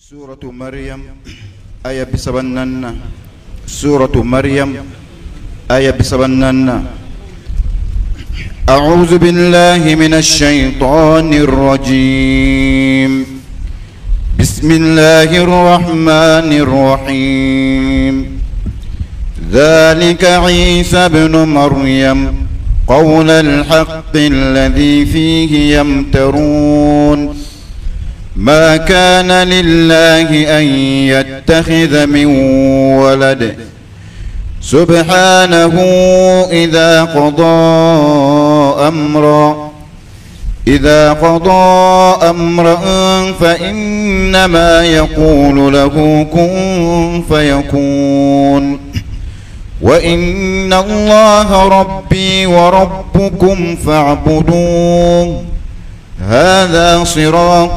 سورة مريم آية بسبنن سورة مريم آية بسبنن أعوذ بالله من الشيطان الرجيم بسم الله الرحمن الرحيم ذلك عيسى ابن مريم قول الحق الذي فيه يمترون ما كان لله أن يتخذ من ولد سبحانه إذا قضى أمرا فإنما يقول له كن فيكون وإن الله ربي وربكم فاعبدوه هذا صراط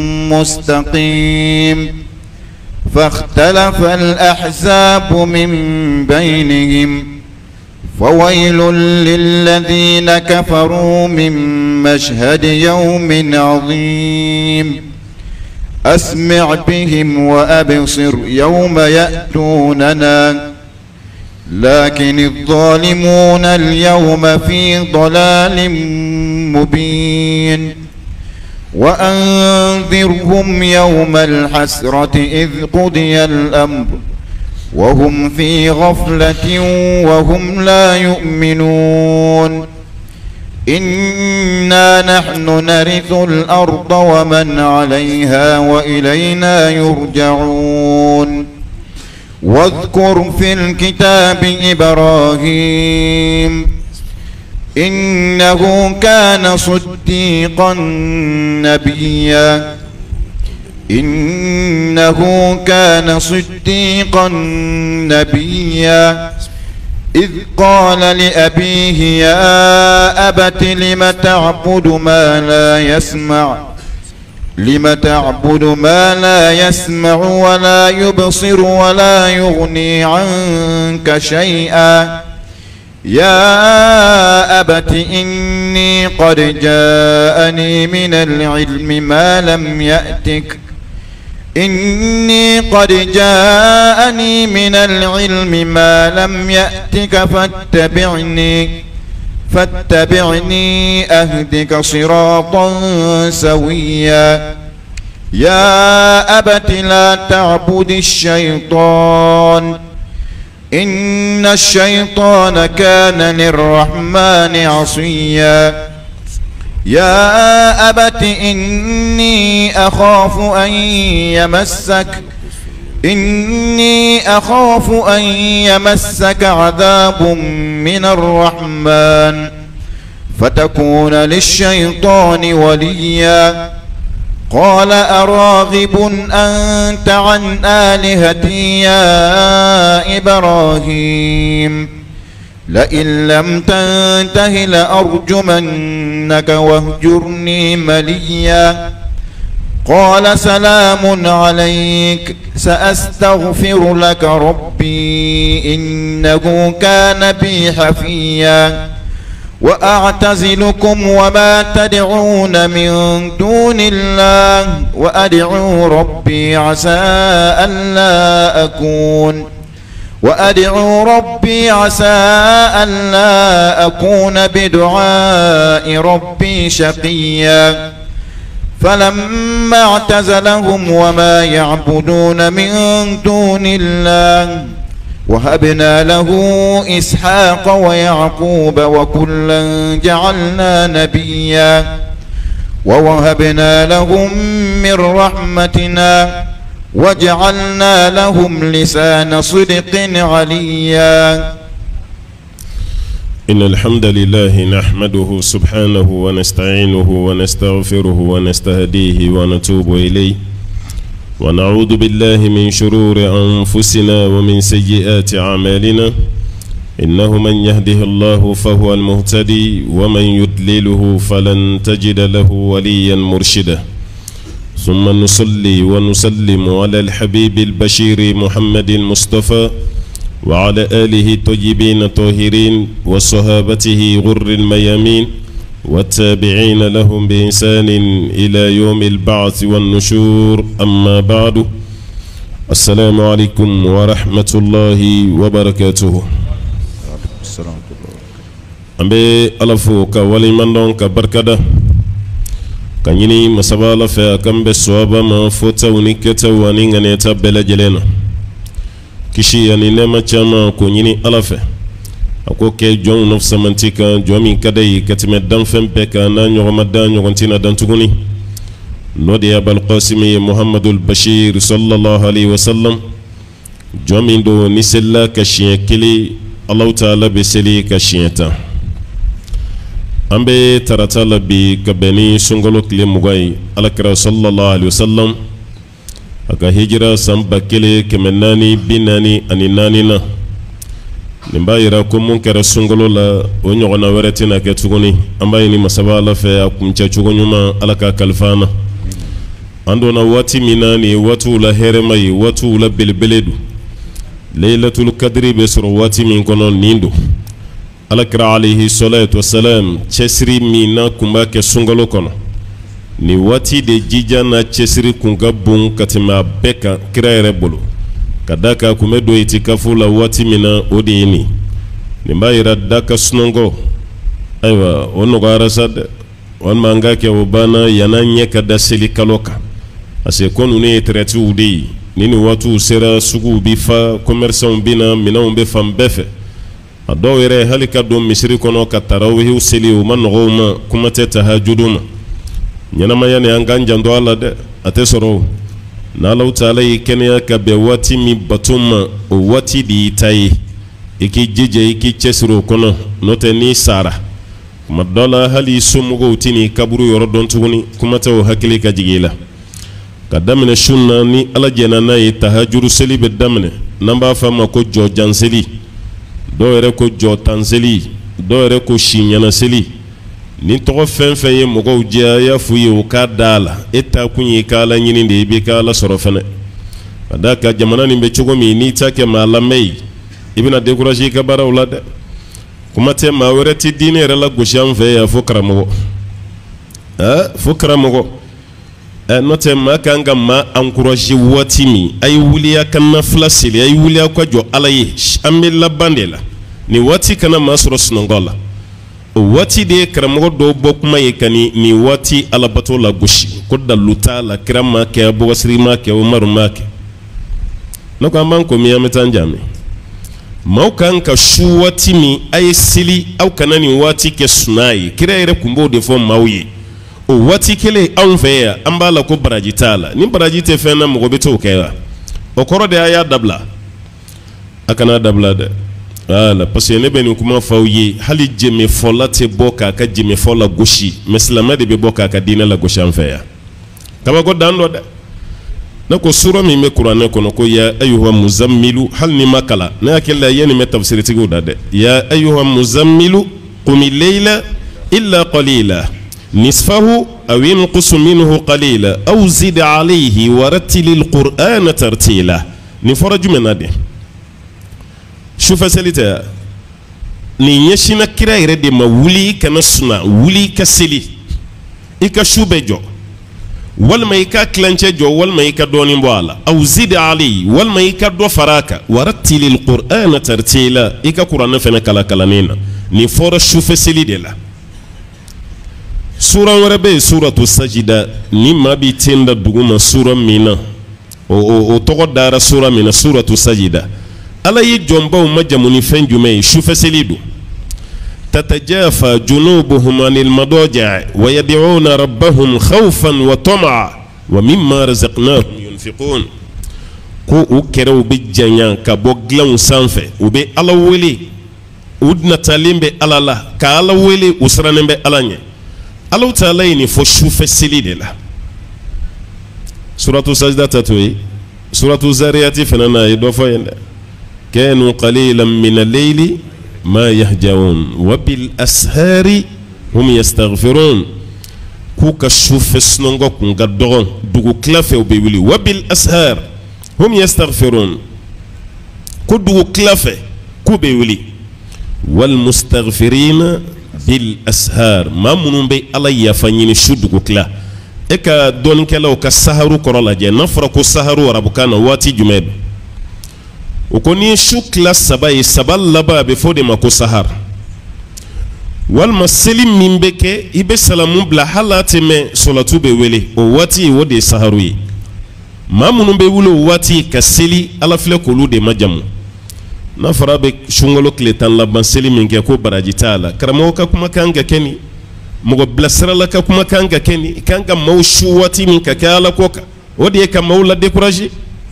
مستقيم فاختلف الأحزاب من بينهم فويل للذين كفروا من مشهد يوم عظيم أسمع بهم وأبصر يوم يأتوننا لكن الظالمون اليوم في ضلال مبين وأنذرهم يوم الحسرة إذ قضي الأمر وهم في غفلة وهم لا يؤمنون إنا نحن نرث الأرض ومن عليها وإلينا يرجعون واذكر في الكتاب إبراهيم إنه كان صديقا نبيا إذ قال لأبيه يا أبت لم تعبد ما لا يسمع ولا يبصر ولا يغني عنك شيئا يا أبت إني قد جاءني من العلم ما لم يأتك فاتبعني أهدك صراطا سويا يا أبت لا تعبد الشيطان إن الشيطان كان للرحمن عصيا يا أبت إني أخاف أن يمسك عذاب من الرحمن فتكون للشيطان وليا قال أراغب أنت عن آلهتي يا إبراهيم لئن لم تنته لأرجمنك واهجرني مليا قال سلام عليك سأستغفر لك ربي إنه كان بي حفيا وأعتزلكم وما تدعون من دون الله وأدعو ربي عسى ألا أكون بدعاء ربي شقيا فلما اعتزلهم وما يعبدون من دون الله وهبنا له إسحاق ويعقوب وكلا جعلنا نبيا ووهبنا لهم من رحمتنا وجعلنا لهم لسان صدق عليا إن الحمد لله نحمده سبحانه ونستعينه ونستغفره ونستهديه ونتوب إليه ونعوذ بالله من شرور أنفسنا ومن سيئات أعمالنا إنه من يهده الله فهو المهتدي ومن يضلله فلن تجد له وليا مرشدا ثم نصلي ونسلم على الحبيب البشير محمد المصطفى وعلى آله الطيبين الطاهرين وصحابته غر الميامين والتابعين لهم بإحسان إلى يوم البعث والنشور. أما بعد، السلام عليكم ورحمة الله وبركاته. أمبي ألفو كوالي مندون كبركدا كنيني مسابا لفا كم بسوابا ما فوتا ونكتا ونغنيتا بلا جلنا كشي يعني نما چاما كنيني ألفا أكو كي جون نفس منتيكا جوامي كدي كتمت دان فمبكا نان يغمدان يغنتين دان تغني نودي أبا القاسم محمد البشير صلى الله عليه وسلم جوامي دو نسلا كشيان كلي الله تعالى بسلي كشيانتا أمبي تراتالا بي كبني سنغلو كلي مغاي على صلى الله عليه وسلم أكا هجرة سنبا كلي كمناني بناني أني نانينا nimba yira ko mun kɛra sungalo la o ɲɔgɔnna wɛrɛ tɛna kɛ tuguni an b'a ɲini masaba ala fɛ a kuncɛ cogo ɲuman ala ka kalifa na an donna waati min na nin ye waatiw la hɛrɛma ye waatiw la belebele don leilatul kadiri bɛ sɔrɔ waati min kɔnɔ nin don alakira alayhi salatu wasalam cɛsiri min na kun b'a kɛ sungalo kɔnɔ nin waati de jija n'a cɛsiri kun ka bon ka tɛmɛ a bɛɛ kan kira yɛrɛ bolo kadaka kume do itikafu la wati mina odi ini nimba ira daka sunongo aywa ono garasad on manga ke obana yana nyeka da seli kaloka ase konu ne treti udi nini watu sera sugu bifa commerçant bina mina umbe fam befe ado ire halika do misiri kono katarawhi useli o manogo ma kuma te tahajuduma nyana mayane anganja ndo ala de atesoro na Allah ta'ala yi kenya ka be wati mi batuma o wati di tai iki jije iki chesiro kono note ni sara kuma dola hali sumugo tini kaburu yoro don tuguni kuma taw hakili ka jigila kadamne shunna ni ala jenana yi tahajjuru seli be damne namba fama ko jo janseli do ere ko jo tanseli do ere ko shinyana seli ni togo fen fen ye mogo jia ya fuye o ka dala eta kunyi kala nyini de bi kala soro fene adaka jamana ni be chogo mi ni take malamai ibina décourager ka bara ulade kuma te ma wereti dine rela goshan fe ya fukra mogo fukra mogo no te ma kanga ma encourager watimi ay wuliya kana flasili ay wuliya ko jo alaye amilla bandela ni wati kana masro sunongola wati de karamogo do bokuma yekani ni wati alabato la gushi ko daluta la krama ke bogosri ma ke umaru ma ke nako amban ko mi ameta njame maukan ka shu wati mi ay sili au kanani wati ke sunai kira ire kumbo de fo mauyi o wati kele anveya ambala ko barajitala ni barajite fena mo beto kera o koro de aya dabla akana dabla de ala parce que ne beni kuma fawye hali jeme fola te boka ka jeme fola goshi meslama de be boka ka dina la goshi anfeya kama ko dando de nako sura mi me qur'an ko no ko ya ayuha muzammilu hal ni makala na akilla yani me tafsir tigo dade ya ayuha muzammilu qum al-layla illa qalila nisfahu aw inqus minhu qalila aw zid alayhi warattil al-qur'ana tartila ni faraju menade shufa selita ni nyeshina kira ire de ma wuli kana suna wuli ka seli ika shubejo wal mayka klanche jo wal mayka doni mbala aw zid ali wal mayka do faraka warattil alqur'ana tartila ika qur'ana fena kala kala nina ni fora shufa seli de la sura warabe suratu sajida ni mabi tenda duguma sura mina o togo dara sura mina suratu sajida ala yi jomba majamuni fenjume shufa selidu تتجافى جنوبهم عن المضاجع ويدعون ربهم خوفا وطمعا ومما رزقناهم ينفقون كو وكرو بجانيا كبوغلان سانفه وبي الله ولي ودنا تاليمبي الله لا كالا ولي وسرانمبي الله الله تعالى ني فو شوف سليدلا سورة السجدة تتوي سورة الزاريات فنانا يدوفين كانوا قليلا من الليل ما يهجعون وبالأسهار هم يستغفرون كوكا شوف سنونغو كونغا دوغون دوغو كلافه وبيولي وبالأسهار هم يستغفرون كو دوغو كلافه كو بيولي والمستغفرين بالأسهار ما منون بي الله يفنين شدق كلا إكا دون كلا وكا سهرو كرولا جي نفرق سهرو وربكان واتي جميب وكوني شو كلا سباي سبال لبا بفود ما كو سهر والمسلم من بك إبه سلامون بلا حالات من صلاتو بولي وواتي ودي سهروي ما منون بي ولو واتي كسلي على فلكولو دي مجمو nafara be shungolo kile tan laban seli min ke ko baraji taala karamo ka kuma kanga keni mugo blasara la ka kuma kanga keni kanga mawshu wati min ka kala koka wodi ka mawla décourager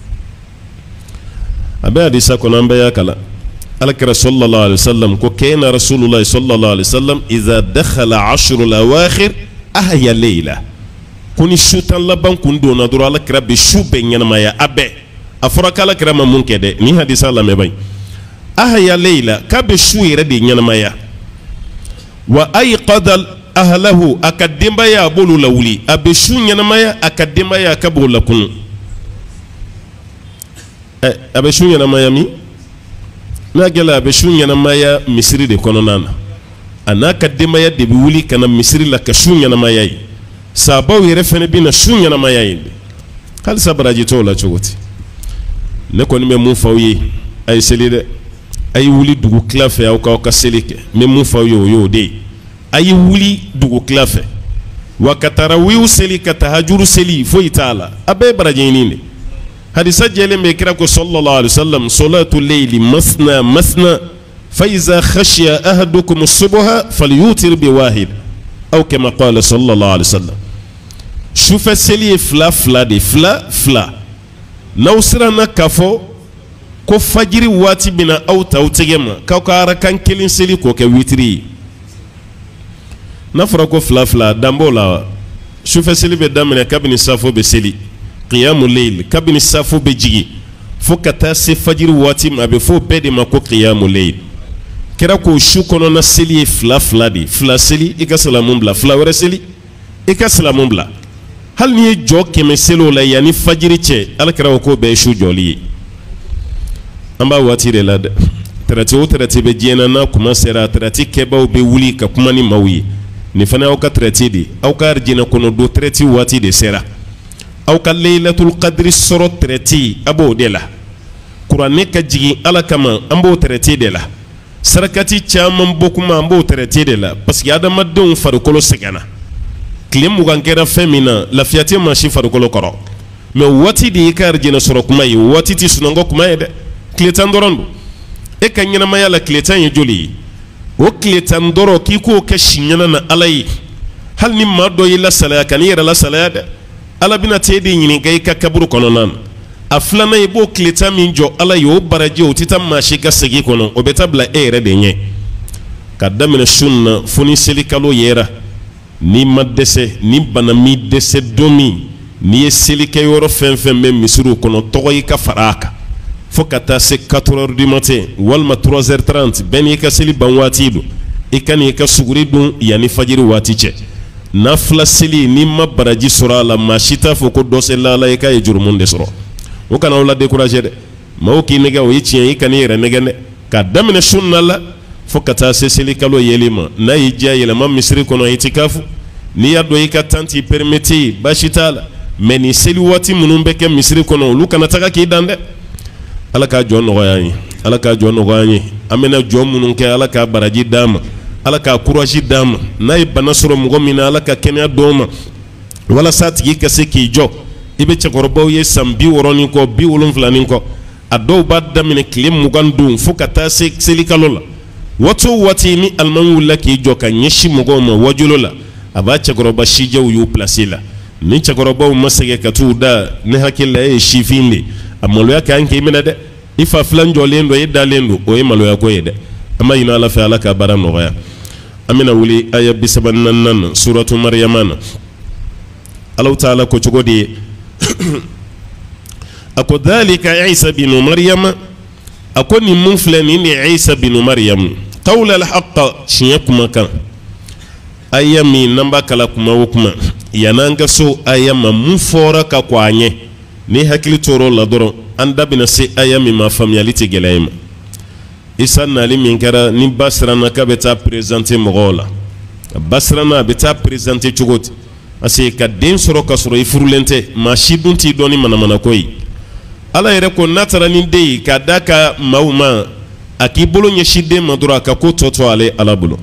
abe hadisa ko namba ya kala alakira sallallahu alaihi wasallam ko kena rasulullah sallallahu alaihi wasallam idha dakhala ashr al-awakhir ahya layla kuni shutan laban kundo na duro alakira be shube nyana ya abe afura kala kira mamun kede ni hadisa la me bay ahya layla kabe shuire de nyanamaya wa ayqadal ahlahu akadimba ya bolu lawli abe shu nyanamaya akadimba ya kabo lakunu abe shu nyanamaya mi na gela abe shu nyanamaya misri de kononana ana kadimba ya de wuli kana misri la ka shu nyanamaya sabaw yere fene bi na shu nyanamaya yi hal sabaraji to la chogoti ne ko ni me mu fawyi ay selide ay wuli dugu klafe aw ka selike me mu fa yo de ay wuli dugu klafe wa katarawi selika tahajuru seli fo itala abe barajini hadisa jele me kira ko sallallahu alaihi wasallam salatu layli masna masna fa iza khashiya ahadukum as-subha falyutir bi wahid aw kama qala sallallahu alaihi wasallam shufa seli fla fla de fla fla nawsirana kafo ko fajiri wati bina aw tawtegema kawkara kan kelin seli ko ke witri nafra ko fla fla dambola shufa seli be damene kabini safo be seli qiyamul layl kabini safo be jigi fo kata se fajiri wati ma be fo bede ma ko qiyamul layl kera ko shu kono na seli fla fla di fla seli ikasalamun bla fla wara seli ikasalamun bla hal ni jo keme selo la yani fajiri che alkara ko be shu joli amba wati de la terati o terati be jena na kuma sera terati keba be wuli ka kuma ni mawi ni fana o ka terati di au ka arjina kono do terati wati de sera au ka laylatul qadri soro terati abo de la qur'ane ka jigi ala kama ambo terati de la sarakati chaman bokuma ambo terati de la parce que adama don farukolo segana klem mugan kera femina la fiati ma shi farukolo koro me wati di ka arjina soro kuma yi wati ti sunango kuma de kletan dorondu e ka nyina maya la kletan ye joli o kletan doro ki ko ka shinyana na alai hal ni ma do yilla sala kan yera la sala de ala bina tedi nyini gay ka kaburu kono nan aflana e bo kletan min jo ala yo baraje o titam ma shi ka segi kono o betabla ere de nye kadamina sunna funi selikalo yera ni madese ni banami dese domi ni selike yoro fenfen me misuru kono togoy ka faraka fokata se 4h du matin walma 3h30 ben ka seli ban watidu ikani ka suguri dun yani fajiri wati che nafla seli ni mabaraji sura la mashita foko dose la la ka e jurmunde soro o kana wala décourager de mawki nega o yitien ikani re negene ka damine sunna la fokata se seli kalo yelima na yija yelama misri kono itikafu ni yado ika tanti permeti bashitala meni seli wati munumbe ke misri kono lu kana taka ki dande ala ka jɔ nɔgɔya ye ala ka jɔ nɔgɔya ye an bɛna jɔ minnu kɛ ala ka baraji d'a ma ala ka courage d'a ma n'a ye bana sɔrɔ mɔgɔ min na ala ka kɛnɛya d'o ma walasa a tigi ka se k'i jɔ i bɛ cɛkɔrɔbaw ye san 60 ni kɔ 70 ni kɔ a dɔw b'a daminɛ tile 20 fo ka taa se selikalo la waati o waati ni alimami wulila k'i jɔ ka ɲɛsin mɔgɔw ma wajolo la a b'a cɛkɔrɔba sijɛw y'u place la ni cɛkɔrɔbaw ma sɛgɛn ka t'u da ne hakili la e ye sifin de a maloya ka k'i minɛ dɛ i fa filan jɔlen do i dalen do o ye maloya ko ye dɛ an b'a ɲini ala fɛ ala ka baara nɔgɔya an bɛna wuli aya 34 na suratu mariyama na alaw taala ko cogo di ye a ko dhalika isa binu mariyama a ko nin mun filɛ nin de isa binu mariyamu qawla alhaqa tiɲɛ kuma kan aya min n'an b'a kala kuma o kuma yan'an ka so aya ma mun fɔra ka ko a ɲɛ ni hakili tor'o la dɔrɔn an da bɛna se aya min ma faamuyali tɛ gɛlɛya ma isa nali min kɛra ni ba siranna k'a bɛ taa présenter mɔgɔw la ba siranna a bɛ taa présenter cogo di parce que ka den sɔrɔ ka sɔrɔ i furulen tɛ maa si dun t'i dɔn ni manamanako ye ala yɛrɛ ko n'a taara ni den ye k'a d'a ka maaw ma a k'i bolo ɲɛsin den ma dɔrɔn a ka ko tɔ to ale ala bolo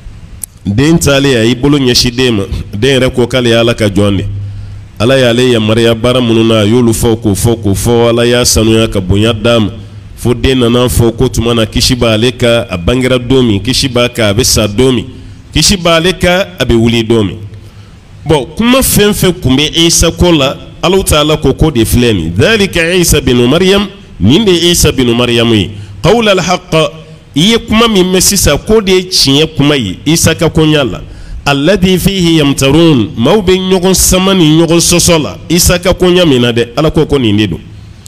den taalen a y'i bolo ɲɛsin den ma den yɛrɛ ko k'ale ye ala ka jɔn de ala y'ale yamaruya baara minnu na a y'olu fɔ k'o fɔ ala y'a sanuya ka bonya d'a ma fo den nana fɔ ko tuma na kisi b'ale ka a bangera don min kisi b'a kan a bɛ sa don min kisi b'ale ka a bɛ wuli don min bon kuma fɛn fɛn tun bɛ Isa ko la Alahu Taala ko de filɛ nin dhalika Isa bin Maryam nin de ye Isa bin Maryam ye qawla al-haqq i ye kuma min mɛn sisan ko de ye tiɲɛ kuma ye Isa ka koɲa la alladhi fihi yamtarun maaw bɛ ɲɔgɔn sama ni ɲɔgɔn sɔsɔ la Isa ka koɲa min na dɛ ala ko nin de don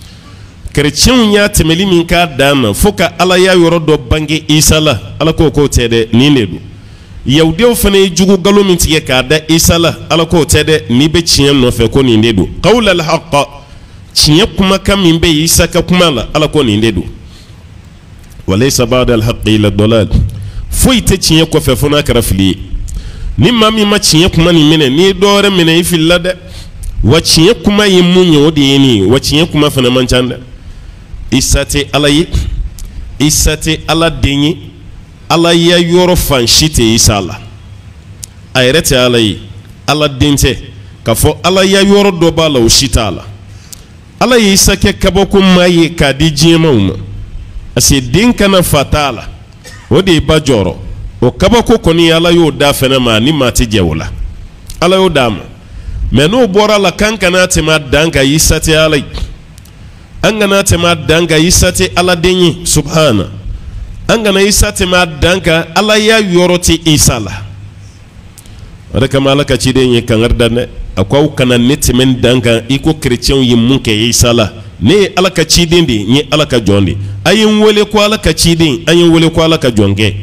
chrétiens y'a tɛmɛli min k'a dan na fo ka ala y'a yɔrɔ dɔ bange Isa la ala ko tɛ dɛ nin de don yahudiw fana ye jugu galo min tigɛ k'a da Isa la ala ko tɛ dɛ ni bɛ tiɲɛ nɔfɛ ko nin de don qawla al-haqq tiɲɛ kumakan min bɛ Isa ka kuma la ala ko nin de don walaysa ba'da al-haqqi illa dalal foyi tɛ tiɲɛ kɔfɛ fo n'a kɛra fili ye ni maa min ma tiɲɛ kuma nin minɛ n'i ye dɔwɛrɛ minɛ i filila dɛ wa tiɲɛ kuma ye mun ye o de ye nin ye wa tiɲɛ kuma fana man ca dɛ Isa tɛ ala ye Isa tɛ ala den ye ala ya yɔrɔ fan si tɛ Isa la a yɛrɛ tɛ ala ye ala den tɛ k'a fɔ ala ya yɔrɔ dɔ b'a la o si t'a la ala ye Isa kɛ kabako maa ye k'a di diɲɛmaw ma parce que den kana fa t'a la o de ye ba jɔrɔ o kabako kɔni ala y'o da fɛnɛ ma ni maa tɛ jɛ o la ala y'o d'a ma mais n'o bɔra la kan kana tɛmɛ a dan kan Isa tɛ ala ye an kana tɛmɛ a dan kan Isa tɛ ala den ye subhana an kana Isa tɛmɛ a dan kan ala y'a yɔrɔ tɛ Isa la o de kama ala ka ciden ye kangari da dɛ a ko aw kana ne tɛmɛ n dan kan i ko chrétiens ye mun kɛ Isa la ne ye ala ka ciden de n ye ala ka jɔn de a ye n wele ko ala ka ciden an ye n wele ko ala ka jɔn kɛ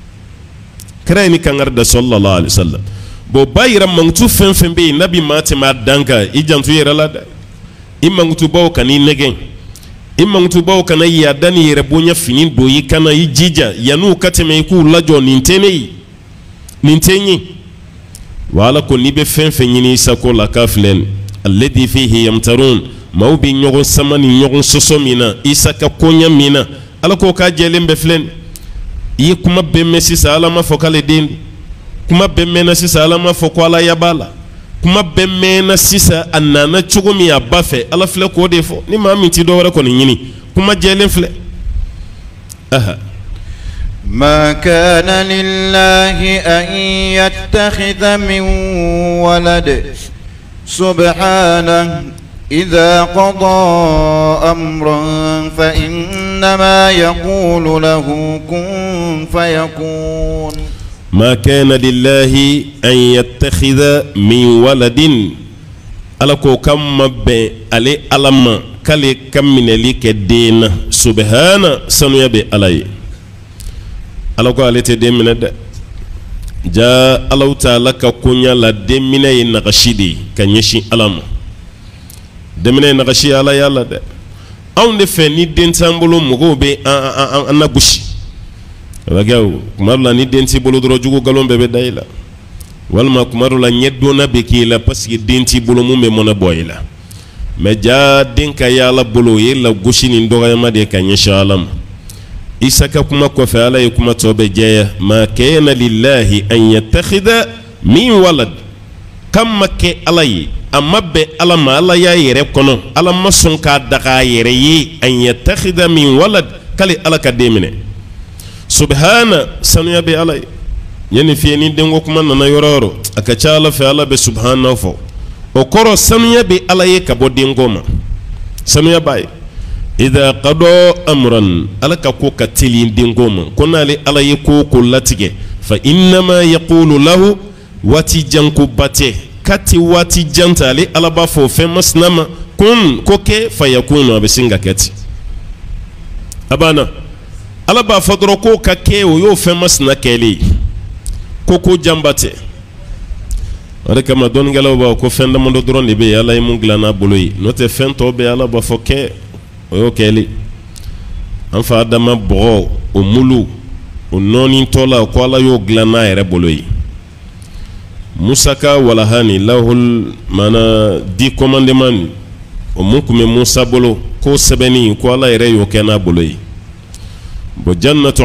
kira ye ni kangari da sallallahu alaihi wasallam bon ba yira mankutu fɛn fɛn bɛ yen n'a bɛ maa tɛmɛ a dan kan i janto i yɛrɛ la dɛ i mankutubaw kan'i nɛgɛn i mankutubaw kana yaada ni yɛrɛ bonya fini don i kana i jija yan'u ka tɛmɛ i k'u lajɔ nin tɛ ne ye nin tɛ n ye wa ala ko n'i bɛ fɛn fɛn ɲini Isa ko la k'a filɛ nin alladhi fihi yamtarun maaw bɛ ɲɔgɔn sama ni ɲɔgɔn sɔsɔ min na Isa ka koɲa min na ala ko k'a jɛlen bɛ filɛ nin i ye kuma bɛɛ mɛn sisan ala ma fɔ k'ale den kuma bɛɛ mɛnna sisan ala ma fɔ ko ala ya b'a la kuma bɛɛ mɛnna sisan a nana cogo min a ba fɛ ala filɛ k'o de fɔ ni maa min ti dɔwɛrɛ kɔni ɲini kuma jɛlen filɛ aha ما كان لله أن يتخذ من ولد سبحانه إذا قضى أمرا فإنما يقول له كن فيكون ما كان لله أن يتخذ من ولد ألكو كم بين علي ألم كلي كم من لك الدين سبحانه سنوي علي ألكو علي تدين من الد جاء الله تعالى كونيا لا دين من ينغشيدي كان يشي ألم دمنا ينغشي على يلا ده أون دفني دين تامبلو مغوبي أنا بوشي wagaw kumarula ni denti bolo doro jugo galon bebe dayla walma kumarula nyedona be kila parce que denti bolo mum be mona boyla me ja denka yala bolo yela gushini ndoga yama de kan inshallah Isa ka kuma ko fa ala kuma tobe jeya ma kana lillahi an yattakhidha min walad kam ke alayi amma be alama ala ya yere kono alama son ka daga yere yi an yattakhidha min walad kali alaka demine subhana sanuya be ala yani fi ni dengo kuma nana yororo aka cha ala fe ala be subhana fo o koro sanuya be ala ye ka bo dengo ma sanuya bay idha qada amran alaka ko ka tili dengo ma konale ala ye ko ko latige fa inna ma yaqulu lahu wati janku bate kati wati jantale ala ba fo fe masnama kun koke fayakunu abesinga kati abana ala ba fadro ko ka ke o yo fe masna kele koko jambate wala kama don galaw ba ko fenda mo doron libe ala e mun glana boloyi note fen to be ala ba fo ke o yo kele an fa adama bɔgɔ o mulu o nɔɔni tɔla ko ala y'o dilan n'a yɛrɛ bolo ye Musa ka walahani lahul mana di commandement o mun kun bɛ Musa bolo ko sɛbɛnni ko ala yɛrɛ y'o kɛ n'a bolo ye bon jannatu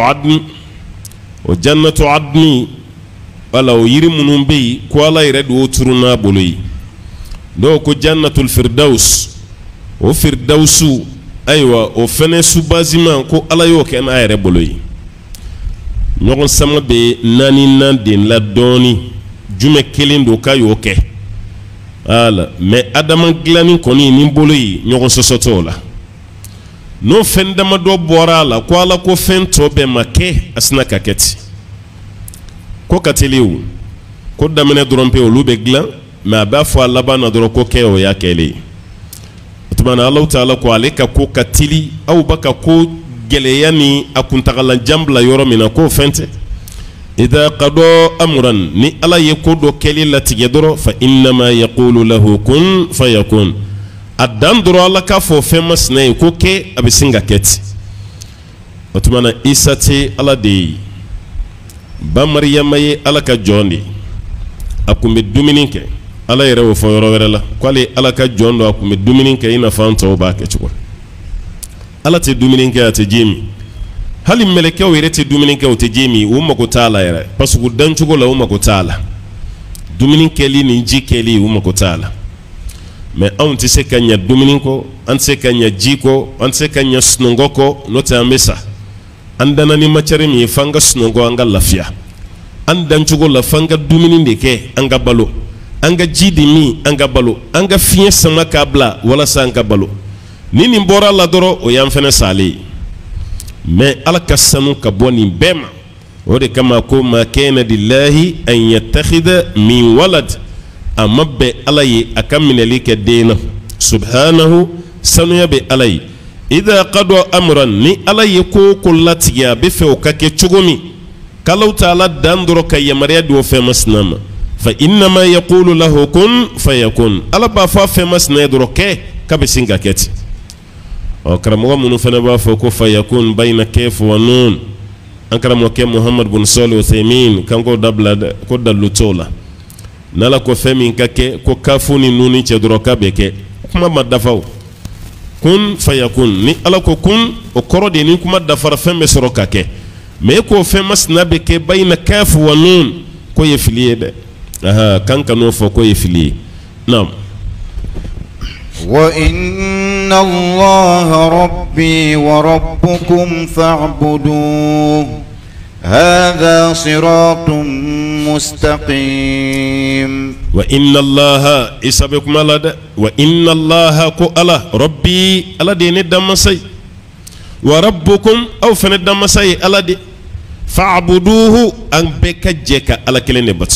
adni wala o yiri minnu bɛ yen ko ala yɛrɛ de y'o turu n'a bolo ye dɔw ko jannatul firdaus o firdausu ayiwa o fɛnɛ subasima ko ala y'o kɛ n'a yɛrɛ bolo ye ɲɔgɔn sama bɛ naani de la dɔɔni jumɛn kelen don k'a y'o kɛ ala mais adama dilanni kɔni ni bolo ye ɲɔgɔn sɔsɔ t'o la n'o fɛn damadɔ bɔra a la ko ala ko fɛn tɔ bɛɛ ma kɛ a sina ka kɛ ten ko ka teli o ko daminɛ dɔrɔn pe olu bɛ dilan mais a b'a fɔ a laban na dɔrɔn ko kɛ o y'a kɛlen ye o tuma na Alahu Taala ko ale ka ko ka teli aw ba ka ko gɛlɛya ni a kuntagalajan bila yɔrɔ min na k'o fɛn tɛ idha qada amran ni ala ye ko dɔ kɛli latigɛ dɔrɔn fa innama yaqulu lahu kun fayakun a dan dɔrɔn ala k'a fɔ fɛn masina ye ko kɛ a bɛ sin ka kɛ ten o tuma na Isa tɛ ala de ye ba Mariyama ye ala ka jɔn de a kun bɛ dumuni kɛ ala yɛrɛ y'o fɔ yɔrɔ wɛrɛ la k'ale ala ka jɔn don a kun bɛ dumuni kɛ i n'a fɔ an tɔw b'a kɛ cogo ala tɛ dumuni kɛ a tɛ ji min hali mɛlɛkɛw yɛrɛ tɛ dumuni kɛ o tɛ ji min o mago t'a la yɛrɛ parce que dancogo la o mago t'a la dumuni kɛli ni ji kɛli o mago t'a la mais anw tɛ se ka ɲɛ dumuni kɔ an tɛ se ka ɲɛ ji kɔ an tɛ se ka ɲɛ sunɔgɔ kɔ n'o tɛ an bɛ sa an danna ni matière min ye f'an ka sunɔgɔ an ka lafiya an dancogo la f'an ka dumuni de kɛ an ka balo an ka ji de min an ka balo an ka fiɲɛ sama k'a bila walasa an ka balo ni nin bɔra la dɔrɔn o y'an fɛnɛ salen ye mais ala ka sanu ka bɔ nin bɛɛ ma o de kama ko ma kana lillahi an yattakhidha min walad a ma bɛn ala ye a ka minɛli kɛ den na subhanahu sanuya bɛ ala ye idha qada amran ni ala ye ko ko latigɛ a bɛ fɛ o ka kɛ cogo min k'Alahu Taala dan dɔrɔn ka yamaruya di o fɛn masina ma fa innama yaqulu lahu kun fayakun ala b'a fɔ a fɛn masina ye dɔrɔn kɛ k'a bɛ sin ka kɛ ten ɔ karamɔgɔ minnu fana b'a fɔ ko fayakun bayna kɛf wa nun an karamɔgɔkɛ Muhammad bin Salih Uthaymin kan k'o dabila dɛ ko dalilu t'o la n'ala ko fɛn min ka kɛ ko kafu ni nuni cɛ dɔrɔn k'a bɛ kɛ kuma ma dafa o kun fayakun ni ala ko kun o kɔrɔ de ni kuma dafara fɛn bɛ sɔrɔ ka kɛ mais ko fɛn masina bɛ kɛ bayna kɛf wa nun ko ye fili ye dɛ kan ka n'o fɔ ko ye fili ye naam وإن الله ربي وربكم فاعبدوه هذا صراط مستقيم وإن الله إسابكم الله وإن الله كو الله ربي الله دي ندمسي وربكم أو فندمسي الله دي فاعبدوه أن بك جيك الله كلين بات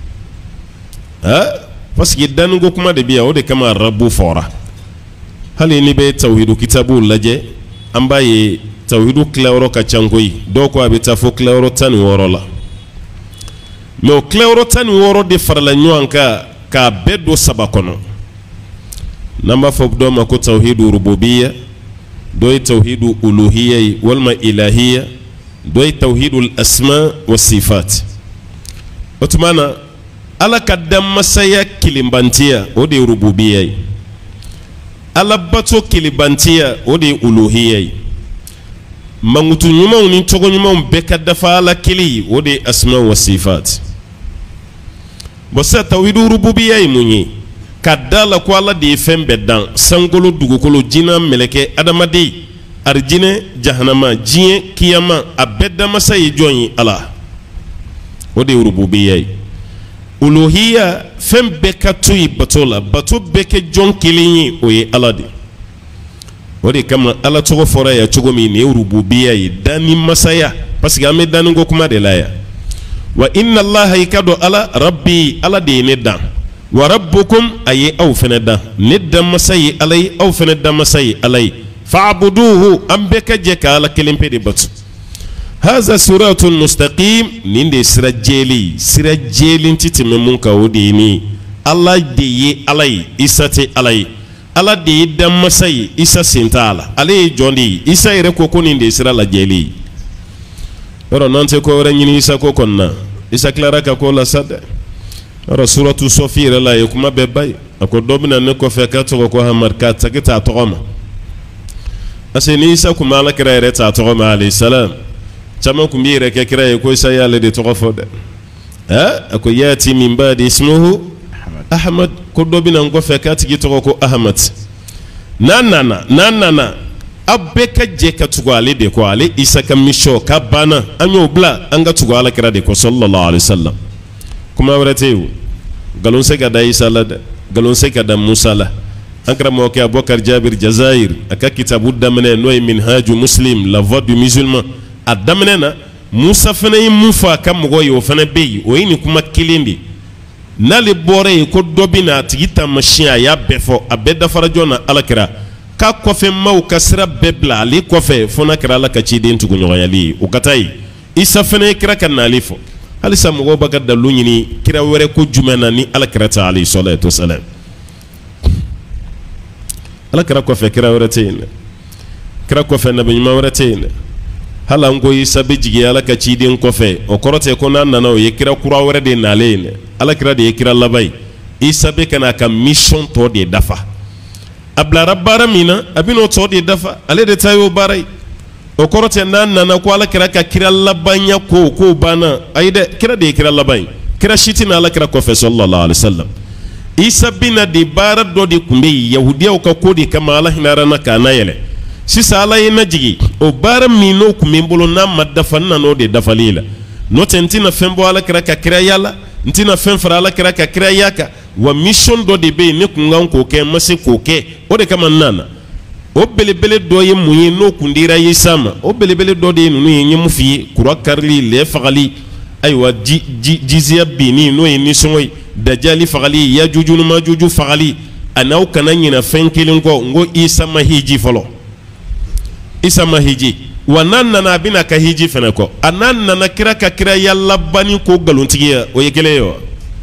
parce que danugo kuma de biya o de kama rabu fora hali ni be tawhidu kitabu lajɛ an b'a ye tawhidu kilayɔrɔ ka ca koyi dɔw ko a bɛ taa fo kilayɔrɔ 16 la mais o kilayɔrɔ 16 de farala ɲɔgɔn kan k'a bɛɛ don 3 kɔnɔ n'an b'a fɔ dɔw ma ko tawhidu rububiya dɔ ye tawhidu uluhiya ye walima ilahiya dɔ ye tawhidu asma wa sifat o tuma na ala ka danmasaya kilimbantiya o de ye rububiya ye ala bato kilimbantiya o de ye uluhiya ye mangutu ɲumanw ni cogo ɲumanw bɛɛ ka dafa ala kelen ye o de ye asma wa sifat bon sisan tawhidu rububiya ye mun ye ka da la ko ala de ye fɛn bɛɛ dan sankolo dugukolo jinɛ mɛlɛkɛ adamaden arijinɛ jahanama diɲɛ kiyama a bɛɛ danmasa ye jɔn ye ala o de ye rububiya ye uluhiya fɛn bɛɛ ka to yen bato la bato bɛɛ kɛ jɔn kelen ye o ye ala de o de kama ala tɔgɔ fɔra ya cogo min nin ye rububiya ye danni masaya parce que an bɛ danni ko kuma de la yan wa inna allaha i ka dɔn ala rabbi ala de ye ne dan wa rabbukum a ye aw fɛnɛ dan ne dan masa ye ala ye aw fɛnɛ dan masa ye ala ye fa'buduhu an bɛɛ ka jɛ ka ala kelen pe de bato haza siratun mustaqim nin de sira jɛlen sira jɛlen ti tɛmɛ mun kan o de ye nin ala de ye ala ye isa tɛ ala ye ala de dan masai isa sentala ale jondi isa ire ko ko ni de sira la jeli oro nante ko wara nyini isa ko konna isa clara ka ko la sada oro suratu sofira la yakuma bebay ako dobina ne ko fe ka to ko ha marka takita to goma aseni isa kuma ala kira ire ta to goma alayhi salam chama kumbi ire ke kira ko isa ya le de to fode ako yati min ba'di ismuhu ahmad ko dobina ngo fe ka tigi to ko ahmad nanana abbe ka je ka tugale de ko ale isa ka misho ka bana anyo bla anga tugala kira de ko sallallahu alaihi wasallam kuma waratewu galon se ka da isa la galon se ka da musa la ankara mo ke abokar jabir jazair aka kitabu damne noy minhaju muslim la voix du musulman adamne na musa fana mufa kam go yo fana be o yini kuma kilindi nale bore ko dobina tigita machine ya befo abeda farajona alakira ka kofe maw kasra bebla ali kofe fona kira la ka ci den tugu nyoyali o katai isa fana kira kan alifo alisa mo baga dalu nyini kira were ko jumena ni alakira ta ali sallallahu wasallam alakira kofe kira were tayne kira kofe nabi ma were tayne hala ngo isa be jigi ala ka ci den kofe o korote ko nan nana o yekira kura wore de nalene ala kira de yekira labai isa be kana ka mission to de dafa abla rabbara mina abino to de dafa ale de tayo barai o korote nan nana ko ala kira ka kira labanya ko bana ayde kira de kira labai kira shitina ala kira kofe sallallahu alaihi wasallam isa bina de bara do de kumbe yahudiya ka ko de kama ala hinara na kana yele sisa ala ye najigi o bara mino kumimbolo na madafan na no de dafalila no tentina fembo ala kira ka kira yala ntina femfara ala kira ka kira yaka wa mission do de be ne kungan ko ke mase ko ke o de kama nana o belebele do ye muyi no kundira ye sama o belebele do de nunu ye mufi kura karli le fagali aywa jizya bini no ye ni songoy dajali fagali ya jujunu ma juju fagali anaw kananyina fenkelin ko ngo isa mahiji folo isa mahiji wananna na bina ka hiji fene ko ananna na kira ka kira yalla bani ko galuntigiya o yekele yo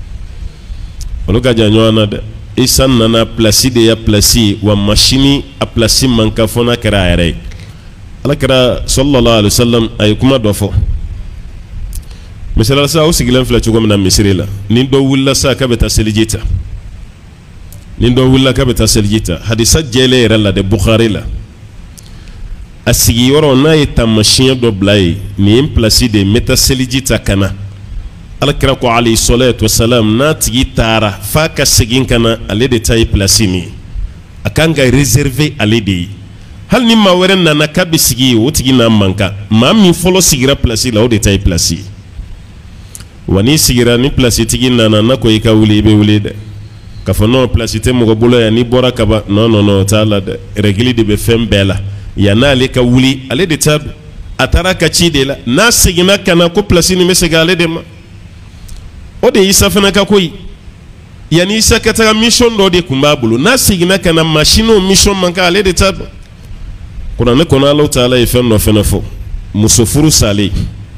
oluga janyo na de isa nana place de ya place wa machine a place manka fona kira yare ala kira sallallahu alaihi wasallam ay kuma do fo misala sa o sigilen fla ci gomna misrila nin do wulla sa ka beta selijita nin do wulla ka beta selijita hadisa jele ralla de bukhari la asigi yoro na yeta machine do blay ni en place de meta selijita kana ala kira ko alayhi salatu wassalam na tigi tara fa ka sigin kana ale de tay place ni akanga reserver ale de hal ni ma weren na nakabi sigi o tigi na manka ma mi folo sigira place la o de tay place wani sigira ni place tigi na ko ika wuli be wuli de ka fo no place te mo bolo ya ni bora kaba no taala de regli de be fem bela yana ale ka wuli ale de tab atara ka ci de la na sigina kana ko place ni mesega ale de ma o de isa fana ka koyi yani isa ka tara mission do de kumba bulu na sigina kana machine o mission manka ale de tab kuna ne kona Allah taala ifen no fena fo muso furu sale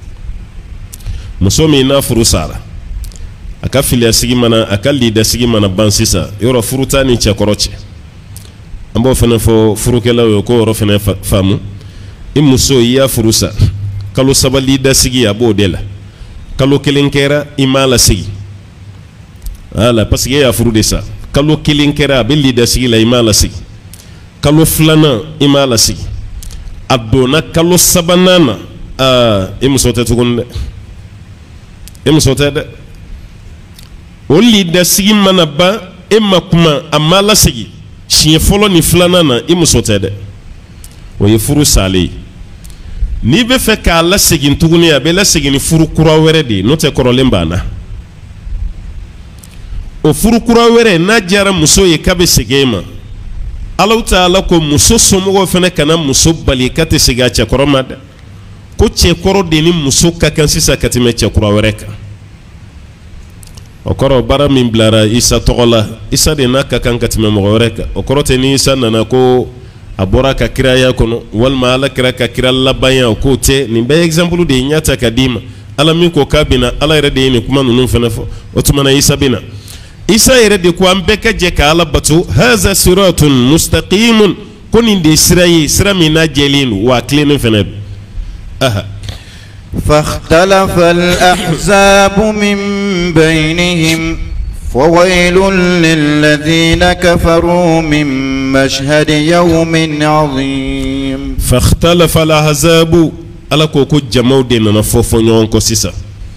muso mi na furu sara aka filia sigi mana aka lida sigi mana bansisa yoro furuta ni chakoroche ambo fena fo furukela yo ko ro fena famu imuso ya furusa kalo sabali da sigi abo dela kalo kelenkera imala sigi ala parce que ya furu de sa kalo kelenkera be lida sigi la imala sigi kalo flana imala sigi adona kalo sabanana imuso tetugunde imuso tede o lida sigi mana ba emma kuma amala sigi shiye folo ni flana na imuso tede o ye furu sale ni be fe ka la sigi ntuguni ya be la sigi ni furu kura were de no te korolen bana o furu kura were na jara muso ye kabe sigema Allah taala ko muso somogo fene kana muso bali kate siga che koromada ko che koro de ni muso ka kan sisa katime che kura were ka o koro bara min blara isa togola isa de na ka kan katime mo were ka o koro te ni isa nana ko abora ka kira ya kono walma ala kira ka kira labanya ko te ni be example de nyata kadima ala min ko kabina ala ire de ni kuma nunu fene fo o tumana isa bina isa yɛrɛ de ko an bɛɛ ka jɛ ka ala bato haza siratun mustaqimun ko nin de sira ye sira min n'a jɛlen don wa a tilennen fɛnɛ don aha فاختلف الأحزاب من بينهم فويل للذين كفروا من مشهد يوم عظيم فاختلف الأحزاب على كوكو جماو دينا فوفو نيون كو سيسا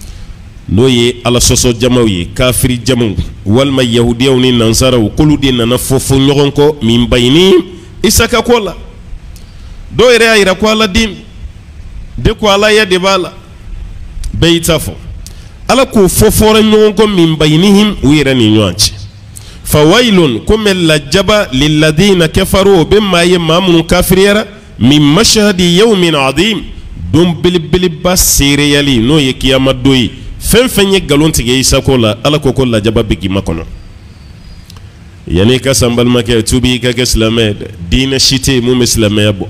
نوي على سوسو جماو كافري جماو والما يهوديو ني نانسارو كلو دينا فوفو نيون كو من بينهم إساكا كولا دو إريا إرا كوالا دين de ko ala ya de bala beitafo ala ko fofore nyongo min bainihim wira ni nywanchi fawailun kumel lajaba lilladhina kafaru bima yamamun kafiriyara min mashhadi yawmin adim dum bil basire yali no ye kiyama doyi fenfenye galontige isakola ala ko ko lajaba bigi makono yani ka sambal make tubi ka islamed dina shite mu islamaya bo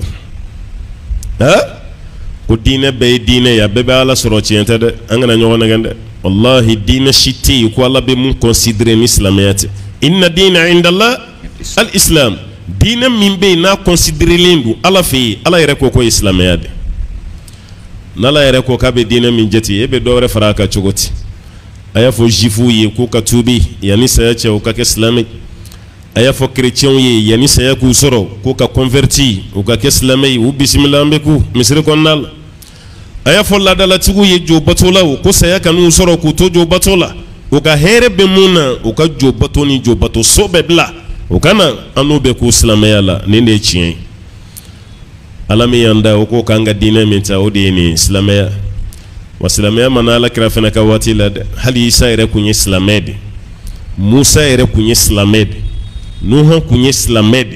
ha ko diine be diine ya bebe ala soro ciente de angana nyogo nagande wallahi diine shiti ko ala be mun considérer l'islamiyat inna diina inda Allah al islam diine min be na considérer lendu ala fe ala yere ko islamiyat nala yere ko kabe diine min jeti ebe dore faraka chogoti aya fo jifu ye ko ka tubi yani saya che o ka islamique aya fo chrétien ye yani saya ku soro ko ka converti o ka islamay u bismillah mbeku misri konnal aya fo la dala tugu ye jo batola ko saya kanu soro ku to jo batola o ka here be muna o ka jo batoni jo bato so be bla o kana anu be ku islamay la ne ne chien alami yanda o ko kanga dina menta o de ni islamay wa islamay manala krafena ka watila hali isa ere kunye islamede musa ere kunye islamede nuhan kunye islamede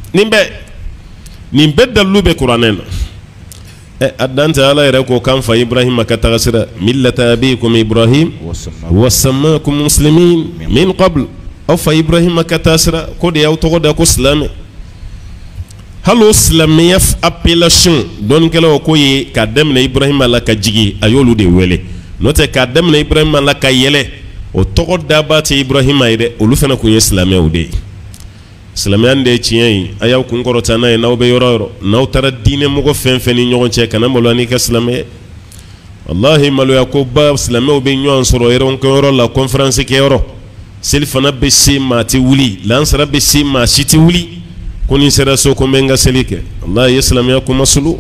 nimbe dalube qur'anen adanta ala yere ko kan fa ibrahim ka tagasira millata abikum ibrahim wasammakum muslimin min qabl aw fa ibrahim ka tasira ko de yaw to da ko islam halo islamiyya appellation don kala ko ye ka demna ibrahim ala ka jigi ayolu de wele note ka demna ibrahim ala ka yele o to da ba te ibrahim ayde olu fena kunye islamiyya ude Islamian de chien ayaw kun korota na naw be yoro naw tara dine mugo fenfeni nyogon che kana molani ka islamé wallahi malu yakuba islamé be nyon soro eron ko yoro la conférence ke yoro silfana be sima ti wuli lansara be sima shiti wuli kuni sera so ko menga selike wallahi islamé ko masulu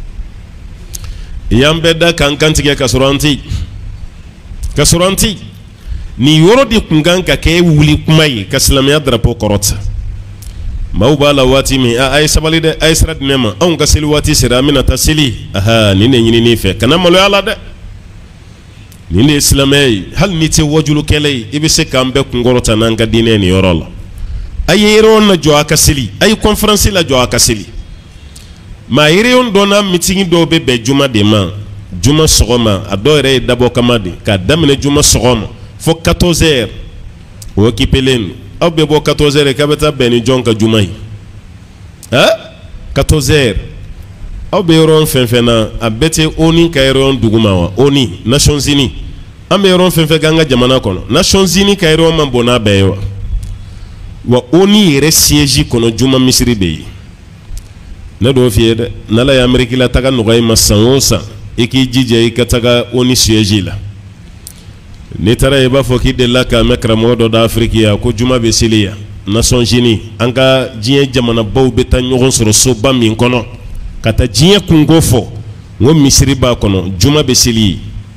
yambe da kankanti ke kasuranti ni yoro di kunganka ke wuli kumai ka islamé drapo korota mawbala wati mi ay sabali de ay srat nema on ka seli wati sira mina tasili aha ni ne nyini ni fe kana malo ala de ni ne islamay hal ni te wajulu kelay ibe se kambe kungorota nanga dine ni yorola ay yeron na jo akasili ay conference la jo akasili ma yeron dona meeting do be juma de ma juma sogoma adore dabo kamade ka damne juma sogoma fo 14h o kipelen aw be bo 14h kabeta beni jonka jumai ha 14h aw be yoron fenfena abete oni ka yoron duguma wa oni Nations Unies ambe yoron fenfe ganga jamana kono Nations Unies ka yoron mambona beyo wa oni yere siège kono juma misri be na do fiede na la Amerika la taga no gayma sanwosa eki jije ikataga oni siège la ni tara eba foki de la ka mekra modo da Afrique ya ko juma be silia Nations Unies anga jie jamana baw be tan nyogon soro so bammi kono kata jie kungofo ngo misri ba kono juma be sili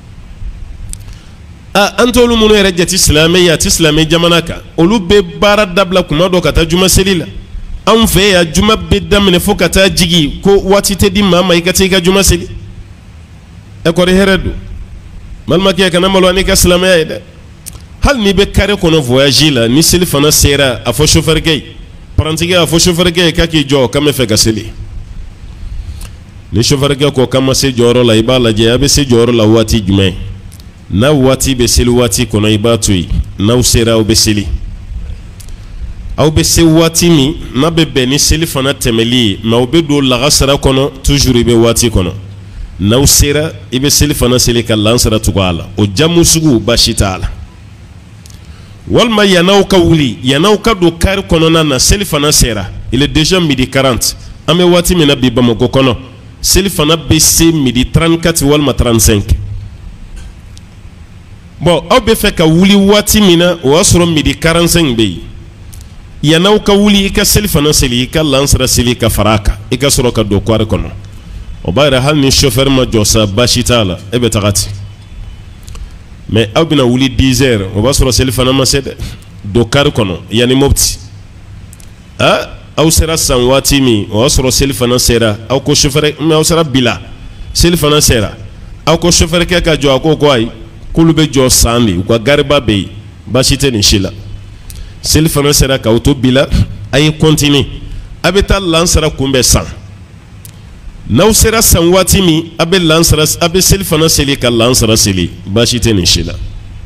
antolu munu ere jati islamiyya jamana ka olu be bara dabla kuma do kata juma selila an fe ya juma be damne fo kata jigi ko wati te di mama ikati ka juma seli e ko heredu malma ke kana malo ani ka islamiyya ide hal ni be kare kono voyage la ni seli fana sera a fo chauffeur gay parantige a fo chauffeur gay ka ki jo kame fe ka seli ni chauffeur gay ko kama se joro la ibala je abe se joro la wati jume na wati be seli wati kono ibatui na usera be seli aw be se wati mi na be be ni seli fana temeli ma obe do la gasara kono toujours be wati kono na usera ibe seli fana seli ka lansara tukala o jamu sugu bashitala walma yanaw ka wuli yanaw ka do kari kɔnɔna na seli fana sera il est déjà midi 40 an bɛ waati min na bi Bamako kɔnɔ seli fana bɛ se midi 34 walma 35 bon aw bɛ fɛ ka wuli waati min na o y'a sɔrɔ midi 45 bɛ yen yanaw ka wuli i ka seli fana seli i ka lansara seli ka fara a kan i ka sɔrɔ ka don kari kɔnɔ o b'a yɛrɛ hali ni chauffeur ma jɔ sa baasi t'a la e bɛ taga ten mais aw bɛna wuli 10 heures o b'a sɔrɔ seli fana ma se dɛ don kari kɔnɔ yanni Mopti aw sera san waati min o y'a sɔrɔ seli fana sera aw ko chauffeur aw sera bila seli fana sera aw ko chauffeur kɛ ka jɔ a ko ayi k'olu bɛ jɔ san de u ka gariba bɛ yen baasi tɛ nin si la seli fana sera k'aw to bila a ye continuer a bɛ taa lansara kunbɛn san n'aw sera san waati min a bɛ lansara a bɛ seli fana seli ka lansara seli baasi tɛ nin si la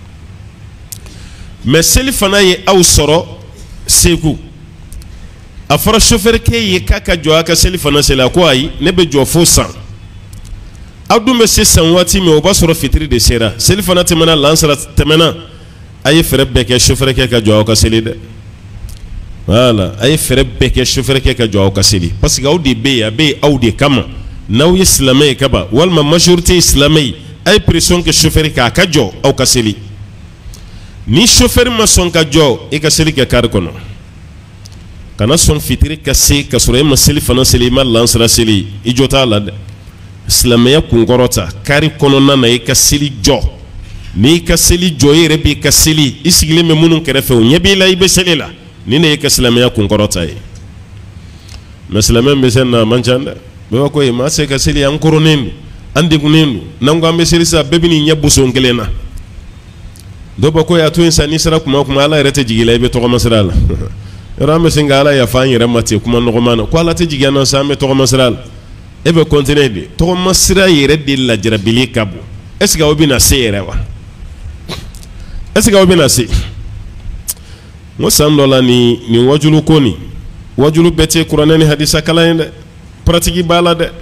mais seli fana ye aw sɔrɔ Segu a fɔra chauffeur kɛ ye k'a ka jɔ a ka seli fana seli a ko ayi ne bɛ jɔ fo san aw dun bɛ se san waati min o b'a sɔrɔ fitiri de sera seli fana tɛmɛna lansara tɛmɛna a ye fɛrɛ bɛɛ kɛ chauffeur kɛ ka jɔ aw ka seli dɛ voilà a ye fɛrɛ bɛɛ kɛ chauffeur kɛ ka jɔ aw ka seli parce que aw de bɛ yen a bɛ yen aw de kama n'aw ye silamɛ ye kaban walima majorité ye silamɛ ye a ye pression kɛ chauffeur k'a ka jɔ aw ka seli ni chauffeur ma sɔn ka jɔ i ka seli kɛ kari kɔnɔ kana sɔn fitiri ka se ka sɔrɔ e ma seli fana seli i ma lansara seli i jɔ t'a la dɛ silamɛya kunkɔrɔta kari kɔnɔna na i ka seli jɔ n'i ka seli jɔ i yɛrɛ b'i ka seli i sigilen bɛ minnu kɛrɛfɛ o ɲɛ b'i la i bɛ seli la ni ne ye ka silamɛya kunkɔrɔta ye mais silamɛ min bɛ se na a man ca dɛ bɛɛ b'a ko maa se ka seli an kɔrɔnen don an degunnen don n'an ko an bɛ seli sisan bɛɛ bɛ n'i ɲɛ boson kelen na dɔw b'a ko a to yen sa n'i sera kuma o kuma ala yɛrɛ tɛ jigin i la i bɛ tɔgɔma sira la yɔrɔ an bɛ sin ka ala yafa an yɛrɛ ma ten kuma nɔgɔman na ko ala tɛ jigin an na sa an bɛ tɔgɔma sira la e bɛ continuer de tɔgɔma sira yɛrɛ de lajarabili ka bon est ce que aw bɛna se yɛrɛ wa est ce que aw bɛna se n ko san dɔ la nin wajulu ko nin wajulu bɛɛ tɛ kuranɛ ni hadisa kalan ye dɛ pratique b'a la dɛ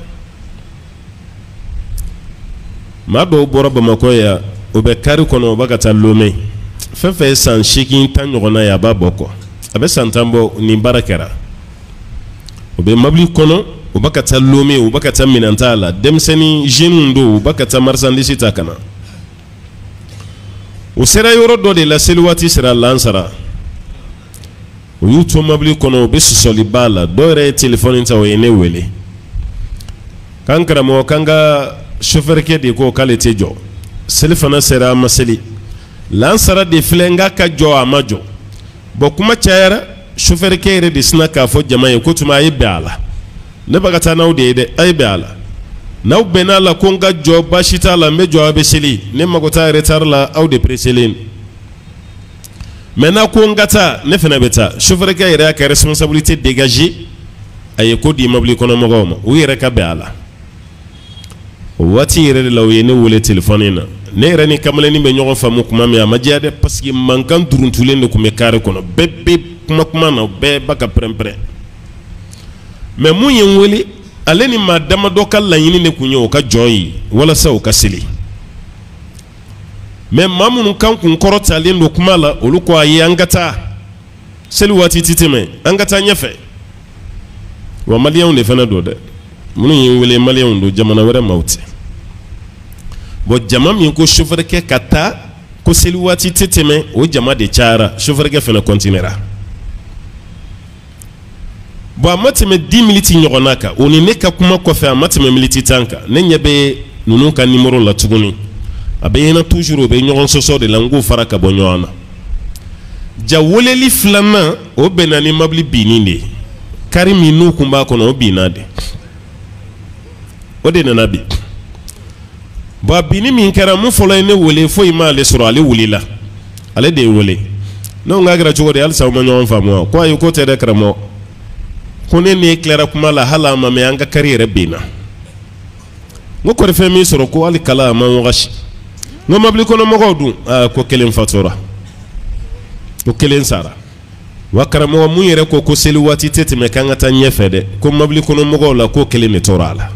maa dɔw bɔra Bamakɔ yan o bɛ kari kɔnɔ o b'a ka taa Lomé fɛn fɛn ye san 8 10 ɲɔgɔnna ye a b'a bɔ kɔ a bɛ san 10 bɔ nin baara kɛra o bɛ mobili kɔnɔ o b'a ka taa Lomé o b'a ka taa minɛn t'a la denmisɛnnin jeunes don o b'a ka taa marchandise ta ka na o sera yɔrɔ dɔ de la seli waati sera lansara o y'u to mobili kɔnɔ o bɛ sɔsɔli b'a la dɔw yɛrɛ ye téléphone ta o ye ne wele k'an karamɔgɔ k'an ka chauffeur kɛ de ko k'ale tɛ jɔ seli fana sera a ma seli lansara de filɛ n k'a ka jɔ a ma jɔ bon kuma cayara chauffeur kɛ yɛrɛ de sina k'a fɔ jama ye ko tuma a ye bɛn a la ne bɛ ka taa n'aw de ye dɛ a ye bɛn a la n'aw bɛnna a la ko n ka jɔ baasi t'a la n bɛ jɔ a bɛ seli ne mago t'a retard la aw de presselen mais n'a ko n ka taa ne fana bɛ taa chauffeur kɛ yɛrɛ y'a ka responsabilité dégager a ye ko di mobili kɔnɔ mɔgɔw ma u yɛrɛ ka bɛn a la o waati yɛrɛ de la u ye ne wele téléphone na ne yɛrɛ ni kamalennin bɛ ɲɔgɔn faamu kuma min a ma diya dɛ parce que mankan duruntulen de tun bɛ kari kɔnɔ bɛɛ bɛ kuma na bɛɛ ba ka pɛrɛn-pɛrɛn mais mun ye n wele ale ni maa damadɔ ka laɲini de tun ye o ka jɔn ye walasa o ka seli mais maa minnu kan kun kɔrɔtalen don kuma la olu ko ayi an ka taa seli waati tɛ tɛmɛ an ka taa ɲɛfɛ wa maliyɛnw de fana don dɛ minnu ye n wele maliyɛnw don jamana wɛrɛ maaw tɛ bon jama min ko chauffeur kɛ ka taa ko seli waati tɛ tɛmɛ o jama de cayara chauffeur kɛ fana continuera bon a ma tɛmɛ 10 minutes ɲɔgɔnna kan o ni ne ka kuma kɔfɛ a ma tɛmɛ minute 10 kan ne ɲɛ bɛ ninnu ka numéro la tuguni a bɛ ɲɛna toujours o bɛ ɲɔgɔn sɔsɔ de la n k'o fara ka bɔ ɲɔgɔn na ja weleli filanan o bɛnna ni mobili binni de ye kari min n'u kun b'a kɔnɔ o binna de o de nana bi bon a binni min kɛra mun fɔlɔ ye ne wele foyi m'ale sɔrɔ ale wulila ale de ye wele ne ko n k'a kɛra cogo di halisa aw ma ɲɔgɔn faamu wa ko ayi ko tɛ dɛ karamɔgɔ ko ne n'e tilara kuma la hali a ma mɛn an ka kari yɛrɛ binna n ko kɔri fɛn min sɔrɔ ko hali kala a ma wagasi n ko mobili kɔnɔ mɔgɔw dun ko kelen fatura ko kelen sara wa karamɔgɔ mun yɛrɛ ko seli waati tɛ tɛmɛ k'an ka taa ɲɛfɛ dɛ ko mobili kɔnɔ mɔgɔw la ko kelen de tora a la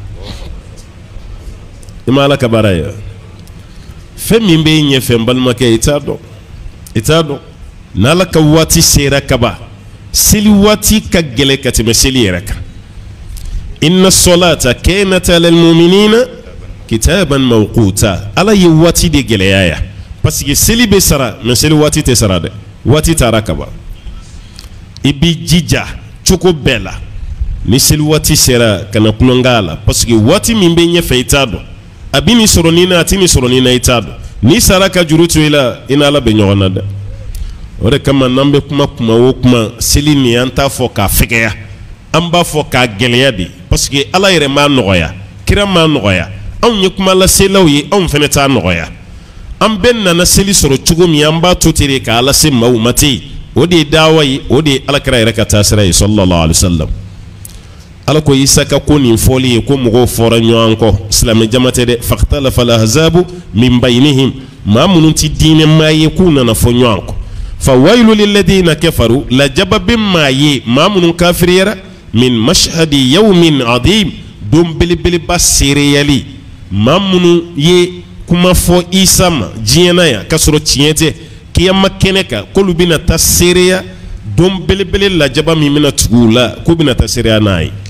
i ma ala ka baara ye fɛn min bɛ ɲɛfɛ n balimakɛ i t'a dɔn n'ala ka waati sera kaba seli waati ka gɛlɛ ka tɛmɛ seli yɛrɛ kan inna salata kanat alal mu'minina kitaban mawquta ala ye waati de gɛlɛya ya parce que seli bɛ sara mais seli waati tɛ sara dɛ waati taara kaba i bi jija cogo bɛɛ la ni seli waati sera kana kulonga la parce que waati min bɛ ɲɛfɛ i t'a dɔn a bi ni sɔrɔ ni na a ti ni sɔrɔ ni na i t'a dɔn ni sara ka juru to i la i n'ala bɛ ɲɔgɔn na dɛ o de kama n'an bɛ kuma o kuma seli nin an t'a fɔ k'a fɛgɛya an b'a fɔ k'a gɛlɛya de parce que ala yɛrɛ m'a nɔgɔya kira m'a nɔgɔya anw ye kuma laselaw ye anw fɛnɛ t'a nɔgɔya an bɛɛ nana seli sɔrɔ cogo min an b'a to ten de k'a lase maaw ma ten o de ye dawa ye o de ye alakira yɛrɛ ka taasira ye sallallahu alaihi wasallam ala ko isa ka ko nin fɔli ye ko mɔgɔw fɔra ɲɔgɔn kɔ silamɛ jama tɛ dɛ faktalafa alahzabu min bainihim maa minnu ti diinɛ maa ye k'u nana fɔ ɲɔgɔn kɔ fa wailu lilladina kafaru lajaba bɛ maa ye maa minnu kafiriyara min mashhadi yawmin adim don belebeleba seereyali maa minnu ye kuma fɔ isa ma diɲɛ na yan k'a sɔrɔ tiɲɛ tɛ kiyama kɛnɛ kan k'olu bɛna taa seereya don belebele lajaba min bɛna tugu u la k'u bɛna taa seereya n'a ye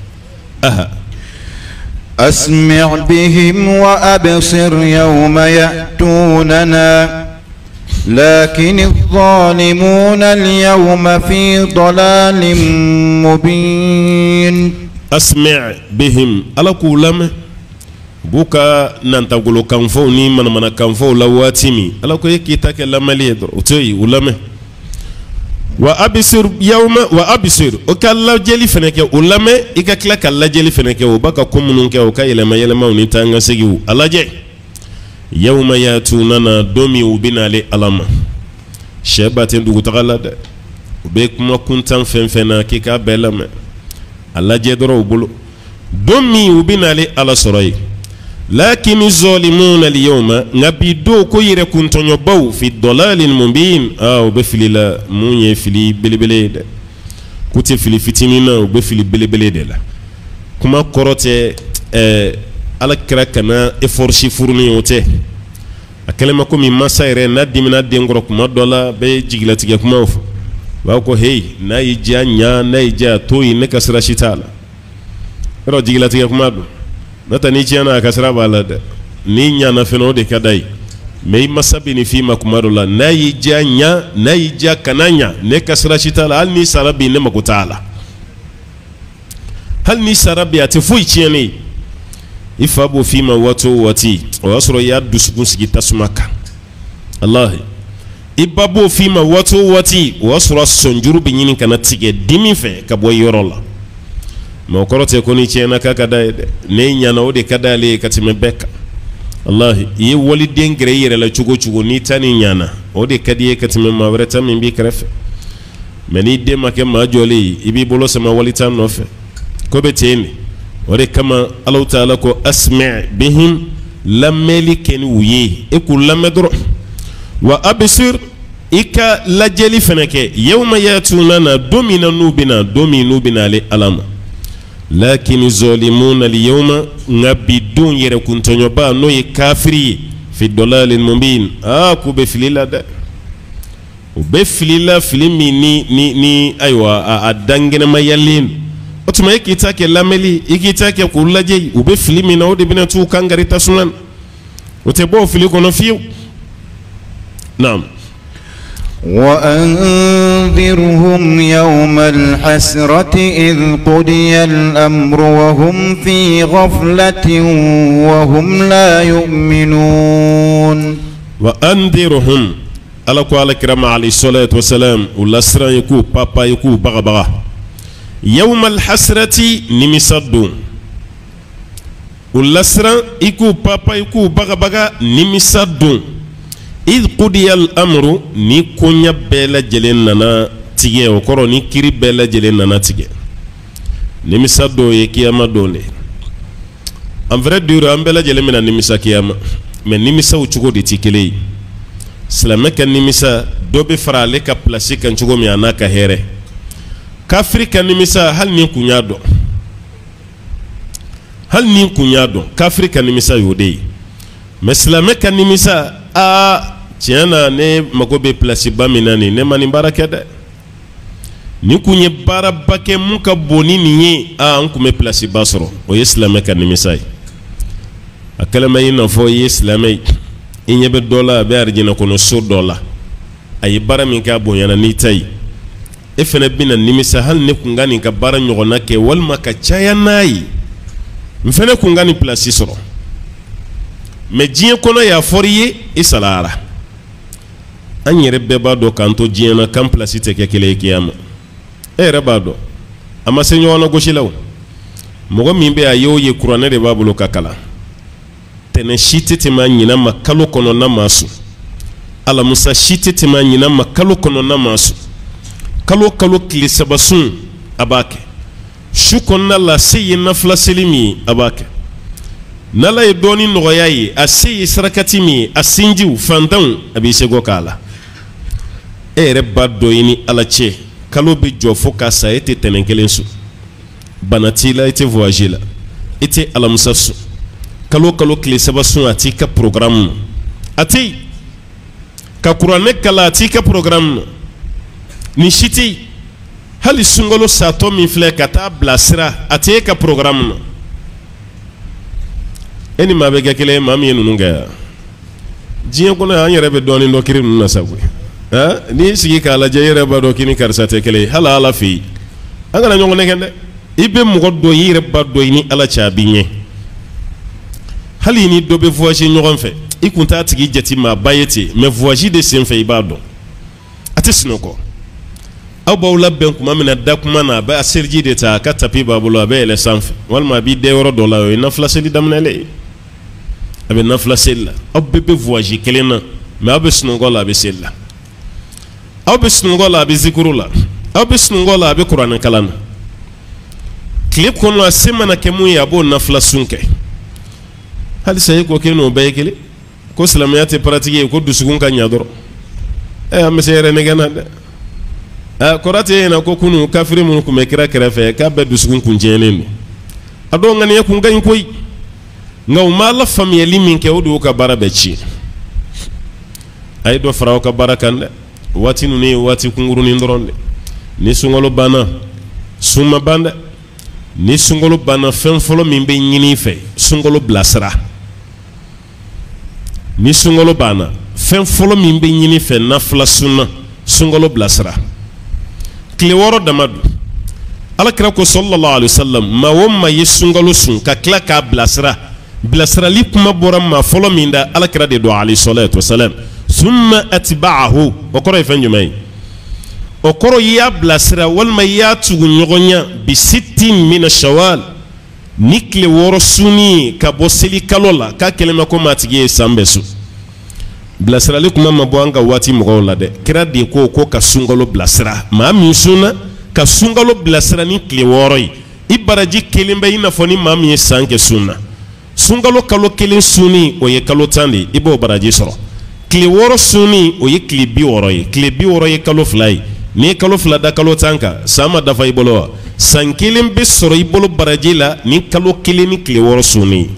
أسمع بهم وأبصر يوم يأتوننا لكن الظالمون اليوم في ضلال مبين أسمع بهم ألا كولام بوكا نانتاغولو كانفو ني من كانفو لواتيمي ألا كو يكيتا كلامالي يدر أتوي ولامه وأبصر يوم وأبصر وكلا جلي فنكه ولما إكلا كلا جلي فنكه وبكا كومنونكه وكايلما يلما ونيتانغا سيغو الله جي يوم ياتوننا دومي وبنا لي ألما شباتين دوغو تغالا وبيكما كنتان فنفنا كيكا بلما الله جي درو بلو دومي وبنا لي ألا سراي لكن الظالمون اليوم نبيدو كو يركون تنيبو في الضلال المبين بفلي لا موني فلي بلبلي كوتي فلي فتينينا وبفلي بلبلي لا كما كروتي على كراكنا افورشي فورني اوتي اكلمه كومي مسايره نادي من نادي ngoro kuma dola be jigilati kuma of ba ko hey na yija nya na yija toyi ne kasra shitala ro jigilati kuma do nata ni ciana kasra bala da ni nya na feno de kadai mai masabi ni fi makumarola na yija nya na yija kananya ne kasra shitala hal ni sarabi ne makutala hal ni sarabi atifu ciani ifabo fi ma wato wati wasro ya dusukun sigi tasumaka allah ibabo fi ma wato wati wasro sonjuru bi nyini kana tige dimi fe ka boy yorola mo korote ko ni ciena ka kada ne nyana o de kada le katime beka allah yi wali dengre yere la chugo ni tani nyana o de kadi katime ma wreta min bi krefe meni de make ma joli ibi bolo sama wali tan no fe ko beteni o de kama allah taala ko asmi' bihim lameli ken wuye e ku lamedro wa absir ika lajeli feneke yawma yatuna domina nubina le alama lakin zalimuna al-yawma ngabidun yere kuntonyo ba no ye kafiri fi dalalin mubin ku be filila da u be filila filimi ni aywa adangena mayalin otuma ikitake lameli ikitake kulaje u be filimi na ode bina tu kangari tasunan utebo filiko no fiu naam وأنذرهم يوم الحسرة إذ قضي الأمر وهم في غفلة وهم لا يؤمنون وأنذرهم على قول كرام عليه الصلاة والسلام والأسرى يكو بابا يكو بغبغا يوم الحسرة نمسدون والأسرى يكو بابا يكو بغبغا نمسدون إذ قضي الأمر ni konya bela jelen nana tige o koro ni kiri bela jelen nana tige nimisa do ye kiyama donde en vrai dur am bela jelen mina nimisa kiyama mais nimisa u chugo de tikele islam kan nimisa do be farale ka place kan chugo mi anaka here kafri kan nimisa hal ni kunya do kafri kan nimisa yode mais islam kan nimisa a tiɲɛna ne mago bɛ place ba min na nin ne ma nin baara kɛ dɛ ni kun ye baaraba kɛ mun ka bon ni nin ye an kun bɛ place ba sɔrɔ o ye silamɛ ka nimisa ye a kɛlen bɛ i n'a fɔ i ye silamɛ ye i ɲɛ bɛ dɔ la a bɛ arijinɛ kɔnɔ so dɔ la a ye baara min kɛ a bonyana n'i ta ye e fana bɛna nimisa hali ne kun ka nin ka baara ɲɔgɔnna kɛ walima ka caya n'a ye n fana kun ka nin place sɔrɔ mais diɲɛ kɔnɔ y'a fɔra i ye i salayara an yɛrɛ bɛɛ b'a dɔn k'an to diɲɛ na k'an place tɛ kɛ kelen ye kiyama e yɛrɛ b'a dɔn a ma se ɲɔgɔn na gosi la o mɔgɔ min bɛ a ye o ye kuranɛ de b'a bolo ka kalan tɛnɛ si tɛ tɛmɛ a ɲinan ma kalo kɔnɔna ma sun alamusa si tɛ tɛmɛ a ɲinan ma kalo kɔnɔna ma sun kalo kalo tile saba sun a b'a kɛ su kɔnɔna la se ye nafila seli min ye a b'a kɛ n'ala ye dɔɔni nɔgɔya ye a se ye sarakati min ye a sinjiw fantanw a b'i seko k'a la e yɛrɛ b'a dɔn i ni ala cɛ kalo bɛ jɔ fo k'a sa e tɛ tɛnɛn kelen sun bana t'i la i tɛ voyage la i tɛ alamusa sun kalo kalo tile saba sun a t'i ka programme na a tɛ ka kuranɛ kala a t'i ka programme na nin si tɛ hali sunkalo satɔ min filɛ ka taa bilasira a tɛ e ka programme na e ni maa bɛ kɛ kelen ye maa min ye ninnu kɛ yan diɲɛ kɔnɔ an yɛrɛ bɛ dɔɔnin dɔ kiri ninnu na sa koyi n'i sigi k'a lajɛ i yɛrɛ b'a dɔn k'i ni karisa tɛ kelen ye hali ala fɛ yen an kana ɲɔgɔn nɛgɛn dɛ i bɛ mɔgɔ dɔ i yɛrɛ b'a dɔn i ni ala cɛ a b'i ɲɛ hali ni dɔ bɛ voyage ɲɔgɔn fɛ i kun t'a tigi jate maa ba ye ten mais voyage de senfɛ i b'a dɔn a tɛ sunɔgɔ aw b'aw labɛn kuma min na da kuma na a bɛ a seliji de ta a ka tapi b'a bolo a bɛ yɛlɛ sanfɛ walima a b'i dɛ yɔrɔ dɔ la o ye nafila seli daminɛlen ye a bɛ nafila seli la aw bɛɛ bɛ voyage kelen na mais aw bɛ sunɔgɔ la a bɛ seli la aw bɛ sunɔgɔ la a bɛ zikuru la aw bɛ sunɔgɔ la a bɛ kuranɛ kalan na tile kɔnɔ a se mana kɛ mun ye a b'o nafila sun kɛ halisa e ko k'e n'o bɛɛ ye kelen ko silamɛya tɛ paratigi ye ko dusukun ka ɲa dɔrɔn an bɛ se yɛrɛ nɛgɛ na dɛ kɔrɔ tɛ yen na ko kunu kafiri minnu tun bɛ kira kɛrɛfɛ k'a bɛɛ dusukun kun tiɲɛnen don a dɔw ŋaniya kun ka ɲi koyi nka u ma lafaamuyali min kɛ o de y'u ka baara bɛɛ tiɲɛ a ye dɔ fara aw ka baara kan dɛ waati ninnu ye waati kunkurunin dɔrɔn de ni sunkalo banna sun ma ban dɛ ni sunkalo banna fɛn fɔlɔ min bɛ ɲini i fɛ sunkalo bilasira ni sunkalo banna fɛn fɔlɔ min bɛ ɲini i fɛ nafila sunna sunkalo bilasira tile wɔɔrɔ dama don alakira ko sallallahu alaihi wasallam maa o maa ye sunkalo sun ka tila k'a bilasira bilasirali kuma bɔra maa fɔlɔ min da alakira de don alayhi salatu wasalam summa atba'ahu o kɔrɔ ye fɛn jumɛn ye o kɔrɔ i y'a bilasira walima i y'a tugu ɲɔgɔn ɲa bi sittin mina shawal ni tile wɔɔrɔ sunni ka bɔ seli kalo la k'a kɛlen bɛ ko maa tigi ye san bɛɛ sun bilasirali kuma ma bɔ an ka waati mɔgɔw la dɛ kira de ko ka sunkalo bilasira maa min sunna ka sunkalo bilasira ni tile wɔɔrɔ ye i baraji kelen bɛ i n'a fɔ ni maa min ye san kɛ sunna sunkalo kalo kelen sunni o ye kalo 10 de i b'o baraji sɔrɔ tile wɔɔrɔ sunni o ye tile 60 ye tile 60 ye kalo 2 ye n'i ye kalo 2 da kalo 10 kan san ma dafa i bolo wa san kelen bɛ sɔrɔ i bolo baraji la ni kalo kelen ni tile 6 sunni ye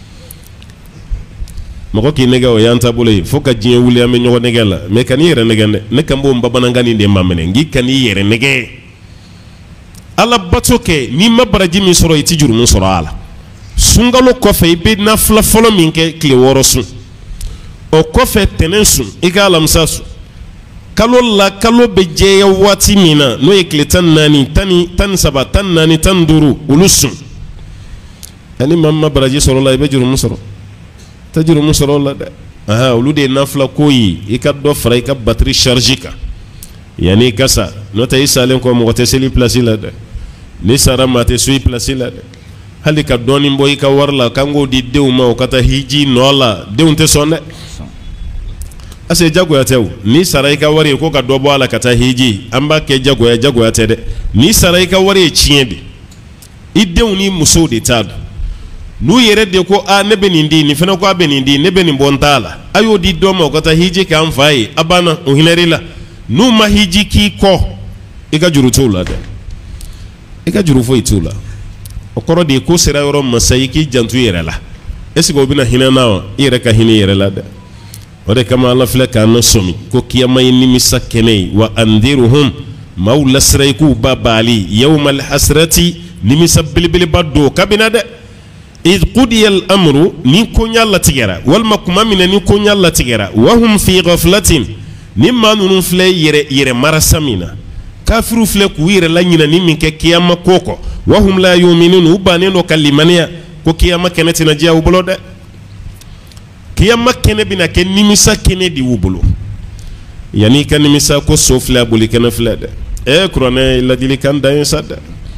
mɔgɔ k'i nɛgɛ o y'an taabolo ye fo ka diɲɛ wuli an bɛ ɲɔgɔn nɛgɛ la mais ka n'i yɛrɛ nɛgɛ dɛ ne kan b'o bamanankan nin de ma minɛ n k'i ka n'i yɛrɛ nɛgɛ ala bato kɛ n'i ma baraji min sɔrɔ i ti jurumu sɔrɔ a la sunkalo kɔfɛ i bɛ nafila fɔlɔ min kɛ tile 6 sun o kɔfɛ tɛnɛn sun i ka alamisa sun kalo la kalo bɛ jɛya waati min na n'o ye tile 14 13 14 15 olu sun ani maa min ma baraji sɔrɔ la i bɛ jurumu sɔrɔ tɛ jurumu sɔrɔ o la dɛ olu de ye nafila ko ye i ka dɔ fara i ka batiri charge kan yanni i ka sa n'o tɛ i salen kɔ mɔgɔ tɛ seli place la dɛ ni sara maa tɛ so i place la dɛ hali ka dɔɔnin bɔ i ka wari la k'an k'o di denw ma o ka taa hiji nɔ la denw tɛ sɔn dɛ ase jagoya tɛ o ni sara i ka wari ye ko ka dɔ bɔ a la ka taa hiji an b'a kɛ jagoya tɛ dɛ ni sara i ka wari ye tiɲɛ de i denw ni musow de t'a dɔn n'u yɛrɛ de ko ne bɛ nin di nin fana ko a bɛ nin di ne bɛ nin bɔ n t'a la a y'o di dɔ ma o ka taa hiji kɛ an fa ye a banna o hinɛr'i la n'u ma hiji k'i kɔ i ka juru t'o la dɛ i ka juru foyi t'o la o kɔrɔ de ye ko sera yɔrɔ masa i k'i janto i yɛrɛ la est ce que o bɛna hinɛ na wa i yɛrɛ ka hinɛ i yɛrɛ la dɛ ode kama Allah fila kana somi ko kiyama ni misakene wa andiruhum maula sraiku babali yawmal hasrati nimisa bilbil baddo kabinade id qudiya al amru ni kunya la tigera wal makuma min ni kunya la tigera wa hum fi ghaflatin nimma nunun fle yere marasamina kafiru fle ku yere la nyina ni minke kiyama koko wa hum la yu'minun ubaneno kalimaniya ko kiyama kenetina jiya ubulode kiyama kene bina ken nimisa kene di wubulu yani kan nimisa ko sofla buli kene flede kurone la dili kan dayin sadda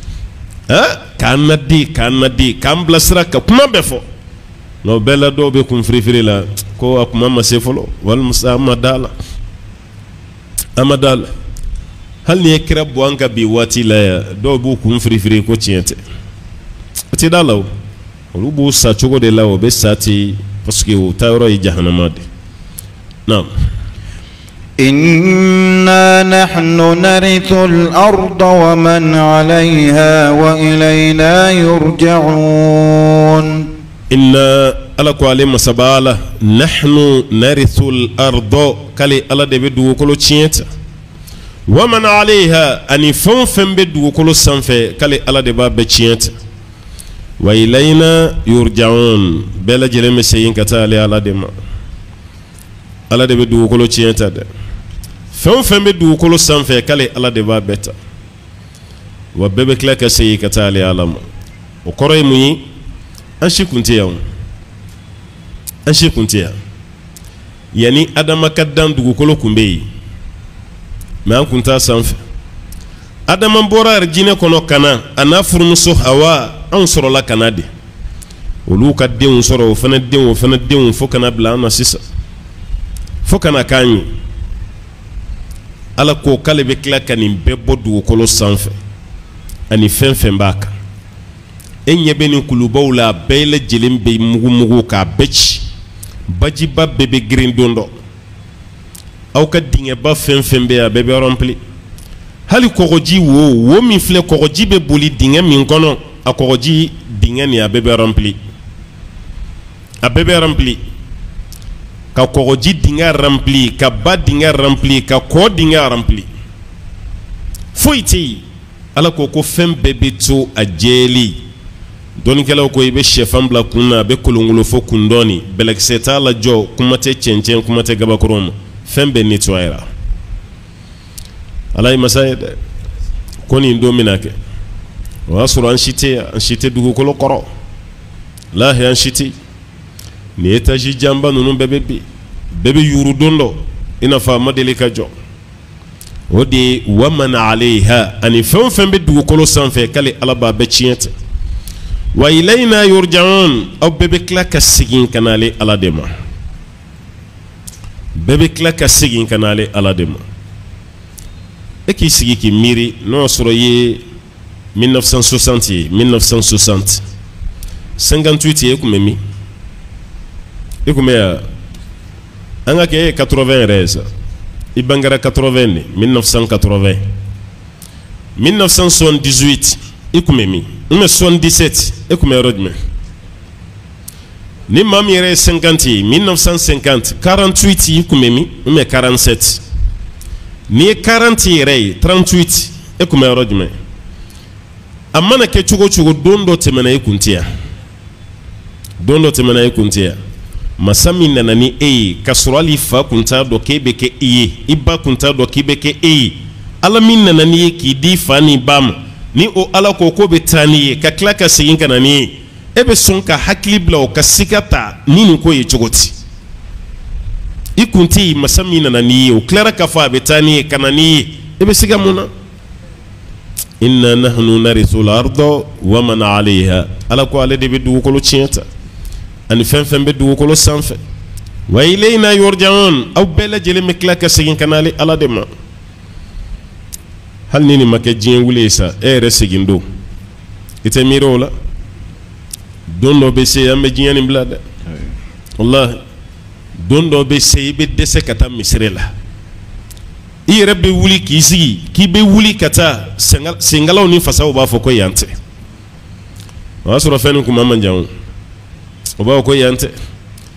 kanadi kan blasra ka kuma befo no bela do be kun frifiri la ko akuma masefolo wal musamadala amadala hal ni kira buanga bi wati la do bu kun frifiri ko tiente ti dalaw rubu sa chogo de lawo be sati parce que o tawro yi jahannama de nam إنا نحن نرث الأرض ومن عليها وإلينا يرجعون إنا ألقوا عليهم سبالة نحن نرث الأرض كالي ألا دبدو كلو تشينت ومن عليها أني فن بدو كلو سنفي كالي ألا دباب تشينت وإلينا يرجعون بلا جلم سيين كتالي ألا دما ألا دبدو كلو تشينت fɛn bɛ dugukolo sanfɛ k'ale ala de b'a bɛɛ ta wa bɛɛ bɛ tila ka segin ka taa ale ala ma o kɔrɔ ye mun ye an si kun tɛ yan yanni adama ka dan dugukolo kun bɛ yen mɛ an kun t'a sanfɛ adama bɔra jinɛ kɔnɔ ka na a n'a furumuso hawa anw sɔrɔla ka na de olu ka denw sɔrɔ o fana denw fo kana bila an na sisan fo kana k'an ye ala ko k'ale bɛ tila ka nin bɛɛ bɔ dugukolo sanfɛ ani fɛn fɛn b'a kan e ɲɛ bɛ nin kulubaw la a bɛɛ lajɛlen bɛ mugumugu k'a bɛɛ ci bajiba bɛɛ bɛ girin don dɔ aw ka dingɛba fɛn fɛn bɛ yen a bɛɛ bɛ rɔmpili hali kɔgɔji wo min filɛ kɔgɔji bɛ boli dingɛ min kɔnɔ a kɔgɔji dingɛ nin a bɛɛ bɛ rɔmpili ka kɔgɔji dingɛ rempli ka ba dingɛ rempli ka kɔ dingɛ rempli foyi tɛ yen ala ko fɛn bɛɛ bɛ to a jɛli dɔnnikɛlaw ko i bɛ sɛfan bila kun na a bɛ kolonkolon fo kun dɔɔni bɛlɛkisɛ t'a la jɔ kuma tɛ cɛncɛn kuma tɛ gabakɔrɔ ma fɛn bɛɛ nettoyera ala ye masa ye dɛ ko nin don bɛna kɛ o y'a sɔrɔ an si tɛ dugukolo kɔrɔ lahi an si tɛ ni étage jamba nunu bɛɛ bɛ yuru don dɔ i n'a fɔ a ma deli ka jɔ o de wa man alayha ani fɛn o fɛn bɛ dugukolo sanfɛ k'ale ala b'a bɛɛ tiɲɛ tɛ wa ilayna yurja'un aw bɛɛ bɛ tila ka segin ka n'ale ala de ma bɛɛ bɛ tila ka segin ka n'ale ala de ma e k'i sigi k'i miiri n'o y'a sɔrɔ i ye 1960 ye 1960 58 ye e kun bɛ min e kun bɛ yan an ka kɛ e ye 80 yɛrɛ ye sa i bangera 80 de 1980 1978 i kun bɛ min n bɛ 77 e kun bɛ yɔrɔ jumɛn ni maa min yɛrɛ ye 50 ye 1950 48 i kun bɛ min n bɛ 47 ni ye 40 yɛrɛ ye 38 e kun bɛ yɔrɔ jumɛn a mana kɛ cogo cogo don dɔ tɛmɛna i kun tɛ yan masa min nana ni e ye ka sɔrɔ hali fa kun t'a dɔn k'e bɛ kɛ i ye i ba kun t'a dɔn k'i bɛ kɛ e ye ala min nana ni ye k'i di fa ni ba ma ni o ala ko k'o bɛ taa ni ye ka tila ka segin ka na ni ye e bɛ sɔn ka hakili bila o ka siga ta ni nin ko ye cogo di i kun tɛ yen masa min nana ni ye o tilara k'a fɔ a bɛ taa ni ye ka na ni ye e bɛ siga mun na inna nahnu narithu al-arda wa man 'alayha ala ko ale de bɛ dugukolo tiɲɛ ta ani fɛn fɛn bɛ dugukolo sanfɛ wa ilayna yurja'un aw bɛɛ lajɛlen bɛ tila ka segin ka n'ale ala de ma hali ni nin ma kɛ diɲɛ wuli ye sa e yɛrɛ segin don i tɛ miiri o la don dɔ bɛ se an bɛ diɲɛ nin bila dɛ wallahi don dɔ bɛ se i bɛ dɛsɛ ka taa misiri la i yɛrɛ bɛ wuli k'i sigi k'i bɛ wuli ka taa sengalaw ni fasaw b'a fɔ ko yan tɛ o y'a sɔrɔ fɛn nin kuma man jan o b'a fɔ ko yan tɛ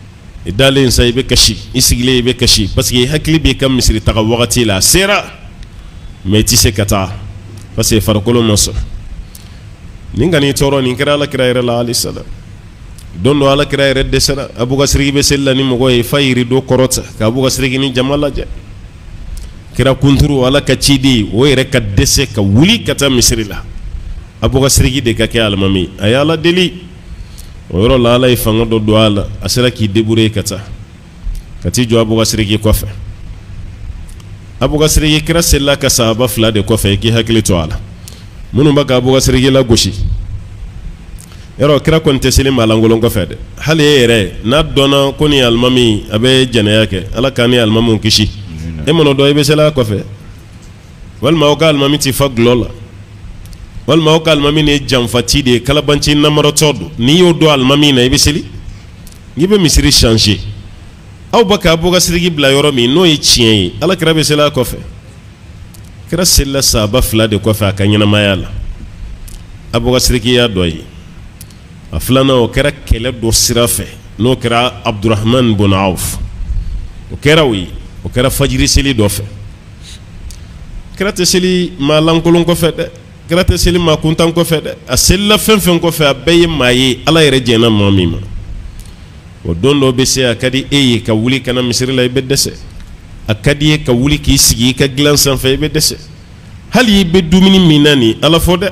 idalen sa ibe kashi isigile ibe kashi parce que hakli be kam misri taga wagati la sera mais ti se kata parce que farkolo moso ninga ni toro ni kira la kira la ali salam dondo ala kira redde sara abu gasri be sella ni mo goy fayri do korota ka abu gasri ni jamala je kira kunturu ala ka cidi o yere ka dese ka wuli kata misri la abu gasri de ka ke almami ayala deli o yoro la ala ifanga do do ala asira ki debure kati jo abu gasri kofe abu gasri kira sella ka sahaba fla de kofe ki hakli to ala munu baka abu gasri la goshi yaro kira kon tesili malangolon ko fede hali yere na dona koni almami abe janaya ke ala kani almamun kishi e mono do ibe sela ko fe wal ma o almami ti faglola wal ma o almami ne jamfati de kala banci namaro todo ni yo do almami na ibe seli ngibe misiri changer aw baka abu gasri bla yoro mi no yi chien ala kira be sela ko fe kira sella saba fla de ko fe akanyana mayala abu gasri ya doyi aflana o kera kele do sirafe no kera Abdurrahman bin Auf o kera wi o kera fajiri seli do fe kera te seli ma lankolon ko fe de kera te seli ma kuntan ko fe de a sella fen ko fe a beye mayi ala yere jena mamima o dondo be se akadi e ka wuli kana misri la be dese akadi ka wuli ki sigi ka glan san fe be dese hali be dumini minani ala fode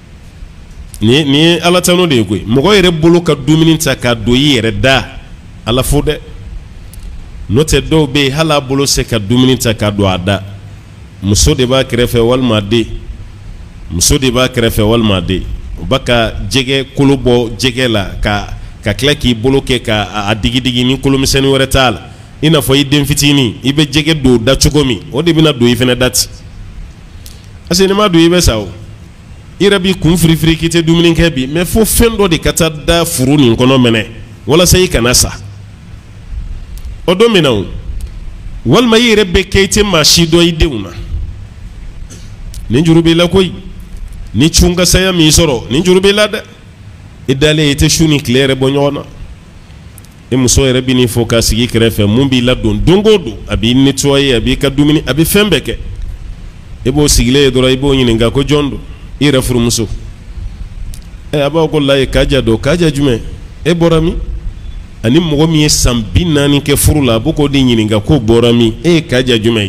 ni ala tano de koy mo yere bolo ka dumini ta ka do yere da ala fode note do be hala bolo se ka dumini ta ka do ada muso de ba krefe wal made muso de ba krefe wal made baka jege kulubo jege la ka klaki bolo ke ka adigi ni kulu miseni wore tal ina fo yidem fitini ibe jege do da chugomi o de bina do ifene dati aseni ma do ibe sawo irabi kun frifri kite duminin kebi me fo fendo de kata da furu ni kono mene wala sai kana sa o dominaw wal ma yire be kete ma shi do ideuna ni jurube la koy ni chunga saya mi soro ni jurube la da idale ite shuni claire bonyona e muso irabi ni fo ka sigi krefe mumbi la don dongodo abi nettoyer abi ka dumini abi fembeke e bo sigile do ray bo nyini nga ko jondo ira furumuso aba ko lay kaja do kaja jume e borami ani mogo mi sambina ni ke furula boko de nyini nga ko borami e kaja jume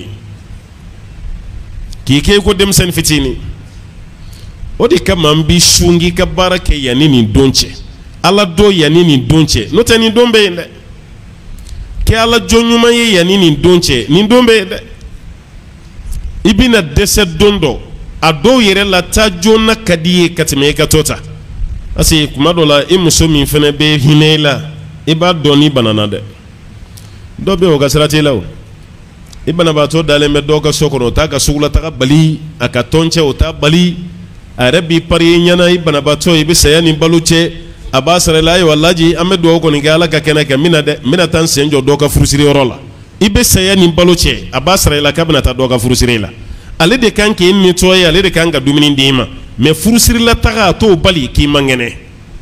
ki ke ko dem sen fitini odi kama mbi shungi ka barake yanini donche ala do yanini donche no tani dombe nde ke ala jonyuma ye yanini donche ni dombe nde ibina dese dondo a do yere la ta jona kadiye katime ka tota asi kuma do la e muso min fene be hinela e ba doni banana de do be o gasrati law e bana ba to dale me do ka sokoro ta ka sugula ta bali aka tonche o ta bali arabi pari nyana e bana ba to e be sayani baluche abasare la yi wallahi ame do ko ni gala ka kena ka mina tan senjo do ka furusiri rola e be sayani baluche abasare la ka bana ta do ka furusiri la ale de kan ke ni toye ale de kan ga dumini dima me furusiri la taga to bali ki mangene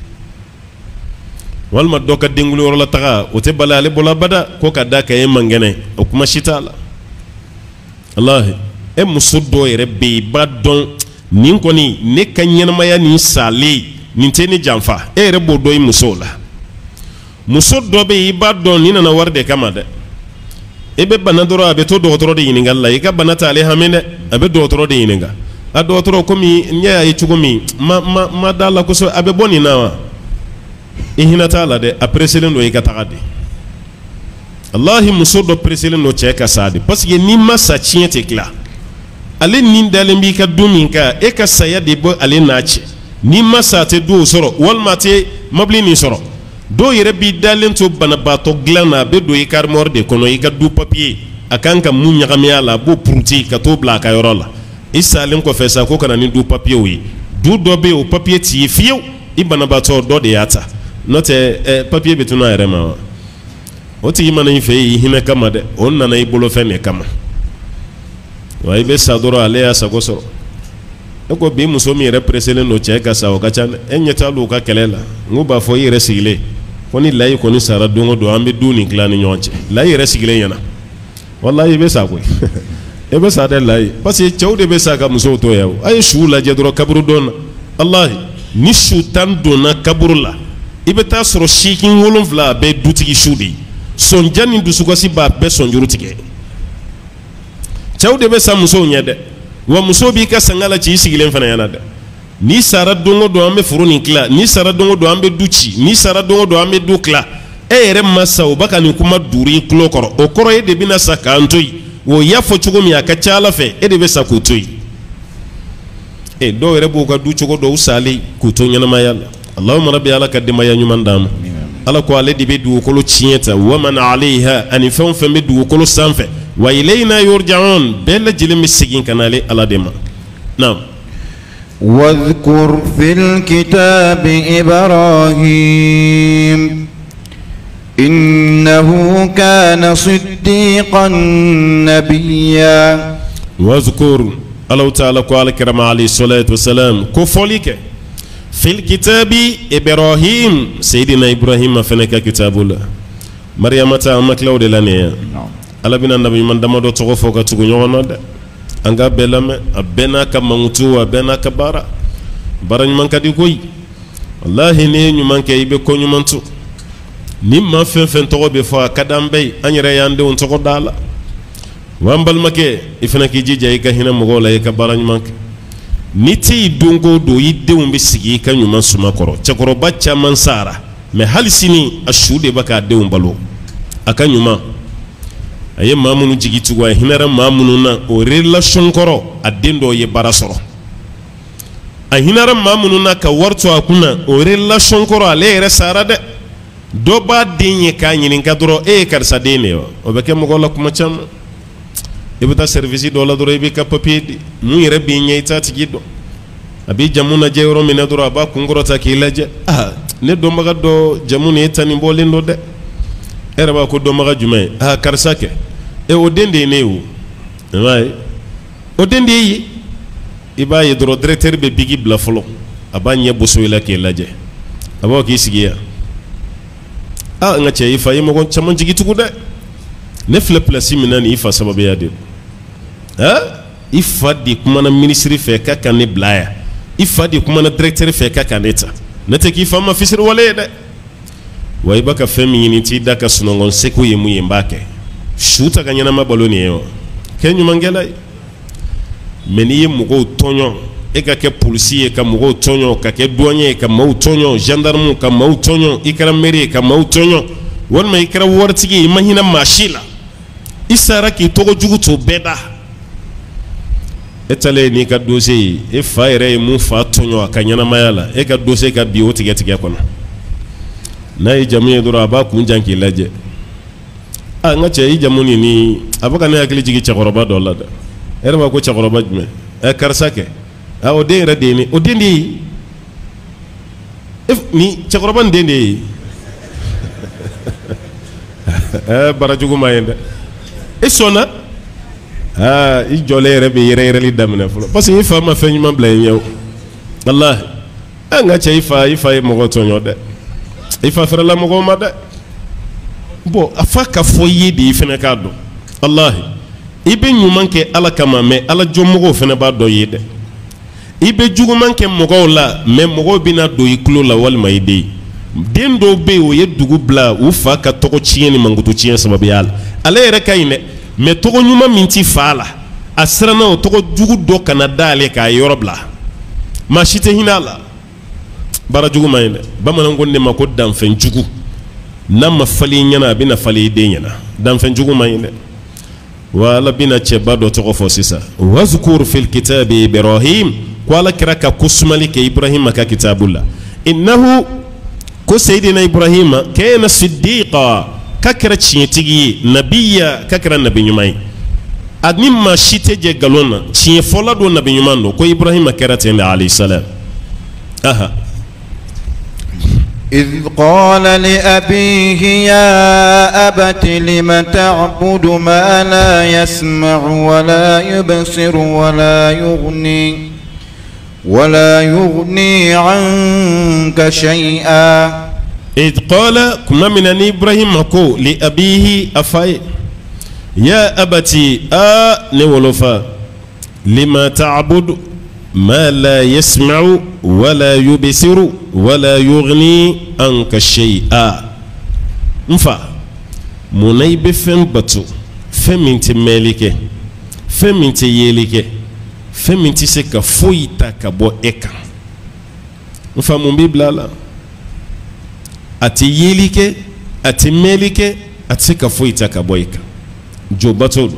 walma doka dingulu wala taga o te bala ale bola bada ko ka da ka mangene o kuma shitala allah e musuddo yere be badon nin koni ne kanyena maya ni sale nin teni jamfa e re bodo yi musola musuddo be badon ni na warde kamade ebe bana doro abe to dotoro de yininga la ika bana tale hamene abe dotoro de yininga a dotoro komi nya yi chugumi ma dala ko so abe boni nawa ihina tala de apreselen do ika tagade allah musodo preselen no cheka sadi parce que ni masa chiente kla ale nin dale mbi ka duminka e ka saya de bo ale nache ni masa te do soro wal mate mabli ni soro do yere bi dalen to bana bato glana be do ikar morde kono ika du papier akanka munya kamela bo pruti ka to bla ka yorola isalem ko fesa ko kana ni du papier wi du do be o papier ti fiu ibana bato do de yata note papier betuna erema o ti mana ife hina kama de onna na ibolo fene kama wa ibe sadoro ale ya sagosoro eko bi muso mi represele no cheka sa o kacha enyeta lu ka kelela nguba fo yire sile koni layi koni sara dongo do ambe duni klani nyonche layi resigile yana wallahi be sa ko e be sa de layi parce que chawde be sa ka muso to yaw ay shu la je dro kabru don allah ni shu tan dona kabru la ibe ta soro shikin wolon vla be dutigi shudi son janni dusugo si ba be son jurutige chawde be sa muso nyede wa muso bi ka sangala ci sigilen fana yana de ni sara dongo do ambe furuni kla ni sara dongo do ambe duci ni sara dongo do ambe dukla ere masa o baka ni kuma duri klo koro o koro e de bina saka antoi wo ya fo chugo mi aka chala fe e de be sakutoi e do ere bu ka du chugo do usali kuto nyana mayalla allahumma rabbi ala kadima ya nyuman dam ala ko ale de be du kolo chieta wa man alaiha an fam fam be du kolo sanfe wa ilayna yurja'un bel jilim sigin kanale ala dema nam واذكر في الكتاب إبراهيم إنه كان صديقا نبيا واذكر الله تعالى قال كرم عليه الصلاة والسلام كفوليك في الكتاب إبراهيم سيدنا إبراهيم فنك كتاب الله مريم تعمك لو دلانيا على بنا النبي من دمدو تغفوك تغنيونا anga belame abena ka mangutu abena ka bara nyuman kadi koy wallahi ne nyuman ke ibe ko nyumantu nimma fen to be fa kadambe anyere yande on to dala wambal make ifana ki jija ka hina mo gola ka bara nyuman niti dungo do yidde umbe sigi ka nyuman suma koro chakoro bacca mansara me halisini ashude baka de umbalo aka nyuman aye mamunu jigitu wa hinara mamunu na o relation koro adendo ye barasoro a hinara mamunu na ka warto akuna o relation koro ale resara de do ba dinye ka nyinin ka doro e karsa dene o be ke mo gola kuma cham ibata service do la doro e be ka papier mu yere bi nyai tati gido abi jamuna jewro mi na doro ba kungoro ta kilaje ne do maga do jamuna etani bolendo de era ba ko do maga jume karsake e o dende ne o vai o dende yi iba ye dro directeur be bigi bla folo abanye boso ila ke laje abo ki sigiya nga che ifa yimo gon chamon jigi tugu de ne fle place minani ifa sababu ya de ifa di kuma na ministry fe ka kan ne blaya ifa di kuma na directeur fe ka kan eta ne te ki fama fisir wale de wa ibaka femi ni ti daka sunongon seku yemu yembake shuta kanyana mabaloni yo kenyu mangela meni mugo tonyo e ka ke policier ka mugo tonyo ka ke douanier ka mau tonyo gendarme ka mau tonyo ikara mairie ka mau tonyo won mai ikara wartigi imagina mashila isara ki togo jugu to beda etale ni ka dossier e faire mu fa tonyo akanyana mayala e ka dossier ka biwo tige kono na yi jamu dura ba kun janki laje nga che yi jamu ni abaka ne akili jigi chakoroba dolla da era ba ko chakoroba jume karsake o de ra de ni o de ndi ni chakoroba de ndi barajugo mayende e sona i jole re be yere li damna fulo parce que fa ma feñu ma blay ñew wallahi nga che ifa mo go tonyo de ifa fere la mo go ma de bo afaka foyi di fene kado wallahi ibe nyumanke ala kama me ala jomogo fene ba do yede ibe jugumanke mogo la me mogo bina do iklo la wal mayde den do be o ye dugu bla u fa ka togo cieni mangutu cien sababu yala ala ere kayne me togo nyuma minti fala asrana o togo jugu do kana dale ka yorobla ma shite hinala bara jugu mayne bamanan gonde mako dam fen jugu nama fali nyana bina fali de nyana dam fen jugu mayne wala bina cheba do togo fo sisa wazkur fil kitabi ibrahim qala kiraka kusmali ke ibrahim ka kitabullah innahu ko sayyidina ibrahim kana siddiqa kakra chiyetigi nabiyya kakra nabiyyumai adnimma shite je galona chiye fola do nabiyyumando ko ibrahim karate alayhi salam إذ قال لأبيه يا أبت لم تعبد ما لا يسمع ولا يبصر ولا يغني عنك شيئا إذ قال كما من إبراهيم كو لأبيه أفاي يا أبتي نولفا لما تعبد ما لا يسمع ولا يبصر ولا يغني عنك شيئا نفا مني بفم بتو فمن تملك فمن تيلك فمن تسك فويتا كبو إكا نفا من بيبلا ati yelike ati melike ati sika foita kaboika jo batolu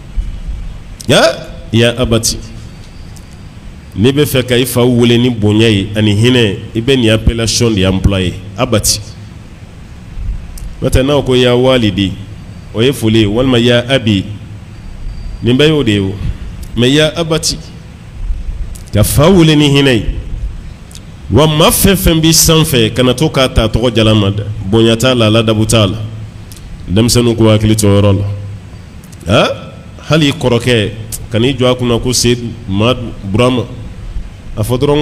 ya abati ne be fe ka ifa wole ni bonya yi ani hine ibe ni appellation de employé abati mata na ko ya walidi o ye fule walma ya abi ni bayo de o me ya abati ka fa wole ni hine wa ma fɛn bi sanfɛ kana to ka ta tɔgɔ jalama dɛ bonya t'a la ladabu t'a la denmisɛnninw ko hakili to yɔrɔ la hali kɔrɔkɛ kan'i jɔ a kunna ko Seydou Madu Burama a fɔ dɔrɔn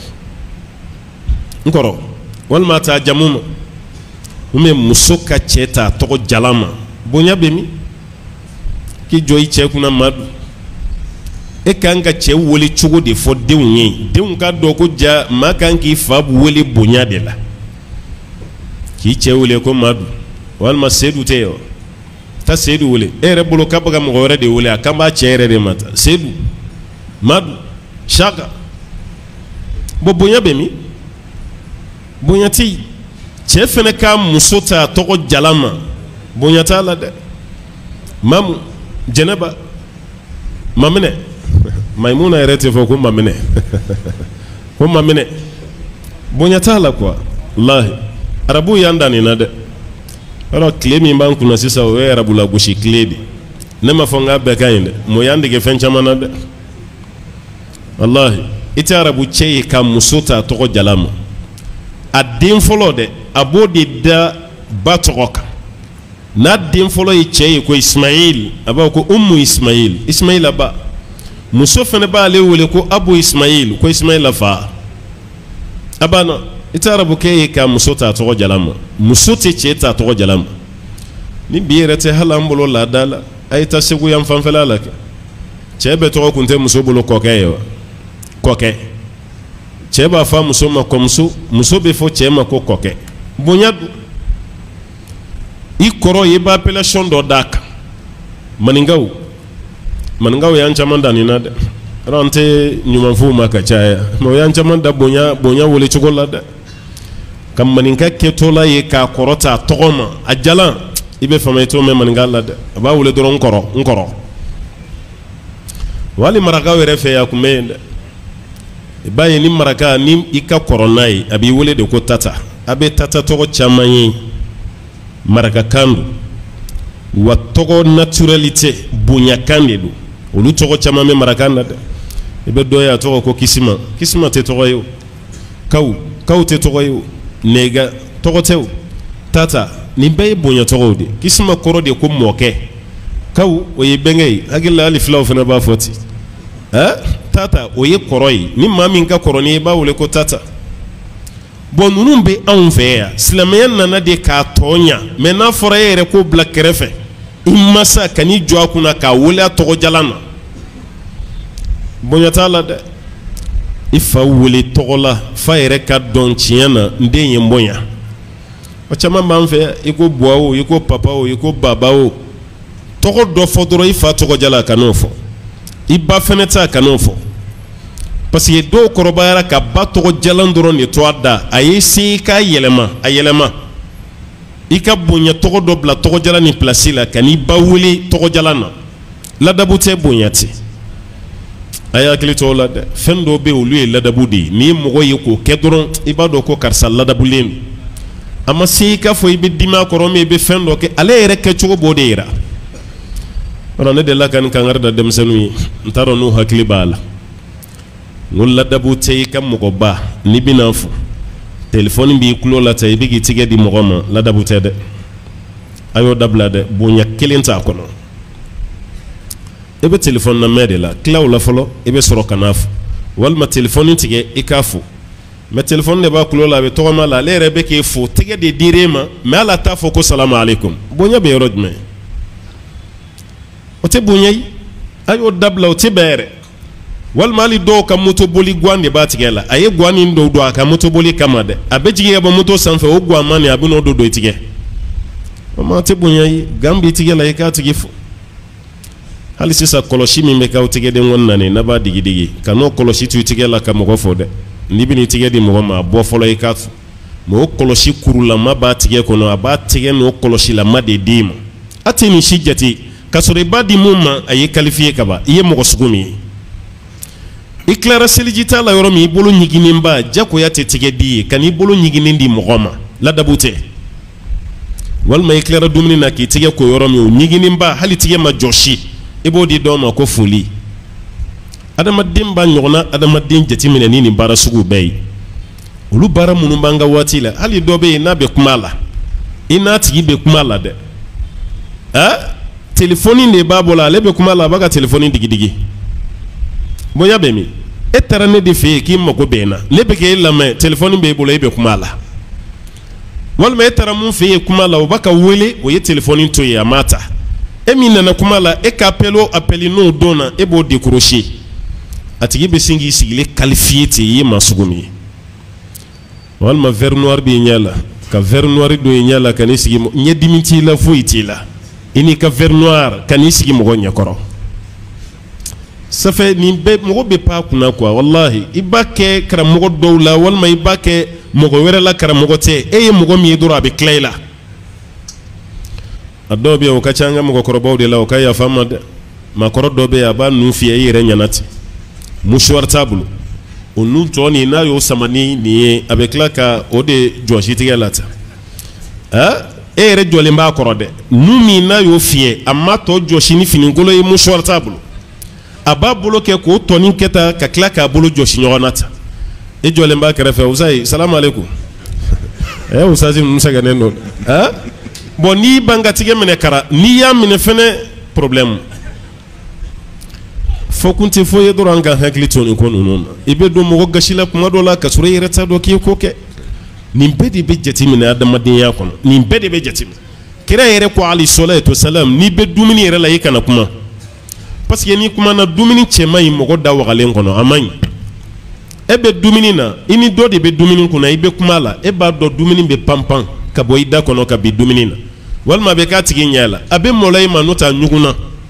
n kɔrɔ walima a t'a jamu ma ou muso ka cɛ ta tɔgɔ jalama bonya bɛ min k'i jɔ i cɛ kunna Madu e kan ka cɛ wele cogo de fɔ denw ye denw ka dɔn ko ja maa kan k'i fa wele bonya de la k'i cɛ wele ko Madu walima Seydou tɛ yen ta Seydou wele e yɛrɛ bolo k'a bɛ ka mɔgɔ wɛrɛ de wele a kan b'a cɛ yɛrɛ de ma ta Seydou Madu Saka bon bonya bɛ min bonya tɛ yen cɛ fɛnɛ ka muso ta tɔgɔ jalama bonya t'a la dɛ Mamu Jɛnɛba Maminɛ Maimuna yɛrɛ tɛ fɔ ko maminɛ ko maminɛ bonya t'a la quoi wallahi arabu y'an dan nin na dɛ alors tile min b'an kunna sisan o ye arabu lagosi tile de ne ma fɔ n k'a bɛɛ ka ɲi dɛ mo y'an dege fɛn caman na dɛ wallahi i tɛ arabu cɛ ye ka muso ta tɔgɔ jalama a den fɔlɔ dɛ a b'o de da ba tɔgɔ kan n'a den fɔlɔ ye cɛ ye ko Ismaïl a b'a ko Umu Ismaïl Ismaïla ba muso fana b'ale wele ko Abu Ismaïl ko Ismaïla fa abana i tɛ arabu kɛ ye ka muso ta tɔgɔ jalama muso tɛ cɛ ta tɔgɔ jalama ni bi yɛrɛ tɛ hali an bolo laada la a ye taa Segu yan fanfɛla la kɛ cɛ bɛɛ tɔgɔ kun tɛ muso bolo kɔkɛ ye wa kɔkɛ cɛ b'a fɔ muso ma kɔmuso muso bɛ fɔ cɛ ma ko kɔkɛ bonya don i kɔrɔ ye b'a appellation dɔ d'a kan maninkaw y'an caman da nin na dɛ yɔrɔ an tɛ ɲuman f'u ma ka caya mais o y'an caman da bonya wele cogo la dɛ ka maninka kɛtɔ la ye k'a kɔrɔ ta tɔgɔ ma a jalan i bɛ fama i t'o mɛn maninka la dɛ a b'a wele dɔrɔn n kɔrɔ wali marakaw yɛrɛ fɛ yan kun bɛ yen dɛ i b'a ye ni maraka ni i ka kɔrɔ n'a ye a b'i wele de ko tata a bɛ tata tɔgɔ caman ye marakakan don wa tɔgɔ naturalité bonyakan de don olu tɔgɔ caman bɛ marakan na dɛ i bɛ dɔ ye a tɔgɔ ko Kisima tɛ tɔgɔ ye o kaw tɛ tɔgɔ ye o nega tɔgɔ tɛ o tata nin bɛɛ ye bonya tɔgɔw de Kisima kɔrɔ de ko mɔkɛ kaw o ye bɛnkɛ ye hakili la hali filaw fana b'a fɔ ten tata o ye kɔrɔ ye ni maa min ka kɔrɔ ni i b'a wele ko tata bon ninnu bɛ anw fɛ yan silamɛya nana de k'a tɔ ɲa mais n'a fɔra e yɛrɛ ko bila kɛrɛfɛ i masa ka n'i jɔ a kunna k'a wele a tɔgɔ jalan na bonya t'a la dɛ i fa wele tɔgɔ la fa yɛrɛ ka dɔn tiɲɛ na n den ye n bonya o caman b'an fɛ i ko buwa o i ko papa o i ko baba o tɔgɔ dɔ fɔ dɔrɔn i fa tɔgɔ jala ka n'o fɔ i ba fɛnɛ ta ka n'o fɔ parce que dɔw kɔrɔbayara ka ba tɔgɔ jalan dɔrɔn de to a da a ye se i ka yɛlɛma a yɛlɛma i ka bonya tɔgɔ dɔ bila tɔgɔ jalan ni place la ka n'i ba wele tɔgɔ jalan na ladabu tɛ bonya tɛ a y'a hakili to o la dɛ fɛn dɔw bɛ yen olu ye ladabu de ye n'i ye mɔgɔ ye k'o kɛ dɔrɔn i b'a dɔn ko karisa ladabulen don a ma se i k'a fɔ i bɛ dimi a kɔrɔ mais i bɛ fɛn dɔ kɛ ale yɛrɛ kɛcogo b'o de yira alors ne delila ka nin kankari da denmisɛnninw ye n t'a dɔn n'u hakili b'a la n ko ladabu tɛ i ka mɔgɔba n'i bɛna fɔ telefɔni b'i tulo la ta i bɛ k'i tigɛ di mɔgɔ ma ladabu tɛ dɛ a y'o dabila dɛ bonya kelen t'a kɔnɔ i bɛ telefɔni lamɛn de la tila o la fɔlɔ i bɛ sɔrɔ ka n'a fɔ walima telefɔni tigɛ i k'a fɔ mais téléphone de b'a kulo la be togoma la le rebe ke fo tege de direma mais ala ta fo ko salam alaykum bonya be yoro jme o te bonyay ayo dabla o te bere wal mali do ka moto boli gwande ba tigela aye gwani ndo do aka moto boli kamade abejige ba moto sanfe o gwa mani abuno do do tige o ma te bonyay gambi tigela e ka tigifo hali sisa koloshi mi me ka o tige de wonna ne na ba digi kano koloshi tu tigela ka mo fo de ni bini tige di mo ma bo folo e ka mo koloshi kurula ma ba tige kono aba tige no koloshi la ma de dim atini shijati kasore ba di mumma aye qualifier kaba iye mo sugumi iklara selijita la yoro mi bolo nyigini mba jako ya tige di kani bolo nyigini ndi mo goma la dabute wal ma iklara dumini na ki tige ko yoro mi nyigini mba hali tige ma joshi ibo di do ma ko fuli adama dimba nyogna adama din jati mine ni bara sugu bay ulu bara munu banga watila hali dobe na be kumala ina tigi be kumala de telefoni ne babola le be kumala baga telefoni digi boya be mi etara ne de fe ki mako bena le be ke lame telefoni be bola be kumala wal me etara mun fe kumala o baka wele o ye telefoni to ya mata emi nana kumala e ka appeli no dona e bo décrocher atigi be singi sigile qualifié te yi masugumi wal ma vert noir bi nyala ka vert noir do nyala kan sigi nyediminti la foiti la ini ka vert noir kan sigi mo gonya koro ça fait ni be mo be pa kuna quoi wallahi ibake kara mo dowla wal ma ibake mo go wera la kara mo te e mo go mi dura be clayla adobe o kachanga mo ko bawde la o kaya fama ma koro dobe ya ba nu fi yire nyanati mouchoir table o nu toni na yo samani ni avec la ka o de joshi tigelata ere jole mba korode nu mi na yo fie amma to joshi ni fini ngolo e mouchoir table aba bolo ke ko toni keta ka kla ka bolo joshi nyonata e jole mba kerefe usai salam alaykum usazi musaga nendo bon ni banga tige mene kara ni ya mene fene problème fokunte foye doranga hakli toni ko non ibe do mo gashila kuma do la kasure yereta do ki ko ke nimbedi be jati min adama din ya kono nimbedi be jati kira yere ko ali salatu wassalam ni be dumini yere la yikana kuma parce que ni kuma na dumini chema yi mo da wagalen kono amany ebe dumini na ini do de be dumini kuna ibe kuma la e ba do dumini be pampan ka boy da kono ka be dumini na walma be ka tigi nyala abe molay manuta nyuguna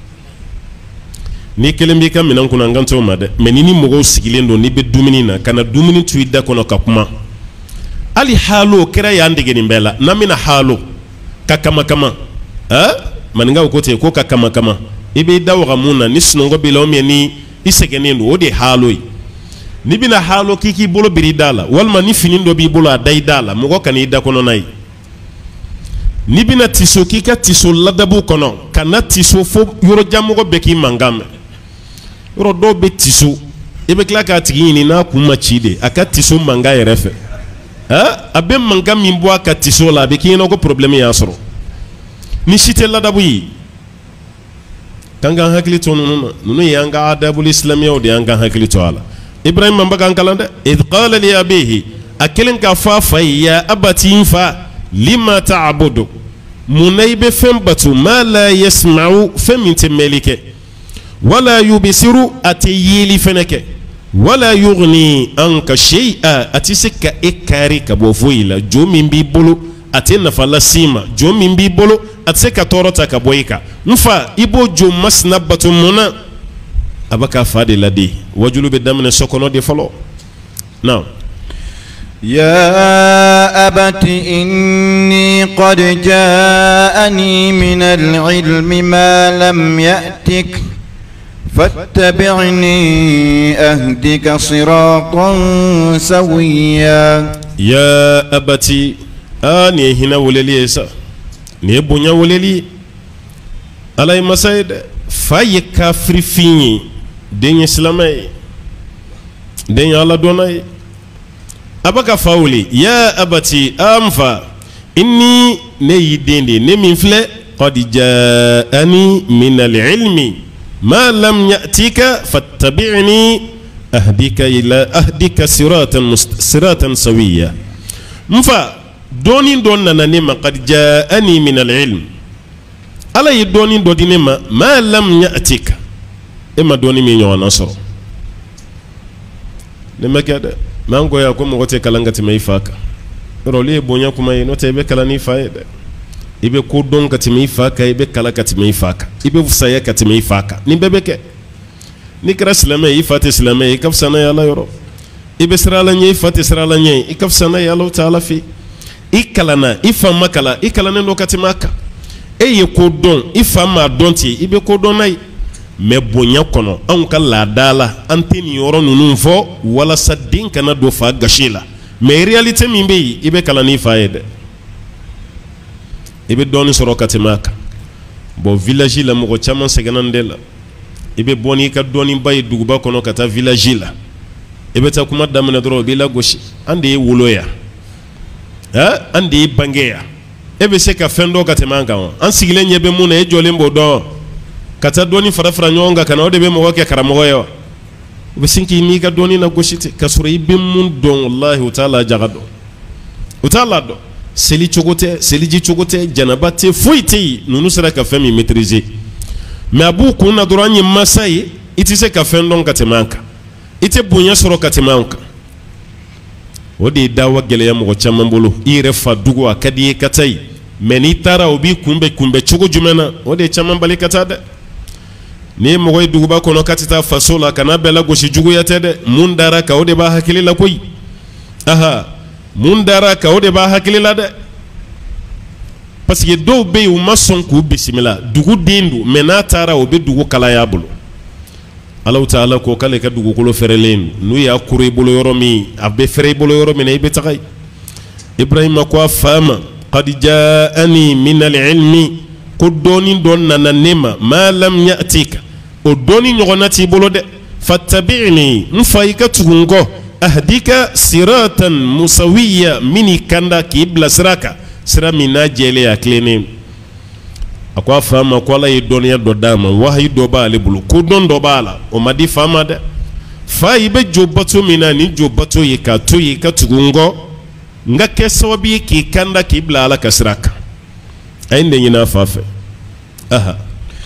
ni kelembi ka minan kuna nganto ma de menini mogo sigilen do ni be dumini na kana dumini tuida kono ka kuma ali halo kera ya ndege ni mbela na mina halo ka kama maninga ko te ko ka kama ibe dawa muna ni sunongo bilo mi ni isegenendo ode halo ni bina halo kiki bolo biridala walma ni finindo bi bolo adai dala mogo kan ida kono nai ni bina tiso kika tiso ladabu kono kana tiso fo yoro jamogo beki mangame yoro do be tiso ebe kla ka tigi ni na kuma chide aka tiso manga yerefe abe manga mimbo aka tiso la be kino ko problème ya soro ni shite ladabu yi kanga hakili to nunu yanga adabul islamiyya o de yanga hakili to ala ibrahim mbaga kalanda id qala li abihi akelen ka fa ya abati fa lima ta'budu munaybe fembatu ma la yasma'u faminti melike wala yubsiru atiyili feneke wala yughni anka shay'a atisika ikari kabofuila jomimbi bolo atena fala sima jomimbi bolo atseka torota kaboyika mfa ibo jo masnabatu muna abaka fadi ladi wajulu be damne sokono de folo now يا أبت إني قد جاءني من العلم ما لم يأتك فاتبعني أهدك صراطا سويا يا أبتي أني هنا وللي إسا نيبونيا وللي على مسايد فاي كافر فيني دين إسلامي دين على دوناي abaka fauli ya abati amfa inni neyidende ne min fle qad jaani min al-ilmi ma lam ya'tika fattabi'ni أهديك صراطا سويا مفا دوني دون نانيما قد جاءني من العلم على يدوني دونيما ما لم يأتيك إما دوني من يوانا صر لما كده ما نقول يا كم وقت كلامك تمي فاك رولي بونيا كم ينوت يبي كلامي فايد يبي كودون كتمي فاك يبي كلا كتمي فاك يبي فسايا كتمي فاك نبيك نكرا سلامي يفات سلامي يكف سنة يلا يرو يبي سرالني يفات سرالني يكف سنة يلا تعالى في إكلنا إفهم مكلا إكلنا لوكاتي ماكا أي كودون إفهم ما دونتي يبي كودون ناي مبونيا كونو أنك لا دالا أنتني يورو نونفو ولا سدين كنا دوفا غشيلا مي رياليتي ميبي يبي كلاني فايد يبي دوني سروكاتي ماكا بو فيلاجي لا مغو تشامان سيغناندلا ibe boni ka doni bay duguba kono kata village la ibe ta kuma damna dro bi la goshi ande wuloya ande bangeya ebe se ka fendo kata manga an sigile nyebe muna e jole mbodo kata doni fara nyonga kana ode be mo wake karamo yo be sinki mi ka doni na goshi te kasura ibe mun don wallahi taala jagado utala do seli chogote seli ji chogote janabate fuiti nunu sera ka fami maîtriser mais abu kuna duranye masai itise ka fendon katemanka ite bunya soro katemanka wodi dawa gele ya mo chamambulu ire fa dugo akadi katai meni tara obi kumbe chugo jumena wodi chamambali katada ni mo goy dugo ba kono katita fasola kana bela goshi jugo yatede mundara ka wodi ba hakili la koy aha mundara ka wodi ba hakili la de parce que do be u mason ku bismillah dugu dendu mena tara o be dugu kala ya bulu Allah taala ko kale ka dugu kolo ferelen nu ya kure bulu yoro mi abbe fere bulu yoro mi ne be takay Ibrahima ko fama qad jaani min al-ilmi ko doni don nananema ma lam ya'tika o doni nyogonati bulu de fattabi'ni mfaika tugungo ahdika siratan musawiya mini kanda kibla siraka sira mina jele ya klene akwa fama ko la yidoniya do dama wahyi do baale bulu ko don do bala o madi fama de fa ibe jobato mina ni jobato yikato yikatugungo nga kesobi ki kanda kibla ala kasraka ainde nyina fafe aha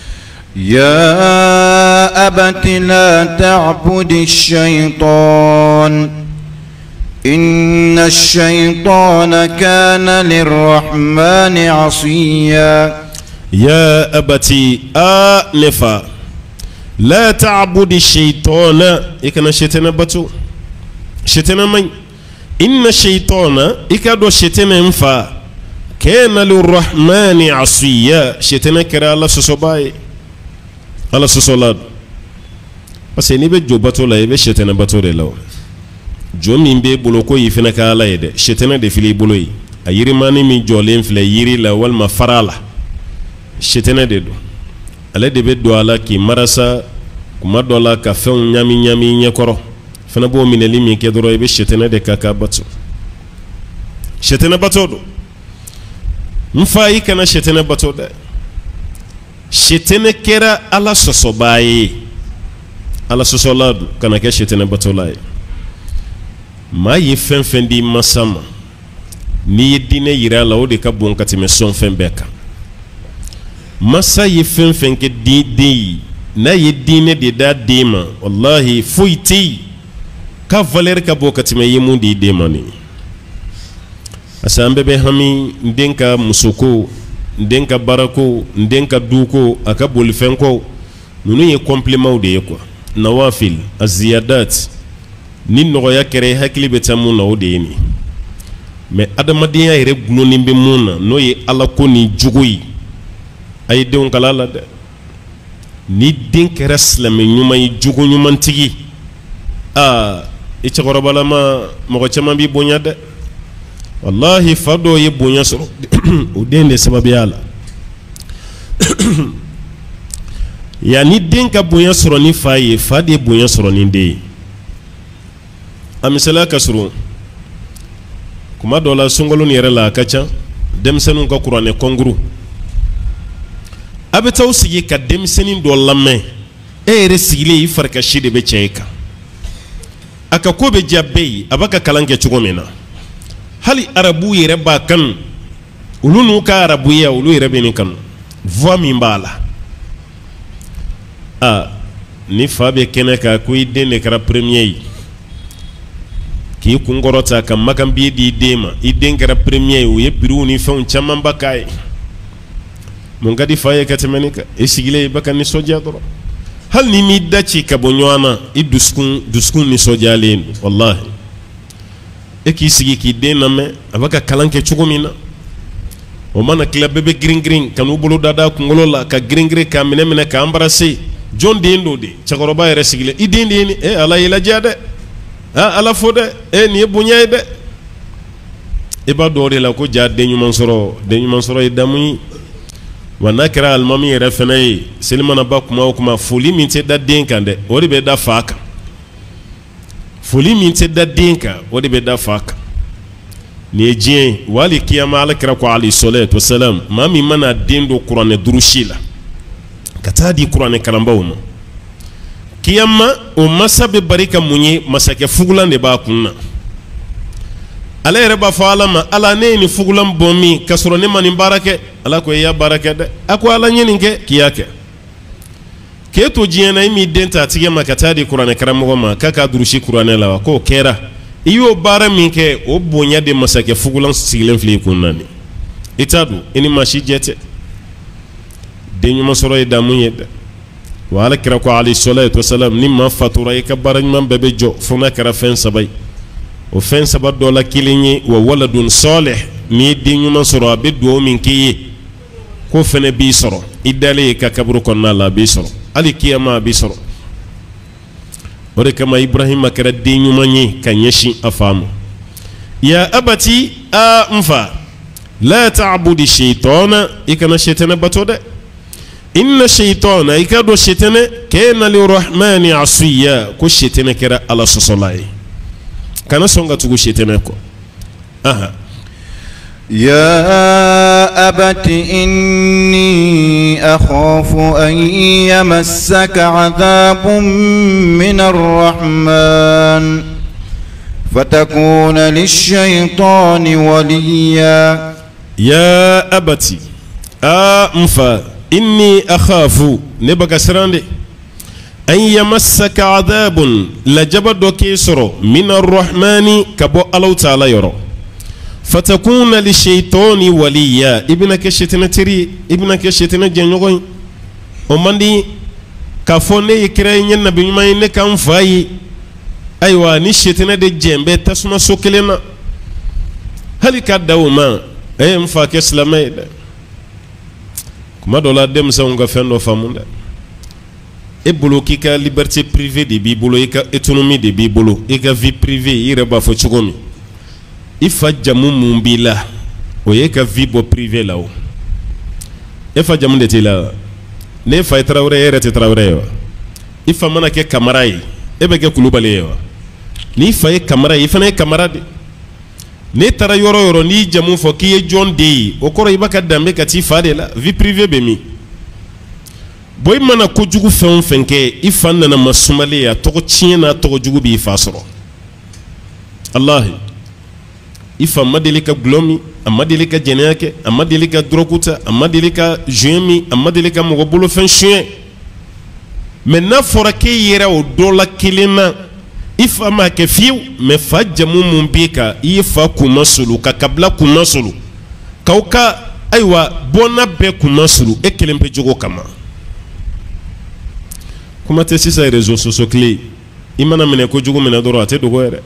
يا أبت لا تعبد الشيطان إن الشيطان كان للرحمن عصيا يا أبتي آنفا لا تعبد الشيطان إكنا الشيطان باتو شيطان من إن الشيطان إكادو الشيطان انفا كان للرحمن عصيا شيطان كرا الله سسوباي الله سسولاد بس نيبي جو باتو لا يبي شيطان باتو دلو jomi be boloko yifena ka ala yede shetana de fili boloyi ayiri mani mi jolen file yiri la walma farala shetana de do ala de be do ala ki marasa kuma do la ka fe nyami nyekoro fana bo mineli mi ke doro be shetana de kaka batu shetana batu do mfai kana shetana batu de shetana kera ala sosobaye ala sosoladu kana ke shetana batu lai ma yi fɛn di masama ni dine yira la o de ka bon katime son fɛn bɛɛ kan masa yi fɛn ke di na yi dine de da dema wallahi foiti ka valer ka bo katime yi mun di dema ni asambe be hami ndenka musoko ndenka barako ndenka duko aka bol fɛn ko nunu ye complément de ye quoi nawafil aziyadat ni nogoya kere hakili be tamu na o de ni mais adamadiya yere gunoni be muna no ye ala ko ni jugoyi ay de on kala la de ni den kere slame nyuma yi jugo nyuma tigi e chagoro bala ma mo chama bi bonya de wallahi fado ye bonya so o den de sababi ala ya ni den ka bonya so ni faye fade bonya so ni de amisala kasuru kuma dola sungolo ni yere la kacha demsenu ka qur'ane konguru abetaw sigi ka demsenin do lamme e yere sigile yi farka shide be cheka aka ko be jabbe abaka kalanke cogo min na hali arabu yɛrɛ b'a kanu olu n'u ka arabuya olu yɛrɛ bɛ nin kanu voix min b'a la ni fa bɛ kɛnɛ kan ko i den de kɛra premier ye k'i kunkɔrɔta ka makanbiye di i den ma i den kɛra premier ye o ye piriw ni fɛnw camanba k'a ye mun ka di fa ye ka tɛmɛ nin kan i sigilen i bɛ ka nisɔndiya dɔrɔn hali ni m'i da ci ka bɔ ɲɔgɔn na i dusukun nisɔndiyalen don walahi e k'i sigi k'i den lamɛn a bɛ ka kalan kɛ cogo min na o mana tila bɛɛ bɛ girin-girin ka n'u bolo dada kunkolo la ka girin-girin k'a minɛ ka embrasser jɔn den do de cɛkɔrɔba yɛrɛ sigilen i den de ye nin ala y'i ladiya dɛ ala fo dɛ nin ye bonya ye dɛ i b'a dɔn o de la ko ja den ɲuman sɔrɔ ye damu ye wa n'a kɛra alimami yɛrɛ fana ye seli mana ba kuma o kuma foli min tɛ da den kan dɛ o de bɛ da fa kan foli min tɛ da den kan o de bɛ da fa kan nin ye diɲɛ ye wali kiyama alakira ko alayhi salatu wasalam maa min mana den do kuranɛ durusi la ka taa di kuranɛ kalanbaw ma kiyama o masa bɛ bari ka mun ye masakɛ fugulan de b'a kun na ale yɛrɛ b'a fɔ ala ma ala ne ye nin fugulan bɔn min ka sɔrɔ ne ma nin baara kɛ ala ko i y'a baara kɛ dɛ a ko ala ɲe nin kɛ k'i y'a kɛ k'e to diɲɛ na i m'i den ta a tigɛ ma ka taa di kuranɛ karamɔgɔ ma k'a ka durusi kuranɛ la wa k'o kɛra i y'o baara min kɛ o bonya de masakɛ fugulan sigilen filɛ i kun na nin i t'a dɔn i ni maa si jɛ tɛ den ɲuman sɔrɔ ye damu ye dɛ wa alakira ko alayhi salatu wasalam ni maa fatura i ka baara ɲuman bɛɛ bɛ jɔ fo n'a kɛra fɛn saba ye o fɛn saba dɔ la kelen ye wa waladun salih n'i ye den ɲuman sɔrɔ a bɛ dugawu min k'i ye k'o fɛnɛ b'i sɔrɔ i dalen i ka kaburu kɔnɔna la a b'i sɔrɔ hali kiyama a b'i sɔrɔ o de kama ibrahima kɛra den ɲuman ye ka ɲɛsin a fa ma ya abati n fa la ta'budi shaytana i kana shaytana bato dɛ inna shaytana i ka dɔn shaytana kana lirrahmani asiya ko shaytana kɛra ala sɔsɔla ye kana sɔn ka tugu shaytana kɔ يا أبت إني أخاف أن يمسك عذاب من الرحمن فتكون للشيطان وليا يا أبت أنفا إني أخاف نبقى سراندي أن يمسك عذاب لجبد كيسر من الرحمن كبو الله تعالى يرى فتكون للشيطان وليا ابنك الشيطان تري ابنك الشيطان جنوغي ومندي كفوني يكرين النبي ما ينك أنفاي أيوة نشيطان دي جنب تسمى سوكلنا هل كدوما أي مفاك إسلامي كما دولا دم سونغا فندو فاموندا e bolo k'i ka liberté privée de b'i bolo i ka autonomie de b'i bolo i ka vie privée i yɛrɛ b'a fɔ cogo min i fa jamu mun b'i la o ye ka vie bɔ privée la o e fa jamu de t'i la ne fa ye tarawele e yɛrɛ tɛ tarawele ye wa i fa mana kɛ kamara ye e bɛ kɛ kulubali ye wa n'i fa ye kamara ye i fana ye kamara de ne taara yɔrɔ o yɔrɔ n'i jamu fɔ k'i ye jɔn den ye o kɔrɔ i b'a ka danbe ka t'i fa de la vie privée bɛ min boy mana ko jugu fɛn o fɛn kɛ i fa nana masumale a tɔgɔ tiɲɛ n'a tɔgɔ jugu b'i fa sɔrɔ allahi i fa ma deli ka gulɔ min a ma deli ka jɛnɛya kɛ a ma deli ka dɔrɔgu ta a ma deli ka joint min a ma deli ka mɔgɔ bolofɛn suɲɛ mais n'a fɔra k'e yɛrɛ o dɔ la kelen na i fa m'a kɛ fiyewu mais fa jamu mun b'i kan i ye fa kunma sulu ka kabila kunma sulu k'aw ka ayiwa bɔnna bɛɛ kunma sulu e kelen pe jogo kama kuma tɛ sisan réseaux sociaux clé i mana minɛ kojugu minɛ dɔrɔn a tɛ dogo yɛrɛ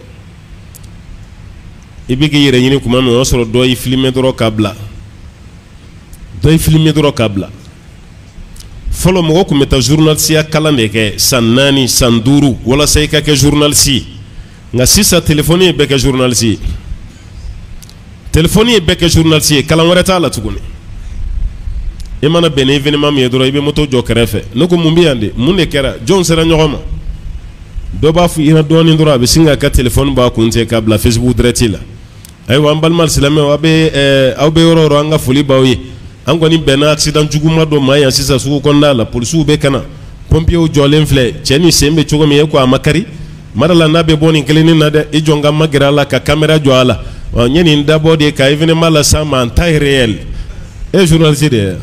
i bɛ k'i yɛrɛ ɲini kuma min o y'a sɔrɔ dɔ y'i filmé dɔrɔn k'a bila fɔlɔ mɔgɔ tun bɛ taa journalisiya kalan de kɛ san 4 san 5 walasa i ka kɛ journaliste ye nka sisan téléphone ye bɛɛ kɛ journaliste ye téléphone ye bɛɛ kɛ journaliste ye kalan wɛrɛ t'a la tuguni i mana bɛn ni événement min ye dɔrɔn i bɛ moto jɔ kɛrɛfɛ ne ko mun bɛ yan de mun de kɛra jɔn sera ɲɔgɔn ma dɔ b'a fɔ i ɲɛna dɔɔnin dɔrɔn a bɛ sin k'a ka téléphone b'a kun tigɛ k'a bila Facebook direct la ayiwa an balima silamɛw aw bɛ yɔrɔ o yɔrɔ an ka foli b'aw ye an kɔni bɛnna accident juguman dɔ ma yan sisan sugu kɔnɔna la polisiw bɛ ka na pompiers jɔlen filɛ cɛ ni sen bɛ cogo min e ko a ma kari marala na be boni kelini na de ijonga magira la ka camera jo ala nyeni ndabo de ka événement la sama en taille réelle et journaliste de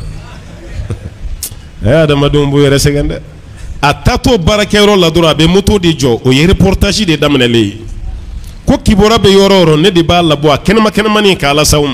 adama dum bu yere segande atato barakero la dora be moto de jo o ye reportage de damnele ko kibora be yororo ne de ba la bo kenema ni ka la sawma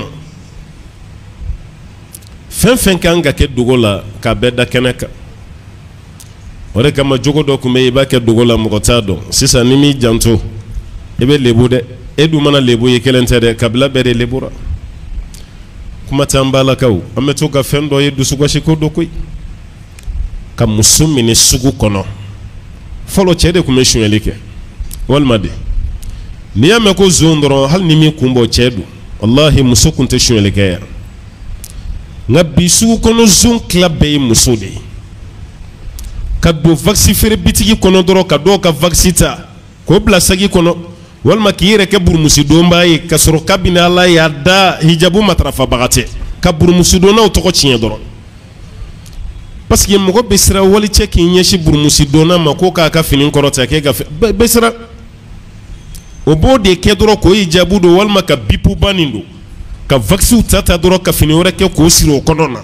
fen kanga ke dugola ka bedda keneka ore kama jogo do kuma e ba ke dugola mo ta do sisa ni mi janto e be lebu de edu mana lebu ye kelente de kabla be de lebura kuma tambala kaw ameto ka fen do ye dusu ko shi ko do koy ka musumi ni sugu kono folo chede kuma shunelike walmade ni ya me ko zondro hal ni mi kumbo chedu wallahi musukun te shunelike ya nga bisu kono zon club be musode ka do vaccin fere bitigi kono doro ka do ka vaccita ko bla sagi kono walma kiyere ke burmusi domba yi ka soro kabina ala ya da hijabu matrafa bagate ka burmusi dona o to ko tiye doro parce que mo ko besra wali cheki nyeshi burmusi dona ma ko ka finin korota ke ga besra o bode ke doro ko hijabu do walma ka bipu banindo ka vaccin tata doro ka fini wore ke ko siro konona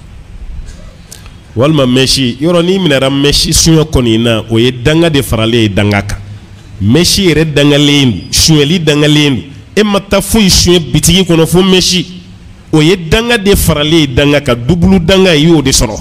walma meshi yoro ni minara meshi sunya konina o ye danga de farale dangaka meshi ere dangalendu sunyeli dangalendu e mata foi sunya bitigi kono fo meshi o ye danga de farale dangaka dublu danga yo de soro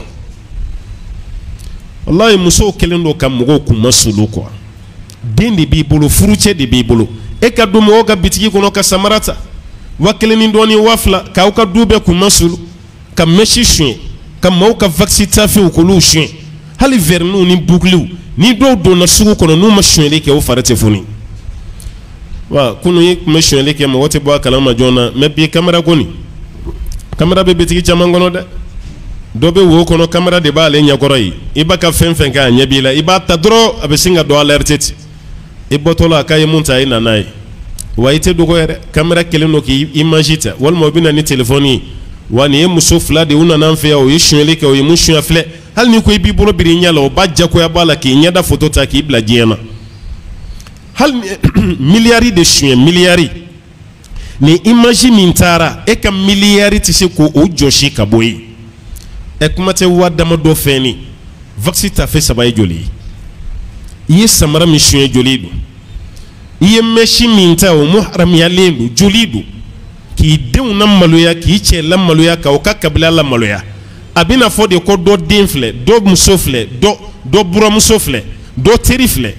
wallahi muso kelendo kam mo ko masulu ko dindi bi bolo furuche de bi bolo e ka dumo ga bitigi kono ka samarata wakeleni ndoni wafla ka uka dube ku masulu ka meshi sunya ka mauka vaccin tafi ukulu sunya hali vernu ni buglu ni do na sugu kono no mashwele ke o farate funi wa kunu yi mashwele ke mo wote bo kalama jona me bi camera goni camera be bitigi chamangono de do be wo kono camera de ba le nyagoroi ibaka fen ka nyabila ibata dro abesinga do alertet ibotola kay munta ina nai wa ite do ko yere camera keleno ki imagita wal mo bina ni telefoni wani ye muso fila de una nan fe o yishwele ke o ye mushu afle hal ni ko bi bolo biri nyala o bajja ko ya bala ki nyada photo ta ki bla jena hal milliards de chien milliards ni image mintara e ka milliards ti se ko o joshi ka boyi e kuma te wadama do feni vaccin ta fe sabay joli yi samara mi chien joli do yi meshi minta o muharram ya lendu joli do ki dew na maloya ki che la maloya ka o ka kabila la maloya abina fo de ko do denfle do musofle do bura musofle do terifle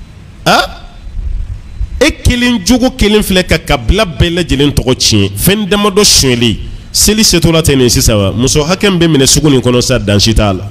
e kelin jugo kelin fle ka kabila bele jelen to chi fen dama do shweli seli setola tene sisawa muso hakem be mine suguni kono sa dan shitala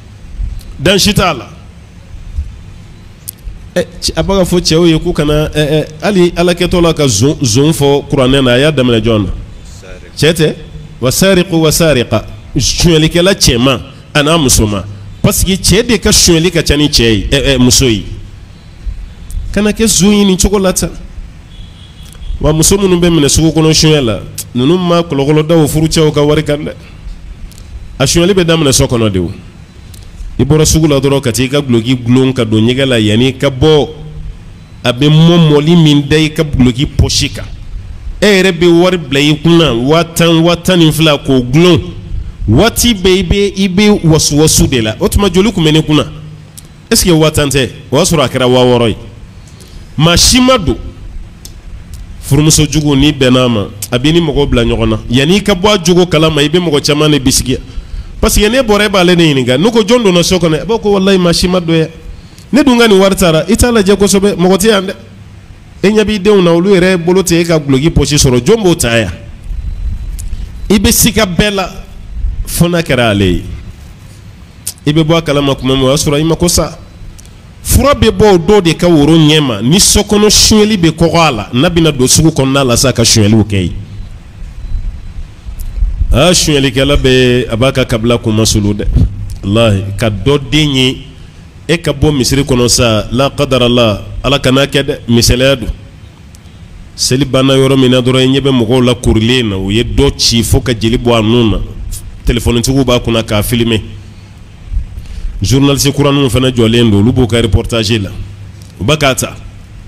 abaga fo chewo ye ku kana ali alaketola ka zon fo qur'anena ya damle jona chete wasariqu wasariqa shweli kala chema ana musoma parce que chede ka shweli ka chani chei musoyi kana ke zuyi ni chokolata wa musomu numbe mine sugo kono shwela nunu ma kolokolo dawo furu chewo ka wari kande a shweli be damne sokono dewo ibora sugu la doro kati ka blogi glon ka do nyegala yani ka bo abe momoli min dai ka blogi poshika rebe war blay kuna watan infla ko glon wati bebe ibe wasu de la otuma jolu kumene kuna est-ce que watante wasura kira waworoi mashimadu furmuso jugo ni benama abini mogo bla nyogona yani ka bo jugo kala ma ibe mogo chamane bisigia parce que ne bore ba le ne ninga nuko jondo no sokone boko wallahi mashimadu ya ne dunga ni wartara itala je ko sobe mogo ti ande enya bi dew na olu ere bolote ka blogi pochi soro jombo taya ibe sika bela fona karale ibe bo kala makuma mo asura imakosa fura be bo do de ka woro nyema ni sokono shweli be ko ala nabina do sugu konna la saka shweli okay shweli kala be abaka kabla kuma sulude wallahi ka do dinyi e ka bo misri kono sa la qadar Allah ala kana kede misaladu seli bana yoro mina doro nyebe mo la kurlena o ye do ci foka jeli bo anuna telephone tugu ba kuna ka filmer journaliste kuranu fana jolendo lubo ka reportage la bakata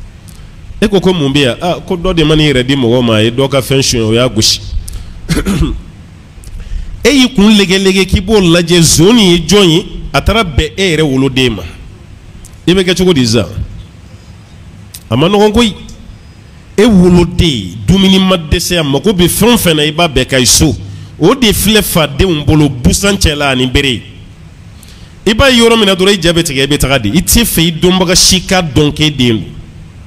e ko mun be ya ko dɔ de mani yɛrɛ di mɔgɔ ma ye dɔ ka fɛn suɲɛ o y'a gosi e y'i kun lege k'i b'o lajɛ zoni ye jɔn ye a taara bɛn e yɛrɛ woloden ma i bɛ kɛ cogo di sisan a ma nɔgɔn koyi e woloden dumuni ma dɛsɛ a mago bɛ fɛn o fɛn na i b'a bɛɛ ka i so o de filɛ fadenw bolo busan cɛla ani bere i b'a ye yɔrɔ min na dɔrɔn i ja bɛ tigɛ i bɛ taga di i tɛ fɛ i dɔnbaga si ka dɔn k'e den don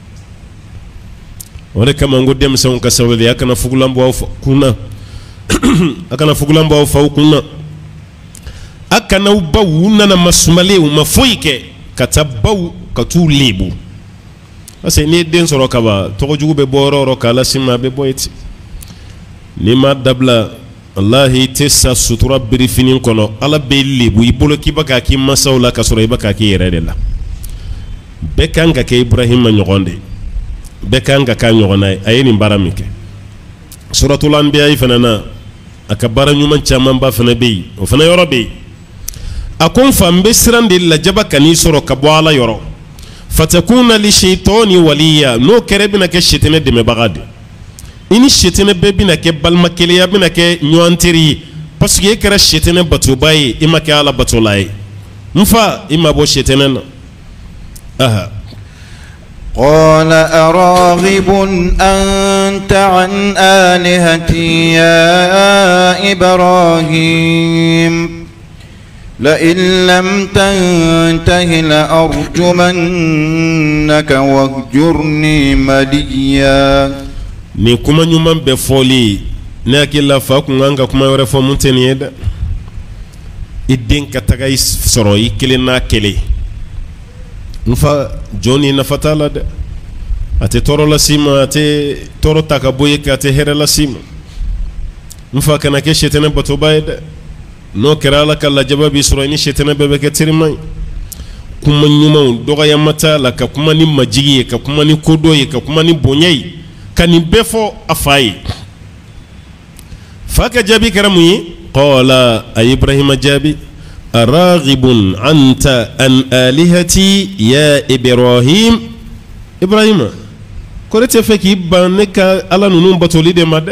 o de kama n ko denmisɛnw ka sabali a kana fugulan bɔ aw kunna a kana fugulan bɔ aw faw kunna a kana aw baw u nana masumalen u ma foyi kɛ ka taa baw ka t'u lebu parce que n'i ye den sɔrɔ kaban tɔgɔjugu bɛ bɔ yɔrɔ o yɔrɔ k'a lase ma a bɛ bɔ yen ten n'i ma dabila walahi i tɛ sa sutura birifini kɔnɔ ala bɛ lebu i bolo k'i bɛ k'a k'i mansaw la ka sɔrɔ i bɛ k'a k'i yɛrɛ de la bɛɛ kan ka kɛ Ibrahima ɲɔgɔn de bɛɛ kan ka k'a ɲɔgɔnna ye a ye nin baara min kɛ suratul anbiya fana na a ka baara ɲuman camanba fana bɛ yen o fana yɔrɔ bɛ yen a ko n fa n bɛ siran de lajaba ka n'i sɔrɔ ka bɔ ala yɔrɔ fatakuna li shaytani waliya n'o kɛra bɛna kɛ shetɛnɛ dɛmɛbaga de i ni shetɛnɛ bɛɛ bɛna kɛ balimakɛlɛya bɛna kɛ ɲɔgɔn teri ye parce que e kɛra shetɛnɛ batoba ye i ma kɛ ala batola ye n fa i ma bɔ shetɛnɛ na aha قال أراغب أنت عن آلهتي يا إبراهيم لئن لم تنته لأرجمنك واهجرني مليا ni kuma ɲuman bɛ fɔli ne hakili la fa kun kan ka kuma wɛrɛ fɔ mun tɛ nin ye dɛ i den ka taga i sɔrɔ i kelen n'a kelen n fa jɔn ni nafa t'a la dɛ a tɛ tɔɔrɔ las'i ma a tɛ tɔɔrɔ ta ka bɔ ye a tɛ hɛrɛ las'i ma n fa kana kɛ shetɛnɛ batoba ye dɛ n'o kɛra ala ka lajaba b'i sɔrɔ i ni shetɛnɛ bɛɛ bɛ kɛ terima ye kuma ɲumanw dɔgɔyama t'a la ka kuma ni majigi ye ka kuma ni kodɔn ye ka kuma ni bonya ye ka nin bɛɛ fɔ a fa ye fa ka jaabi kɛra mun ye qala a ye Ibrahima jaabi araghibun anta an alihati ya Ibrahim Ibrahima ko ne tɛ fɛ k'i ban ne ka ala ninnu batoli de ma dɛ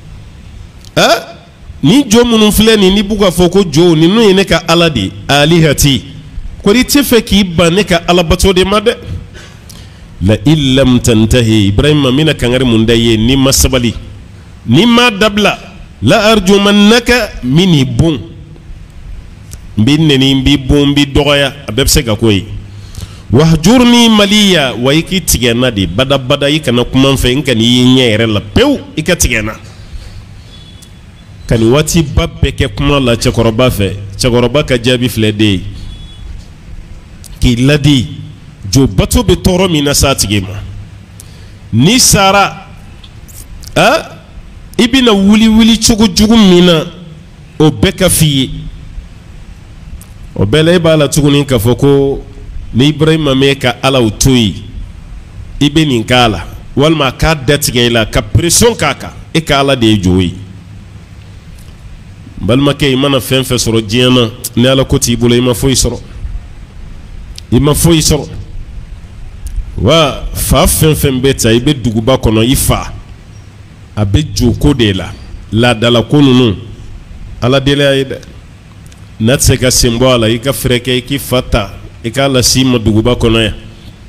ni jɔ minnu filɛ nin ni b'u ka fɔ ko jɔ ninnu ye ne ka ala de alihati ko i tɛ fɛ k'i ban ne ka ala bato de ma dɛ la illam tantahi Ibrahima mina kangari mun da ye ni ma sabali ni ma dabila la arjumannaka mini bon bi neni bi bon bi dɔgɔya a bɛɛ bɛ se ka ko ye wahjurni maliya wa i k'i tigɛ n na de badabada i kana kuma n fɛ n kana i ye ɲɛ yɛrɛ la pewu i ka tigɛ n na ka nin waati ba bɛɛ kɛ kuma la cɛkɔrɔba fɛ cɛkɔrɔba ka jaabi filɛ de ye k'i ladi jo bato bɛ tɔɔrɔ min na s'a tigi ma ni sara i bɛna wuli cogo jugu min na o bɛɛ ka f'i ye o bɛɛ la e b'a la tuguni k'a fɔ ko ni Ibrahima m'e ka alaw to yen i bɛ nin k'a la walima a k'a datigɛ i la ka pression k'a kan e ka ala de ye jo ye balimakɛ i mana fɛn fɛn sɔrɔ diɲɛ na ni ala ko t'i bolo i ma foyi sɔrɔ wa fa fɛn fɛn bɛ ta i bɛ duguba kɔnɔ i fa a bɛ jo ko de la laadala ko ninnu ala deli a ye dɛ n'a tɛ se ka sen bɔ a la i ka fɛɛrɛ kɛ i k'i fa ta i k'a lase i ma duguba kɔnɔ yan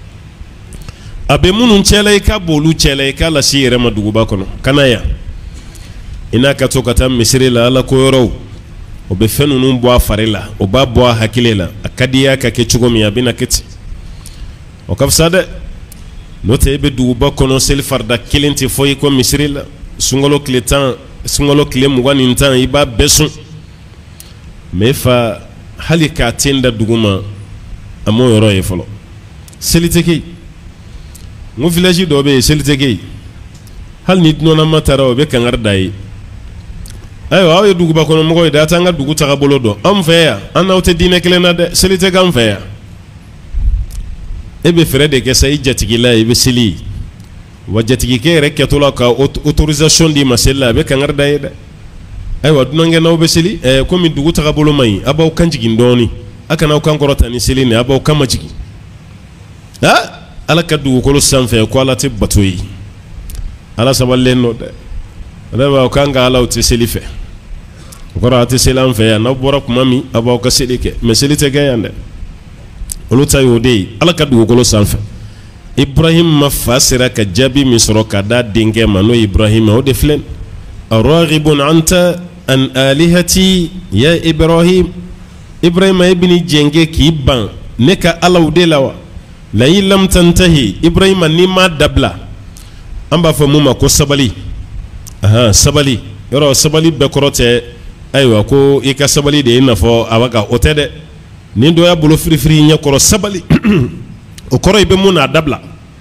a bɛ minnu cɛla i k'a b'olu cɛla i k'a lase i yɛrɛ ma duguba kɔnɔ kana yan i n'a ka to ka taa misiri la ala ko yɔrɔw o bɛ fɛn ninnu bɔ a fari la o b'a bɔ a hakili la a ka di i ka kɛ cogo min a bɛ na kɛ ten o ka fisa dɛ n'o tɛ e bɛ duguba kɔnɔ seli farida kelen tɛ fɔ i ko misiri la sunkalo tile 10 sunkalo tile 21 i b'a bɛɛ sun mais fa hali k'a ten da dugu ma a m'o yɔrɔ ye fɔlɔ seli tɛ kɛ yen n ko village dɔ bɛ yen seli tɛ kɛ yen hali ni dunanama taara o bɛ kangari da ye ayiwa aw ye duguba kɔnɔ mɔgɔw ye dɛ a t'an ka dugu tagabolo dɔn anw fɛ yan an n'aw tɛ diinɛ kelen na dɛ seli tɛ k'an fɛ yan e bɛ fɛɛrɛ de kɛ sa i jatigila ye i bɛ seli wa jatigikɛ yɛrɛ kɛtɔ la ka autorisation d'i ma seli la a bɛ kangari da ye dɛ ayiwa dunankɛ n'aw bɛ seli komi dugu tagabolo man ɲi a b'aw kan jigin dɔɔnin a kana aw kan kɔrɔta ni seli nin a b'aw kan majigin ala ka dugukolo sanfɛ ko ala tɛ bato ye ala sabalilen nɔ dɛ ale b'aw kan ka ala tɛ seli fɛ o kɔrɔ a tɛ seli an fɛ yan n'aw bɔra kuma min a b'aw ka seli kɛ mɛ seli tɛ kɛ yan dɛ olu ta y'o de ye ala ka dugukolo sanfɛ Ibrahim ma fa sera ka jaabi min sɔrɔ ka d'a denkɛ ma n'o ye Ibrahim o de filɛ araghibun anta an alihati ya Ibrahim Ibrahim e bini jenge k'i ban ne ka alaw de la wa la in lam tantahi Ibrahim ni ma dabla an b'a fɔ mun ma ko sabali sabali yɔrɔ sabali bɛɛ kɔrɔ tɛ ayiwa ko i ka sabali de ye n'a fɔ a b'a ka o tɛ dɛ ni dɔ y'a bolo firifiri ɲɛ kɔrɔ sabali o kɔrɔ i bɛ mun n'a dabla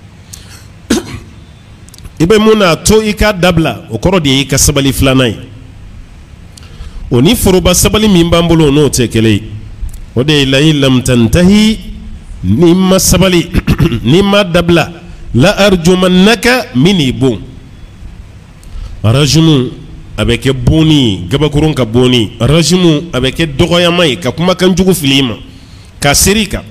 i bɛ mun n'a to i ka dabla o kɔrɔ de ye i ka sabali filanan ye o ni foroba sabali min b'an bolo n'o tɛ kelen ye o de ye la in lam tantahi ni ma sabali ni ma dabla la arjumannaka mini bon rajumu a bɛ kɛ bonni gabakurun ka bonni rajumu a bɛ kɛ dɔgɔyama ye ka kumakan jugu fili ma ka seri kan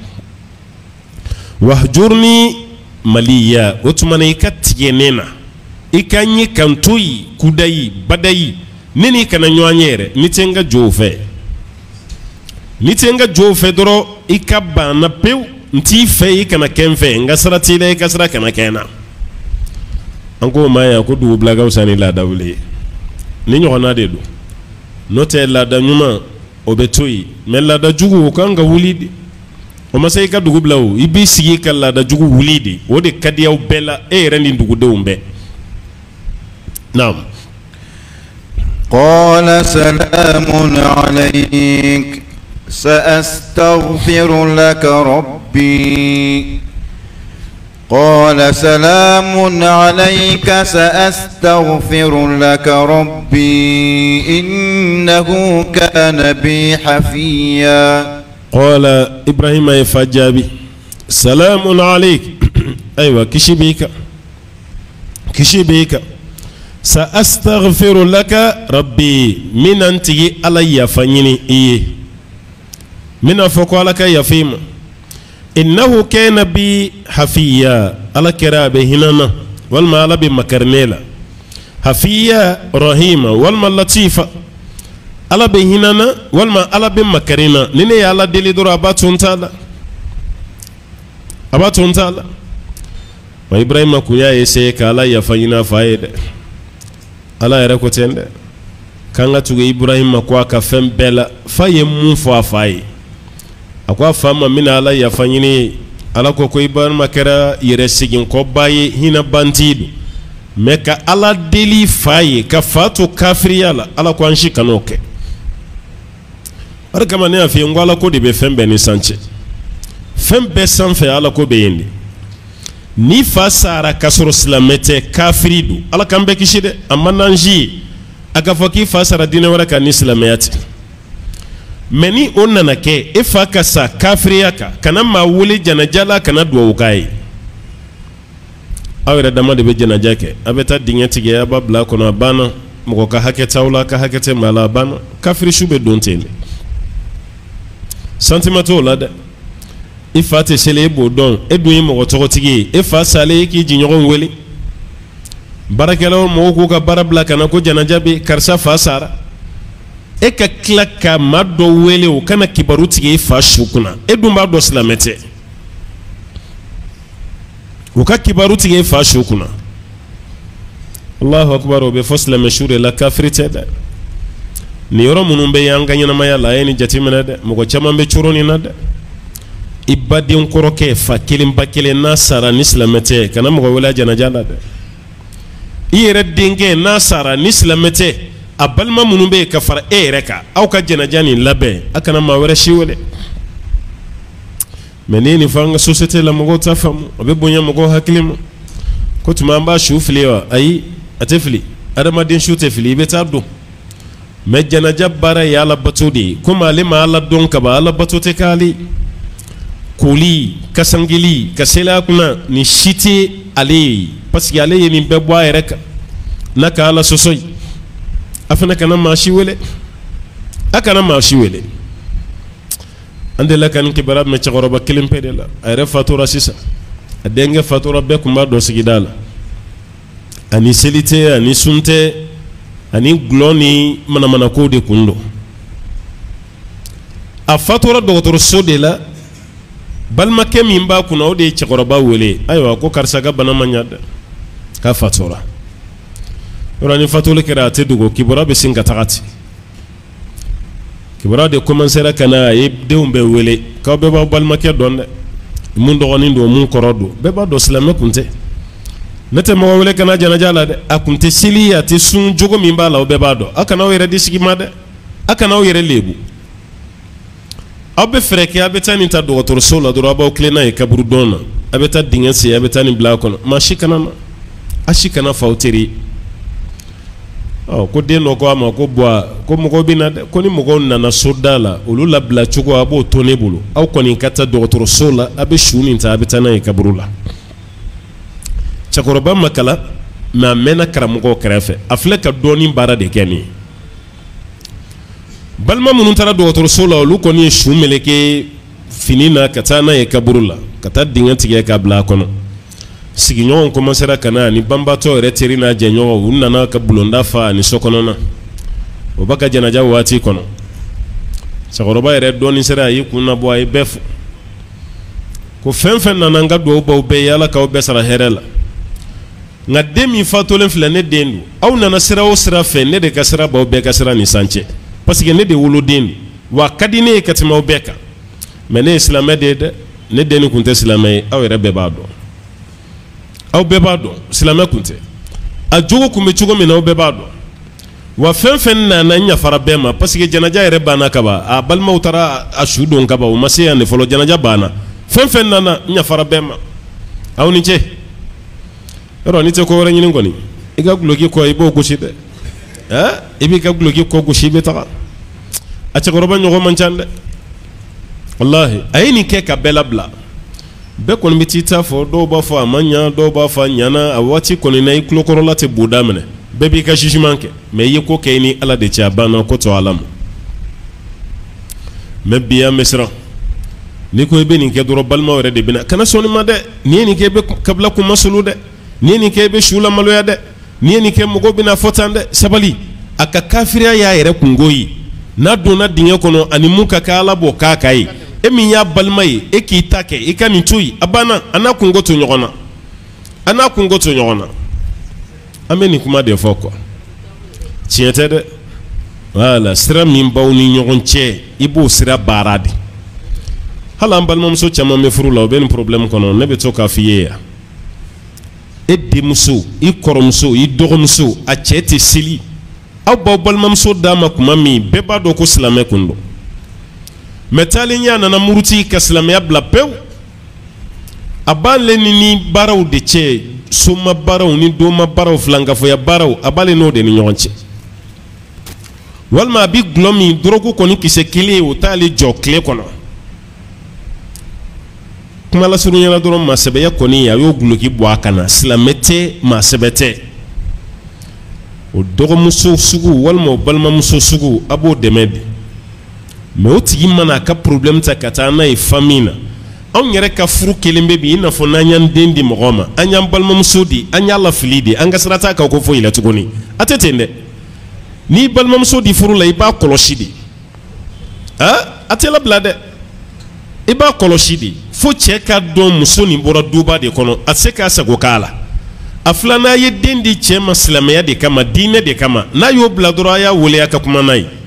wahjurni maliya o tuma na i ka tigɛ ne na i ka n ye kan to yi kuda yi bada yi ne n'i kana ɲɔgɔn ye yɛrɛ ni tɛ n ka jɔw fɛ ni tɛ n ka jɔw fɛ dɔrɔn i ka banna pewu n t'i fɛ i kana kɛ n fɛ n ka sira t'i la i ka sira kana kɛ n na an ko maa yan ko dugu bila ka fisa ni laada wuli ye ni ɲɔgɔnna de don n'o tɛ laada ɲuman o bɛ to yen mɛ laada jugu o kan ka wuli de o ma se i ka dugu bila o i b'i sigi ka laada jugu wuli de o de ka di aw bɛɛ la e yɛrɛ ni dugudenw bɛɛ naam. قال سلام عليك سأستغفر لك ربي قال سلام عليك سأستغفر لك ربي إنه كان بي حفيا قال إبراهيم يفجابي سلام عليك أيوة كشي بيك سأستغفر لك ربي من أنتي على يفنيني إيه من أفقوا لك يفيم إنه كان بي حفيا على كرابه هنا والما على بمكرنيلا حفيا رحيما والما لطيفة على بهنا والما على بمكرنا نيني على دلي دور أباتون تالا وإبراهيم كويا يسيك على يفنينا فايد ala yɛrɛ ko ten dɛ kan ka tugu Ibrahima ko a ka fɛn bɛɛ la fa ye mun fɔ a fa ye a ko a fa ma mina ala yafa ɲini ala ko Ibrahima kɛra yɛrɛ segin kɔba ye hinɛ banti don mɛ ka ala deli fa ye ka fa to kafiriya la ala ko an si kan'o kɛ o de kama ne y'a f'i ye n ko ala ko de bɛ fɛn bɛɛ ni san cɛ fɛn bɛɛ sanfɛ ala ko bɛ yen de ni fa sara ka sɔrɔ silamɛ tɛ kafiri don ala k'an bɛɛ kisi dɛ a ma n'an si ye a ka fɔ k'i fa sara diinɛ wɛrɛ kan ni silamɛya tɛ mɛ ni o nana kɛ e fa ka sa kafiriya kan kana maa wele janaja la kana duwawu k'a ye aw yɛrɛ dama de bɛ janaja kɛ a bɛ taa dingɛ tigɛ a b'a bila a kɔnɔ a banna mɔgɔ ka hakɛ t'aw la ka hakɛ tɛ maa la a banna kafiri su bɛ don ten de sentiment t'o la dɛ i fa tɛ seli e b'o dɔn e dun ye mɔgɔ tɔgɔtigi ye e fa salen e k'i jiɲɔgɔnw wele baarakɛlaw mɔgɔw k'u ka baara bila ka na ko janaja bɛ karisa fa sara e ka tila ka maa dɔ wele o kana kibaru tigɛ e fa su kunna e dun b'a dɔn silamɛ tɛ o ka kibaru tigɛ e fa su kunna Allahu akbar o bɛ fɔ silamɛ su de la kafiri tɛ dɛ nin yɔrɔ minnu bɛ yen an ka ɲɛnamaya la a ye nin jateminɛ dɛ mɔgɔ caman bɛ coro nin na dɛ i baden kɔrɔkɛ fa kelen ba kelen n'a sara ni silamɛ tɛ kana mɔgɔ wele a janaja la dɛ i yɛrɛ denkɛ n'a sara ni silamɛ tɛ a balima minnu bɛ yen ka fara e yɛrɛ kan aw ka janaja nin labɛn a kana maa wɛrɛ si wele mɛ ni nin fɔ an ka société la mɔgɔw t'a faamu a bɛ bonya mɔgɔw hakili ma ko tuma an b'a su fili wa ayi a tɛ fili adamaden su tɛ fili i bɛ taa don mɛ janaja baara ye ala bato de ye komi ale ma ala dɔn kaban ala bato tɛ k'ale koli kasangili ka sela kunna ni si tɛ ale ye parce que ale ye nin bɛɛ bɔ a yɛrɛ kan n'a ka ala sɔsɔ a fana kana maa si wele a kana maa si wele an delila ka nin kibaruya mɛn cɛkɔrɔba kelen pe de la a yɛrɛ fatura sisan denkɛ fatura bɛɛ kun b'a dɔn sigida la ani seli tɛ ani sun tɛ ani gulɔ ni manamanako de kun don a fatura dɔgɔtɔrɔso de la balimakɛ min b'a kunna o de ye cɛkɔrɔba wele ayiwa ko karisa ka bana ma ɲa dɛ k'a fatura yɔrɔ ni fatuli kɛra a tɛ dogo kibaruya bɛ sin ka taga ten kibaruya de commencera ka na a ye denw bɛɛ wele k'aw bɛɛ b'aw balimakɛ dɔn dɛ mun dɔgɔnin don mun kɔrɔ don bɛɛ b'a dɔn silamɛ kun tɛ ne tɛ mɔgɔ wele kana janaja la dɛ a kun tɛ seli a tɛ sun jogo min b'a la o bɛɛ b'a dɔn a kana aw yɛrɛ di sigi ma dɛ a kana aw yɛrɛ lebu aw bɛ fɛɛrɛ kɛ a bɛ taa nin ta dɔgɔtɔrɔso la dɔrɔn a b'aw tilen n'a ye kaburu dɔn na a bɛ taa dingɛ sen a bɛ taa nin bila a kɔnɔ maa si kana na a si kana fa aw teri ko den dɔ ko a ma ko ko mɔgɔw bɛ na dɛ ko ni mɔgɔw nana so da la olu labila cogo a b'o to ne bolo aw kɔni ka taa dɔgɔtɔrɔso la a bɛ su nin ta a bɛ taa n'a ye kaburu la cɛkɔrɔba ma kalan mɛ a mɛnna karamɔgɔw kɛrɛfɛ a filɛ ka dɔɔnin baara de kɛ nin ye balima minnu taara dɔgɔtɔrɔso la olu kɔni ye su meleke fini na ka taa n'a ye kaburu la ka taa dingɛ tigɛ ka bila a kɔnɔ sigiɲɔgɔnw commencera ka na ani banbatɔ yɛrɛ teri n'a jɛɲɔgɔnw u nana ka bulonda fa ani so kɔnɔna o b'a ka janaja waati kɔnɔ cɛkɔrɔba yɛrɛ dɔɔnin sera a y'i kun labɔ a ye bɛɛ fo ko fɛn fɛn nana n ka dugawu baw bɛɛ ye ala k'aw bɛɛ sara hɛrɛ la nka den min fatolen filɛ ne den don aw nana sira o sira fɛ ne de ka sira b'aw bɛɛ ka sira ni san cɛ parce que ne de woloden don wa a ka di ne ye ka tɛmɛ aw bɛɛ kan mɛ ne ye silamɛ de ye dɛ ne denni kun tɛ silamɛ ye aw yɛrɛ bɛɛ b'a dɔn aw bɛɛ b'a dɔn silamɛ kun tɛ a jogo kun bɛ cogo min na aw bɛɛ b'a dɔn wa fɛn fɛn nana n yafara bɛɛ ma parce que janaja yɛrɛ banna kaban a balimaw taara a su don kaban o ma se yan de fɔlɔ janaja banna fɛn fɛn nana n yafara bɛɛ ma aw ni ce yɔrɔ n'i tɛ ko wɛrɛ ɲini kɔni i ka guloki kɔ i b'o gosi dɛ i b'i ka guloki kɔ gosi i bɛ taga a cɛkɔrɔba ɲɔgɔn man ca dɛ walahi a ye nin kɛ ka bɛɛ labila bɛɛ kɔni bɛ t'i ta fɔ dɔw b'a fɔ a ma ɲa dɔw b'a fɔ a ɲana a waati kɔni na i tulokɔrɔla tɛ bo daminɛ bɛɛ b'i ka jugement kɛ mais i ye ko kɛ i ni ala de cɛ a banna ko tɔ ala ma mais bi an bɛ siran n'i ko i bɛ nin kɛ dɔrɔn balimaw yɛrɛ de bɛ na kana sɔn nin ma dɛ n'i ye nin kɛ i bɛ kabila kun masulu dɛ n'i ye nin kɛ i bɛ su lamaloya dɛ n'i ye nin kɛ mɔgɔw bɛ na fɔ tan dɛ sabali a ka kafiriya y'a yɛrɛ kungo ye n'a donna dingɛ kɔnɔ ani mun ka kɛ ala b'o k'a kan ye e min y'a balima ye e k'i ta kɛ i ka nin to yen a banna a n'a kungo to ɲɔgɔn na a n'a kungo to ɲɔgɔn na an bɛ nin kuma de fɔ quoi tiɲɛ tɛ dɛ wala sira min b'aw ni ɲɔgɔn cɛ i b'o sira baara de hali an balimamuso caman bɛ furu la o bɛ nin problème kɔnɔ ne bɛ to k'a f'i ye yan e denmuso i kɔrɔmuso i dɔgɔmuso a cɛ tɛ seli aw b'aw balimamuso d'a ma tuma min bɛɛ b'a dɔn ko silamɛ kun don mais taalen ɲɛ nana muruti ka silamɛya bila pewu a b'ale ni baaraw de cɛ soma baaraw ni doma baaraw filankafoya baaraw a b'ale n'o de ni ɲɔgɔn cɛ walima a bɛ gulɔ min dɔrɔgu kɔni kisɛ kelen o t'ale jɔ tile kɔnɔ kuma lasurunyala dɔrɔn maasɛbɛya kɔni a y'o guloki bɔ a kan na silamɛ tɛ maasɛbɛ tɛ o dɔgɔmuso sugu walima o balimamuso sugu a b'o dɛmɛ de mais o tigi mana a ka problème ta ka taa n'a ye famille na anw yɛrɛ ka furu kelen bɛ bi i n'a fɔ n'an y'an den di mɔgɔ ma an y'an balimamuso di an y'a lafili de an ka sira t'a kan ko foyi la tuguni a tɛ ten dɛ n'i balimamuso di furu la i b'a kɔlɔsi de a tɛ labila dɛ i b'a kɔlɔsi de fo cɛ ka dɔn muso nin bɔra duba de kɔnɔ a tɛ se k'a sago k'a la a filanan ye den di cɛ ma silamɛya de kama diinɛ de kama n'a y'o bila dɔrɔn a y'a wele a ka kuma n'a ye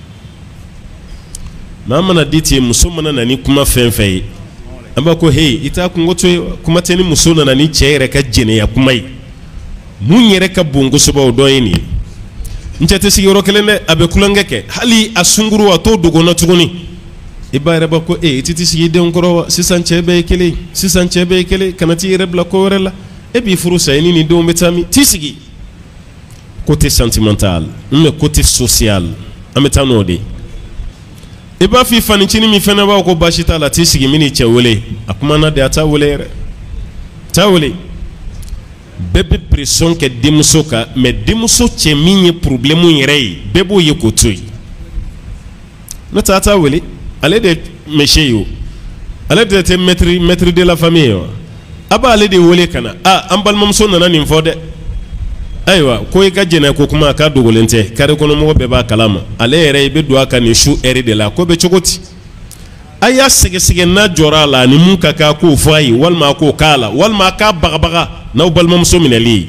n'a mana di ten muso mana na ni kuma fɛn fɛn ye an b'a ko hey i t'a kungo to ye kuma tɛ ni muso nana ni cɛ yɛrɛ ka jɛnɛya kuma ye mun yɛrɛ ka bon kosɛbɛ o dɔ ye nin ye n cɛ tɛ sigi yɔrɔ kelen dɛ a bɛ kulonkɛ kɛ hali a sunkuru a t'o dogo na tuguni i b'a yɛrɛ b'a ko i tɛ sigi i denw kɔrɔ wa sisan cɛ bɛɛ ye kelen sisan cɛ bɛɛ ye kelen kana t'i yɛrɛ bila ko wɛrɛ la e b'i furu sa i ni nin denw bɛ taa min t'i sigi côté sentimental mais côté social an bɛ taa n'o de ye i b'a f'i fanicinin min fɛnɛ b'a ko baasi t'a la t'i sigi min n'i cɛ wele a kumana de a t'a wele yɛrɛ t'a wele bɛɛ bɛ pression kɛ denmuso kan mais denmuso cɛ min ye problème yɛrɛ ye bɛɛ b'o ye k'o to yen n'o tɛ a t'a wele ale de monsieur ye o ale de tɛ maître de la famille ye wa aba ale de wele kana an balimamuso nana nin fɔ dɛ ayiwa ko i ka jɛnɛ ko kuma k'a dogolen tɛ kare kɔnɔ mɔgɔ bɛɛ b'a kalama ale yɛrɛ i bɛ don a ka nin su ɛri de la ko bɛ cogo di a y'a sɛgɛsɛgɛ n'a jɔra a la ani mun ka kan k'o fɔ a ye walima a k'o k'a la walima a k'a bagabaga n'aw balimamuso minɛli ye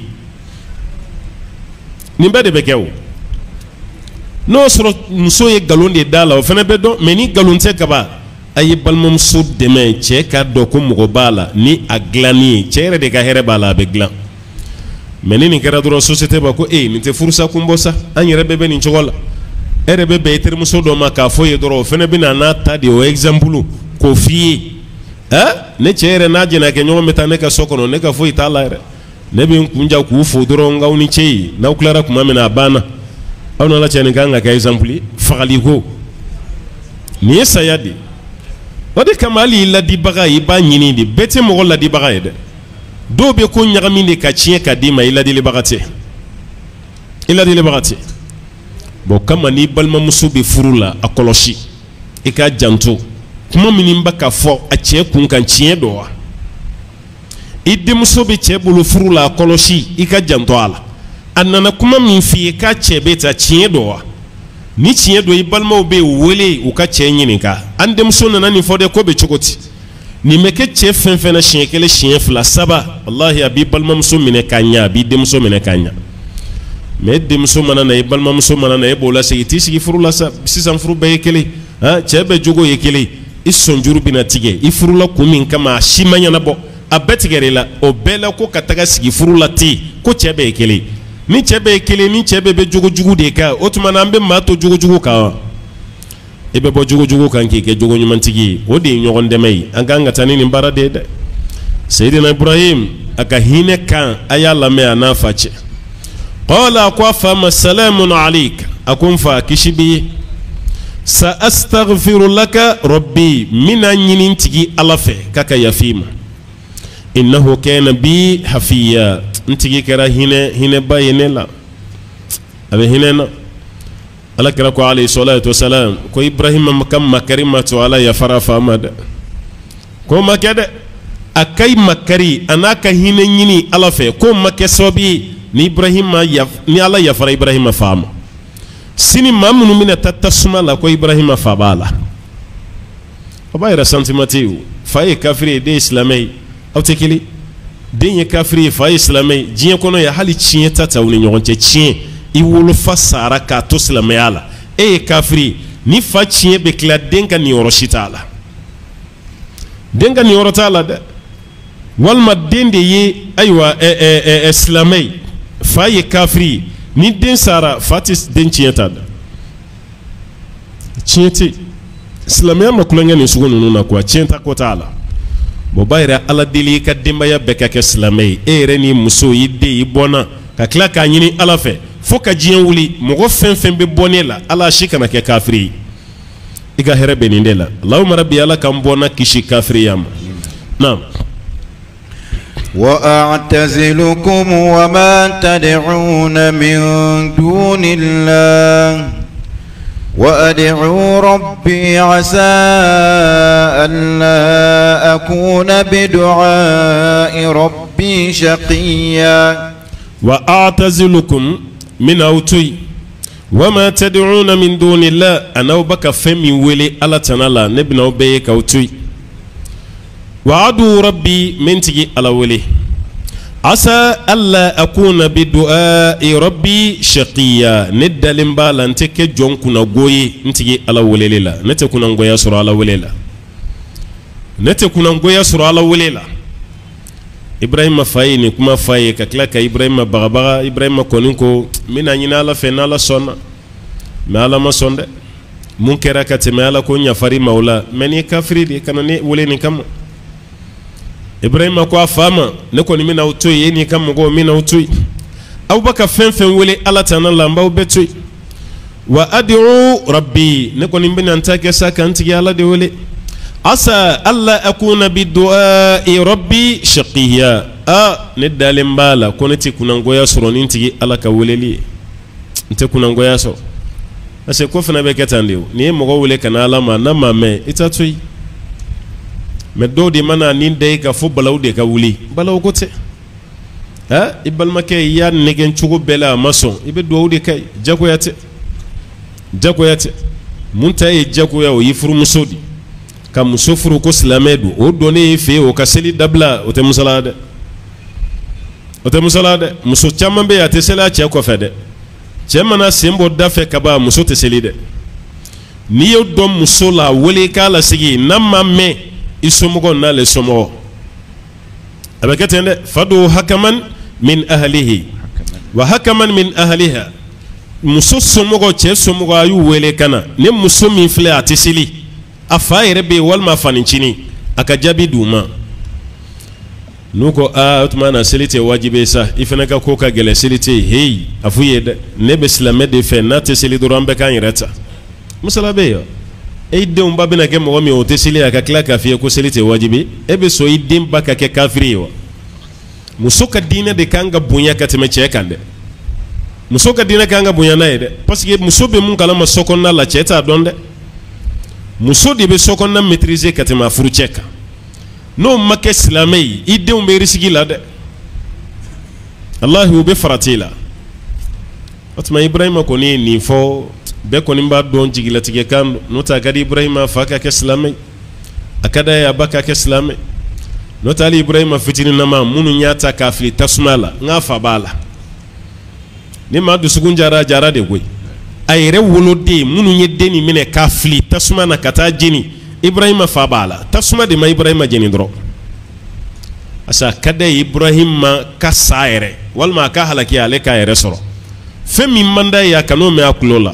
nin bɛɛ de bɛ kɛ o n'o sɔrɔ muso ye nkalon de da la o fana bɛ dɔn mais ni nkalon tɛ kaban a ye balimamuso dɛmɛ cɛ k'a dɔn ko mɔgɔ b'a la ni a dilanni ye cɛ yɛrɛ de ka hɛrɛ b'a la a bɛ dilan mais ni nin kɛra dɔrɔn société b'a ko nin tɛ furusa kun bɔ sa an yɛrɛ bɛɛ bɛ nin cogo la e yɛrɛ bɛ bɛn i terimuso dɔ ma k'a fɔ ye dɔrɔn o fana bɛ na n'a ta de o exemple k'o f'i ye ne cɛ yɛrɛ n'a jɛna kɛ ɲɔgɔn bɛ taa ne ka so kɔnɔ ne ka foyi t'a la yɛrɛ ne bɛ n kunja k'u fo dɔrɔn k'aw ni cɛ ye n'aw tilara tuma min na a banna aw n'ala cɛ nin kan ka kɛ exemple ye fagali ko nin ye saya de o de kama hali i ladibaga i b'a ɲini de bɛɛ tɛ mɔgɔ ladibaga ye dɛ dɔw bɛ ko ɲagami de ka tiɲɛ ka d'i ma i ladilibaga tɛ bon kama ni balimamuso bɛ furu la a kɔlɔsi i k'a janto kuma min bɛ ka fɔ a cɛ kun kan tiɲɛ don wa i denmuso bɛ cɛ bolo furu la a kɔlɔsi i ka janto a la a nana kuma min f'i ye k'a cɛ bɛ ta tiɲɛ don wa ni tiɲɛ don i balimaw bɛ wele u ka cɛ ɲininka an denmuso nana nin fɔ dɛ ko bɛ cogo di nin bɛ kɛ cɛ fɛn fɛn na siɲɛ kelen siɲɛ fila saba walahi a b'i balimamuso minɛ ka ɲa a b'i denmuso minɛ ka ɲa mais denmuso mana na i balimamuso mana na e b'o lasegin i t'i sigi furu la sa sisan furu bɛɛ ye kelen cɛ bɛɛ jogo ye kelen i sɔnjuru bɛna tigɛ i furula kun min kama a si ma ɲɛnabɔ a bɛɛ tigɛr'i la o bɛɛ la ko ka taga sigi furu la ten ko cɛ bɛɛ ye kelen ni cɛ bɛɛ ye kelen ni cɛ bɛɛ bɛ jogo jugu de kan o tuma na an bɛ maa to jogo jugu kan wa i bɛ bɔ jogo jugu kan k'i kɛ jogo ɲumantigi ye o de ye ɲɔgɔn dɛmɛ ye an kan ka taa ni nin baara de ye dɛ Seydina Ibrahim a ka hinɛ kan a y'a lamɛn a n'a fa cɛ qala ko a fa ma salamun alayka a ko n fa kisi b'i ye sa astaghfiru laka rabbi mina ɲini tigi ala fɛ k'a ka yafi ma innahu kana bi hafiya n tigi kɛra hinɛba ye ne la a bɛ hinɛ na ala kɛra ko alayhi salatu wasalam ko Ibrahima ka makari ma to ala yafara fa ma dɛ ko ma kɛ dɛ a ka makari a n'a ka hinɛ ɲini ala fɛ ko ma kɛ sababu ye ni ala yafara Ibrahima fa ma sini maa minnu bɛna taa tasuma la ko Ibrahima fa b'a la o b'a yɛrɛ sentiment ye o fa ye kafiri ye den ye silamɛ ye aw tɛ kelen den ye kafiri ye fa ye silamɛ ye diɲɛ kɔnɔ ya hali tiɲɛ ta t'aw ni ɲɔgɔn cɛ tiɲɛ i wolofa sara k'a to silamɛya la e ye kafiri ye ni fa tiɲɛ bɛ tila den ka niyɔrɔ si t'a la den ka niyɔrɔ t'a la dɛ walima den de ye ayiwa silamɛ ye fa ye kafiri ye ni den sara fa tɛ den tiɲɛ ta da tiɲɛ tɛ silamɛya ma kulonkɛ nin sugu ninnu na quoi tiɲɛ ta ko t'a la bon b'a yɛrɛ ala deli i ka denbaya bɛɛ ka kɛ silamɛ ye e yɛrɛ ni muso i den i bɔnna ka tila k'a ɲini ala fɛ fo ka diɲɛ wuli mɔgɔ fɛn fɛn bɛ bɔ ne la ala si kana kɛ kafiri ye i ka hɛrɛ bɛ nin de la Allahumma rabbi ala k'an bɔnna kisi kafiriya ma naam وأعتزلكم وما تدعون من دون الله وأدعو ربي عسى ألا أكون بدعاء ربي شقيا وأعتزلكم من أوتي وما تدعون من دون الله أنا بك فمي ولي ألا تنالا نبنا بيك أوتي وعدو ربي من تجي على ولي عسى ألا أكون بدعاء ربي شقيا ندلم بالا نتك جون كنا غوي نتجي على ولي لا نتكون غويا سر على ولي لا نتكون غويا سر على ولي لا إبراهيم فايني كما فاي ككلاك إبراهيم بغبغا إبراهيم كونينكو من أنينا لا فينا لا صنع ما لا ما صنع منكرا كتما لا كون يفاري مولا مني كافري دي كانني ولي كم Ibrahima ko a fa ma ne kɔni bɛna aw to yen e n'i ka mɔgɔw bɛna aw to yen aw bɛ ka fɛn fɛn wele ala tana la n b'aw bɛɛ to yen wa adi'u rabbi ne kɔni bɛna n ta kɛ sa kan tigi ala de wele asa alla akuna bi du'a'i rabbi shaqiya ne dalen b'a la ko ne tɛ kunangoya sɔrɔ ni n tigi ala ka weleli ye n tɛ kunangoya sɔrɔ parce que ko fana bɛ kɛ tan de o n'i ye mɔgɔ wele ka na ala ma n'a ma mɛn i t'a to yen mais do de mana nin de ka fo balaw de ka wuli balaw ko te ha ibal make ya negen chugo bela maso ibe do de kay jagoyate munta e jagoya o yifuru musodi ka musofuru ko silamedu o doni fe o ka seli dabla o te musalade muso chamman be ya te sela che ko fede che mana sembo dafe ka ba muso te seli de ni yo dom muso la wole kala sigi namma me isomogo na le somo abakatende fadu hakaman min ahlihi wa hakaman min ahliha muso somogo che somogo ayu wele kana ne muso min fle atisili afa yerebe walma fanincini aka jabi duma nuko utmana selite wajibe sa ifena ka ko ka gele selite hey afuye ne be islame de fe na te seli do rambe kan yirata musala be yo e de umba bina ke mo mi o te seli aka kla ka fiye ko selite wajibe e be so idin baka ke kafiri yo musoka dina de kanga bunya kateme che kande musoka dina kanga bunya na ede parce que musobe mun kala masoko na la cheta donde muso de be soko na maîtriser katema furu cheka no make islamai ide umbe risigi la de Allah hu be faratila atma Ibrahim ko ni fo be ko nimba don jigila tige kan no ta gadi Ibrahim fa ka ke islamai akada ya baka ke islamai no ta ali Ibrahim fitini na ma munu nyata kafiri tasmala ngafa bala ni ma du sugun jara de goy ayre wolode munu nyedde ni mine kafiri tasma na kata jini Ibrahim fa bala tasma de ma Ibrahim jeni dro asa kada Ibrahim ka saire wal ma ka halaki ale ka yere soro femi manda ya kanu me akulola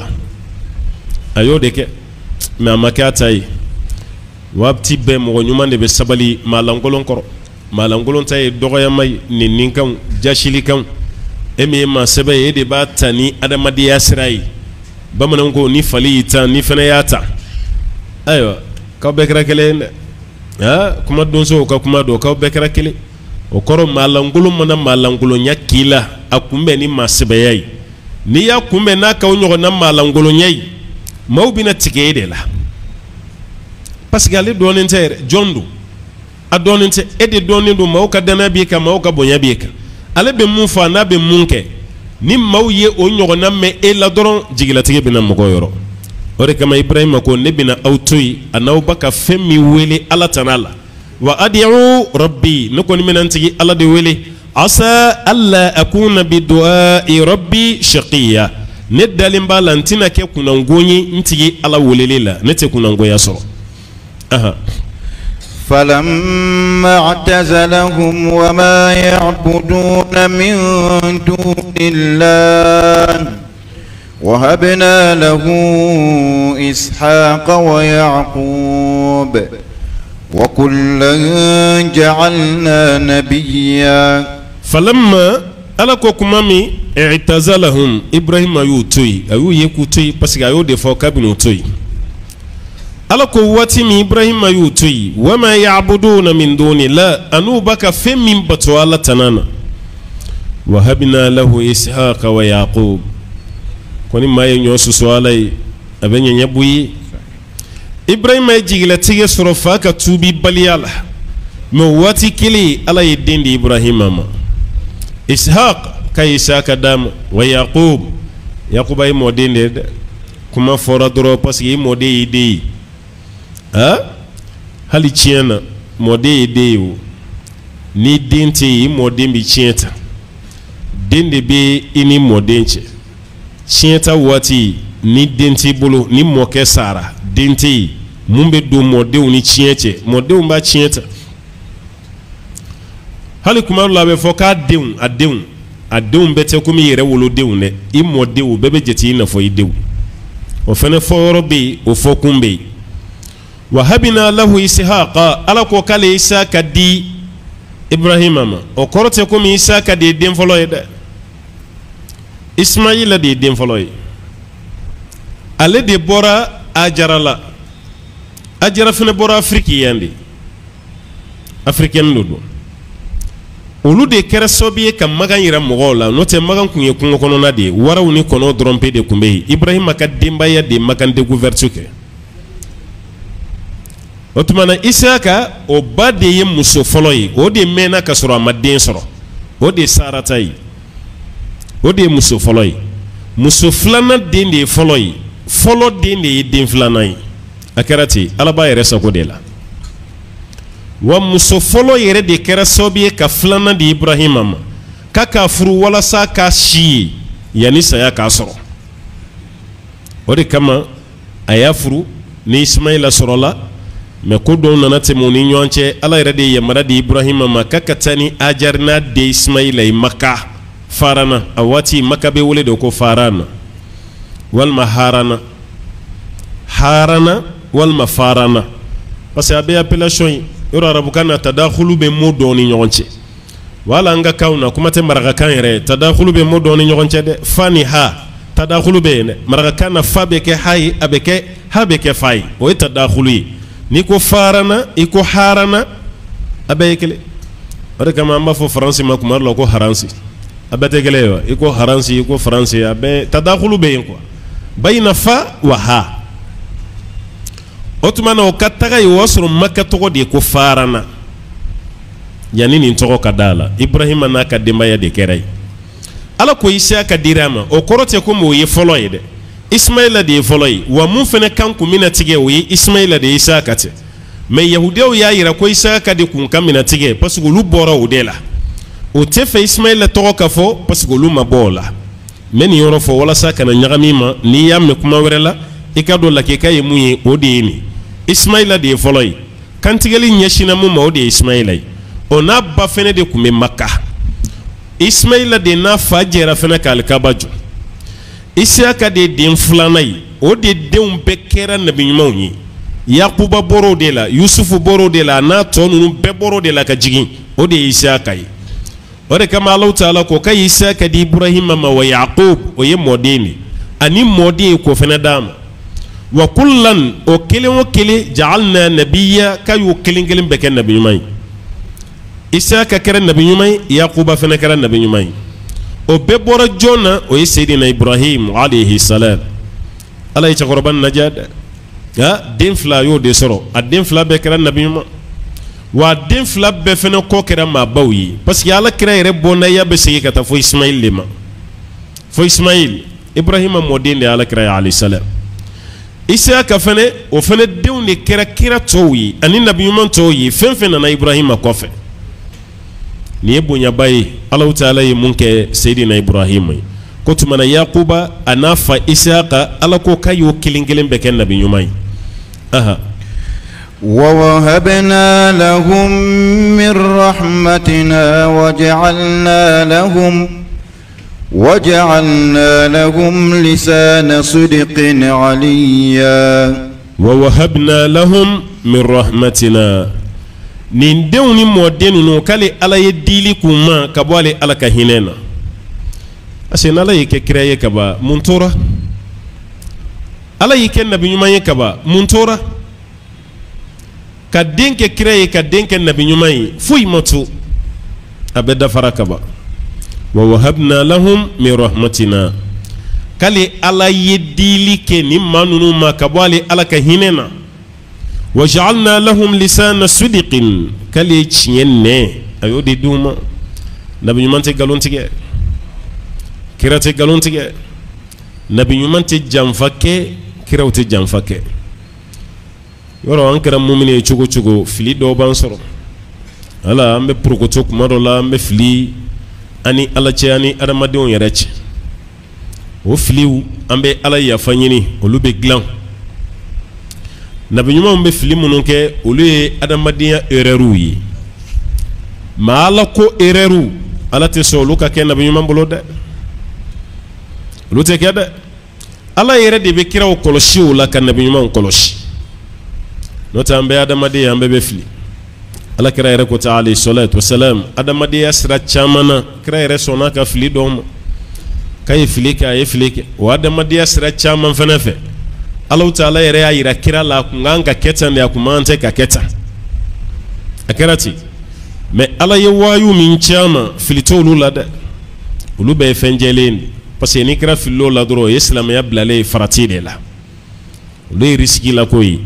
ayo de ke me amakata yi wabti be mo nyuma de be sabali malangolon koro malangolon tay dogoya may ni ninkan jashili kan emi ma sebe e de ba tani adamadi yasrai bamanan ko ni fali ta ni fana yata ayo ka be kra kele ha kuma donso ka kuma do ka be kra kele o koro malangolon mana malangolon yakila akumbe ni masebe yayi ni ya kumbe na ka onyo na malangolon yayi mawbina tigede la parce que ale donin tere jondu a donin te ede donin do mawka dana bi ka mawka bonya bi ka ale be mun fa na be munke ni mawye o nyogo na me e la doron jigilatige bina moko yoro ore kama Ibrahim ko ne bina autoyi anaw baka femi wele ala tanala wa adi'u rabbi nako ni menantigi ala de wele asa alla akuna bi du'a'i rabbi shaqiya ne dalim balantina ke kunangonyi ntigi ala wolelela ne te kunangoya so فلما اعتزلهم وما يعبدون من دون الله وهبنا له إسحاق ويعقوب وكلا جعلنا نبيا فلما ألقوا اعتزلهم إبراهيم يوتوي أيو يكوتوي بس أيو دفع كابين توي alako wati mi Ibrahim ayutuyi wama ya'buduna min duni la anu baka fe min batu ala tanana wa habna lahu ishaqa wa yaqub koni maye nyosu swalai abenye nyabuyi Ibrahim ay jigila tige sorofa ka tubi baliyala mo wati kili ala yidindi Ibrahim ma ishaq ka ishaqa dam wa yaqub ay modinde kuma fora dro parce mode yidi hali chiena mode ideo ni dinte mode bi chieta dinde be ini modenche chieta wati ni dinte bolo ni moke sara dinte mumbe do mode uni chieche mode umba chieta hali kuma labe foka adeun bete kumi yere wolo deun ne i mode u bebe jeti na fo ideu o fene fo robi o fo kumbe وهبنا له إسحاق على كوكال إسحاق دي إبراهيم ما وكرتكم إسحاق دي دين فلويد إسماعيل دي دين فلويد على دي بورا أجرلا أجر فين بورا أفريقيا دي أفريقيا نودو olu de kɛra sobiye ka magan yira mɔgɔw la n'o tɛ magan kun ye kungo kɔnɔna de waraw ni kɔnɔ dɔrɔn pe de kun bɛ yen Ibrahima ka denbaya de magan découverte kɛ o tumana Isaka o ba de ye muso fɔlɔ ye o de mɛnna ka sɔrɔ a ma den sɔrɔ o de ye Sarata ye o de ye muso fɔlɔ ye muso filanan den de ye fɔlɔ ye fɔlɔ den de ye den filanan ye a kɛra ten Ala b'a yɛrɛ sago de la wa muso fɔlɔ yɛrɛ de kɛra sababu ye ka filanan di Ibrahima ma k'a furu walasa k'a si ye yanni saya k'a sɔrɔ o de kama a y'a furu ni Ismaila sɔrɔla mais ko dɔw nana tɛmɛ u ni ɲɔgɔn cɛ Ala yɛrɛ de ye yamara di Ibrahima ma k'a ka taa ni Hajar n'a den Ismaila ye Maka Farana a waati Maka bɛ wele de ko Farana walima Harana walima Farana parce que a bɛ appellation ye yɔrɔ arabukan na tadakhulu bɛ mot dɔw ni ɲɔgɔn cɛ wala an ka kanw na kuma tɛ marakakan yɛrɛ tadakhulu bɛ mot dɔw ni ɲɔgɔn cɛ dɛ fa ni ha tadakhulu bɛ yen dɛ marakakan na fa bɛ kɛ ha ye a bɛ kɛ ha bɛ kɛ fa ye o ye tadakhulu ye n'i ko Farana i ko Harana a bɛɛ ye kelen o de kama an b'a fɔ faransi ma kuma dɔ la ko haransi a bɛɛ tɛ kelen ye wa i ko haransi i ko faransi a bɛɛ tadakhulu bɛ yen quoi bayina fa wa ha o tuma na o ka taga ye o y'a sɔrɔ Maka tɔgɔ de ye ko Farana yanni nin tɔgɔ ka d'a la Ibrahima n'a ka denbaya de kɛra ye Ala ko Isaka dira a ma o kɔrɔ tɛ ko o ye fɔlɔ ye dɛ Ismaila de ye fɔlɔ ye wa mun fana kan kun mina tigɛ o ye Ismaila de ye Isaka tɛ mais yahudiyaw y'a yira ko Isaka de kun ka mina tigɛ parce que olu bɔra o de la o tɛ fɛ Ismaila tɔgɔ ka fɔ parce que olu ma bɔ o la mais nin yɔrɔ fɔ walasa kana ɲagami ma n'i y'a mɛn kuma wɛrɛ la i ka dɔn lakika ye mun ye o de ye nin Ismaila de ye fɔlɔ ye kantigɛli ɲɛsinna mun ma o de ye Ismaila ye o n'a ba fɛnɛ de kun bɛ Maka Ismaila de n'a fa jɛra fɛnɛ ka alikaba jɔ Isaka de ye den filanan ye o de denw bɛɛ kɛra nabi ɲumanw ye Yakuba bɔra o de la Yusufu bɔra o de la a n'a tɔ ninnu bɛɛ bɔra o de la ka jigin o de ye Isaka ye o de kama Alahu Taala ko ka Isaka di Ibrahima ma wa Yakub o ye mɔden de ani mɔden ye ko fɛnɛ d'a ma wa kullan o kelen o kelen ja'alna nabiyya ka y'o kelen kelen bɛɛ kɛ nabi ɲuman ye Isaka kɛra nabi ɲuman ye Yakuba fɛnɛ kɛra nabi ɲuman ye o bɛɛ bɔra jɔn na o ye Seydina Ibrahim alayhi salam Ala ye cɛkɔrɔba naja dɛ nka den fila y'o de sɔrɔ a den fila bɛɛ kɛra nabi ɲuman wa a den fila bɛɛ fɛnɛ kɔ kɛra maabaw ye parce que Ala kira yɛrɛ bɔnnaya bɛ segin ka taa fo Ismail de ma fo Ismail Ibrahima mɔden de ye Ala kira ye alayhi salam Isaka fɛnɛ o fɛnɛ denw de kɛra kira tɔw ye ani nabi ɲuman tɔw ye fɛn fɛn nana Ibrahima kɔfɛ nin ye bonyaba ye Alahu Taala ye mun kɛ Seydina Ibrahima ye ko tuma na Yakuba a n'a fa Isaka Ala ko k'a y'o kelen kelen bɛɛ kɛ nabi ɲuman ye aha ووهبنا لهم من رحمتنا وجعلنا لهم لسان صدق عليا ووهبنا لهم من رحمتنا nin denw ni mɔden ninnu k'ale Ala ye dili k'u ma ka bɔ ale Ala ka hinɛ na parce que n'Ala y'i kɛ kira ye kaban mun tora Ala y'i kɛ nabi ɲuman ye kaban mun tora ka den kɛ kira ye ka den kɛ nabi ɲuman ye foyi ma to a bɛ dafara kaban wa wahabna lahum min rahmatina k'ale Ala ye dili kɛ nin maa ninnu ma ka bɔ ale Ala ka hinɛ na wa ja'alna lahum lisana sidiqin k'ale tiɲɛ nɛ a y'o de d'u ma nabi ɲuman tɛ nkalon tigɛ kira tɛ nkalon tigɛ nabi ɲuman tɛ janfa kɛ kiraw tɛ janfa kɛ yɔrɔ an kɛra mumini ye cogo cogo fili dɔw b'an sɔrɔ ala an bɛ porokoto kuma dɔ la an bɛ fili ani Ala cɛ ani adamadenw yɛrɛ cɛ o filiw an bɛ Ala yafa ɲini olu bɛ dilan nabi ɲumanw bɛ fili minnu kɛ olu ye adamadenya erreurs ye maa Ala ko erreurs Ala tɛ sɔn olu ka kɛ nabi ɲuman bolo dɛ olu tɛ kɛ dɛ Ala yɛrɛ de bɛ kiraw kɔlɔsi o la ka nabi ɲumanw kɔlɔsi n'o tɛ an bɛ adamadenya an bɛɛ bɛ fili Ala kira yɛrɛ ko ta alayhi salatu wasalam adamadenya sira caman na kira yɛrɛ sɔnna ka fili dɔw ma k'a ye fili kɛ a ye fili kɛ o adamadenya sira caman fɛnɛ fɛ Alahu Taala yɛrɛ y'a yira kira la a kun kan ka kɛ tan de a kun man tɛ ka kɛ tan a kɛra ten mais Ala ye waayu min caman fili t'olu la dɛ olu bɛɛ ye fɛn jɛlen de parce que ni kira filil'o la dɔrɔn o ye silamɛya bilalen farati de la olu ye risque la ko ye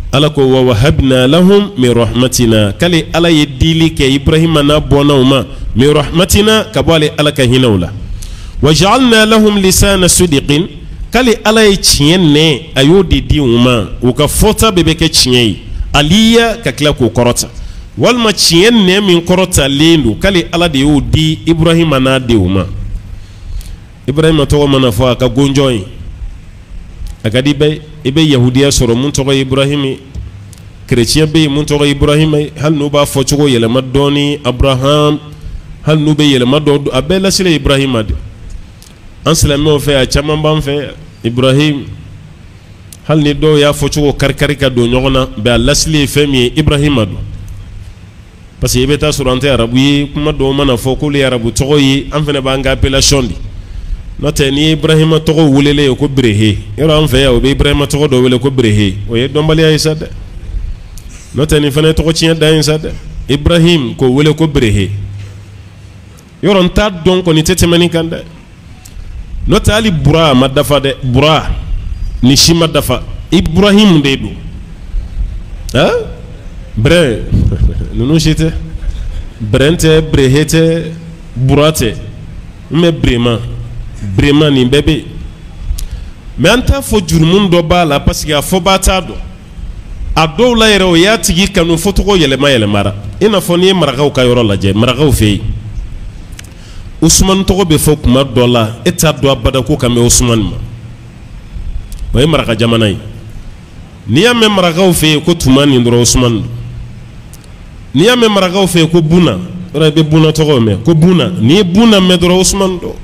ala ko wa wahabna lahum min rahmatina kali ala ye dili ke ibrahima na bonawma min rahmatina kabali ala ka hinawla wa ja'alna lahum lisana sidiqin kali ala ye tienne ayo de diuma u ka fota bebe ke tienne aliya ka kila ko korota walma tienne min korota lendu kali ala de yo di ibrahima na deuma ibrahima to mana fo ka gonjoy agadi be ibe yahudiya soro mun to ibrahimi chrétien be mun to ibrahima hal no ba fo chugo yele madoni abraham hal no be yele mado abela sile ibrahima de anselmo fe a chaman ban fe ibrahim hal ni do ya fo chugo karkarika do nyogona be alasli femi ibrahima do parce que ibe ta surante arabu yi kuma do mana fo ko le arabu to yi an fene ba nga appellation di note ni ibrahima to wulele ko brehe yoro an fe ya o be ibrahima to do wele ko brehe o ye dombali ay sadde note ni fene to ci da sadde ibrahim ko wele ko brehe yoro nta don ko ni tetemani kande note ali bura madafa de bura ni shima dafa ibrahim de do ha bre nunu shite brente brehete burate me brema ni bébé mais anta fo jurmun do bala parce que fo bata do ado la yero ya tigi kanu fo to yele mara ina fo ni maragaw ka yoro la je maragaw fe usman to be fo kuma do la eta do abada ko kame usman ma way maraga jamanay ni ya me maragaw fe ko tumani ndoro usman ni ya me maragaw fe ko buna rabe buna to me ko buna ni buna me do usman do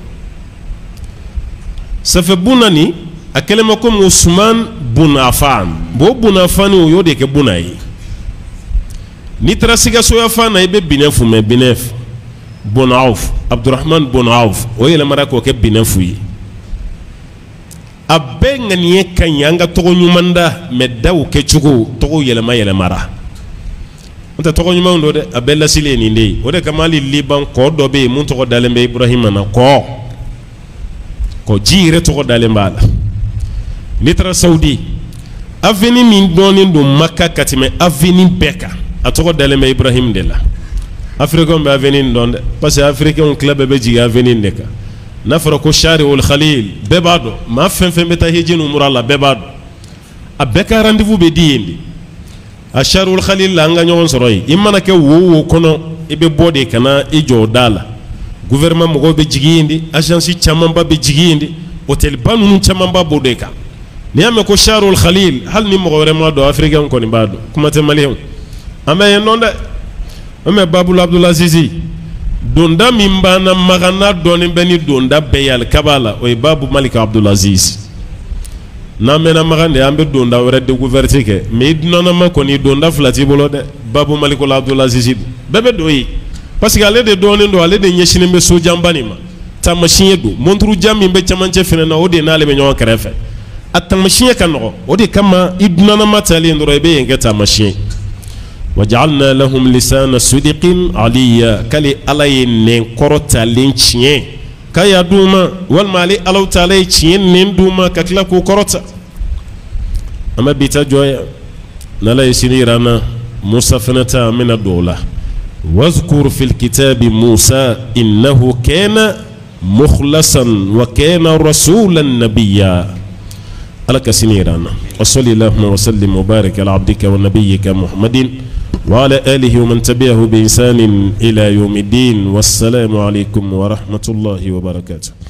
ça fait bunani a kelema comme Ousmane Bun Affan bo Bun Affan o yode ke bunay ni trasiga so ya fana ibe binefu me binef Bun Auf Abdurrahman Bun Auf o yele marako ke binefu yi abbe ngani kanyanga to nyumanda me daw ke chugo to yele mara onta to nyuma ndo de abella sileni ndey o de kamali liban ko do be mun to dalembe Ibrahima na ko jire to dale mbala litra saudi aveni min doni do makka katime aveni beka atoko dale me ibrahim de la afrique be aveni donde parce que afrique on club be ji aveni ndeka nafra ko shari ul khalil bebado ma fen beta hejinu muralla bebado abeka rendez-vous be diendi a shari ul khalil la nga nyon soroy imana ke wo kono ibe bode kana ijo dala gouvernement mo be jigindi agence chamamba be jigindi hotel banu chamamba bodeka ni ame ko sharul khalil hal ni mo vraiment do africain ko ni bado kuma te malien ame nonde ame babul abdul azizi donda mimbana magana doni beni donda beyal kabala o babu malik abdul aziz na mena magande ambe donda wara de gouvernement me dinona ma ko ni donda flati bolo de babu malik abdul aziz bebe doyi parce que ale de donen do ale de nyeshine be so jambani ma tamashiye do montru jammi be chamanche fene na ode na ale be nyon krefe atamashiye kan no ode kama ibnana matali ndoro be yenga tamashiye waj'alna lahum lisana sidiqin aliya kali alayin ne korota linchie kaya duma wal mali alaw taala chien nen duma kakla ko korota ama bita joya nala yisirana musa fanata min ad-dawla واذكر في الكتاب موسى إنه كان مخلصا وكان رسولا نبيا على كسنيرانا وصلي اللهم وسلم وبارك على عبدك ونبيك محمد وعلى آله ومن تبعه بإنسان إلى يوم الدين والسلام عليكم ورحمة الله وبركاته.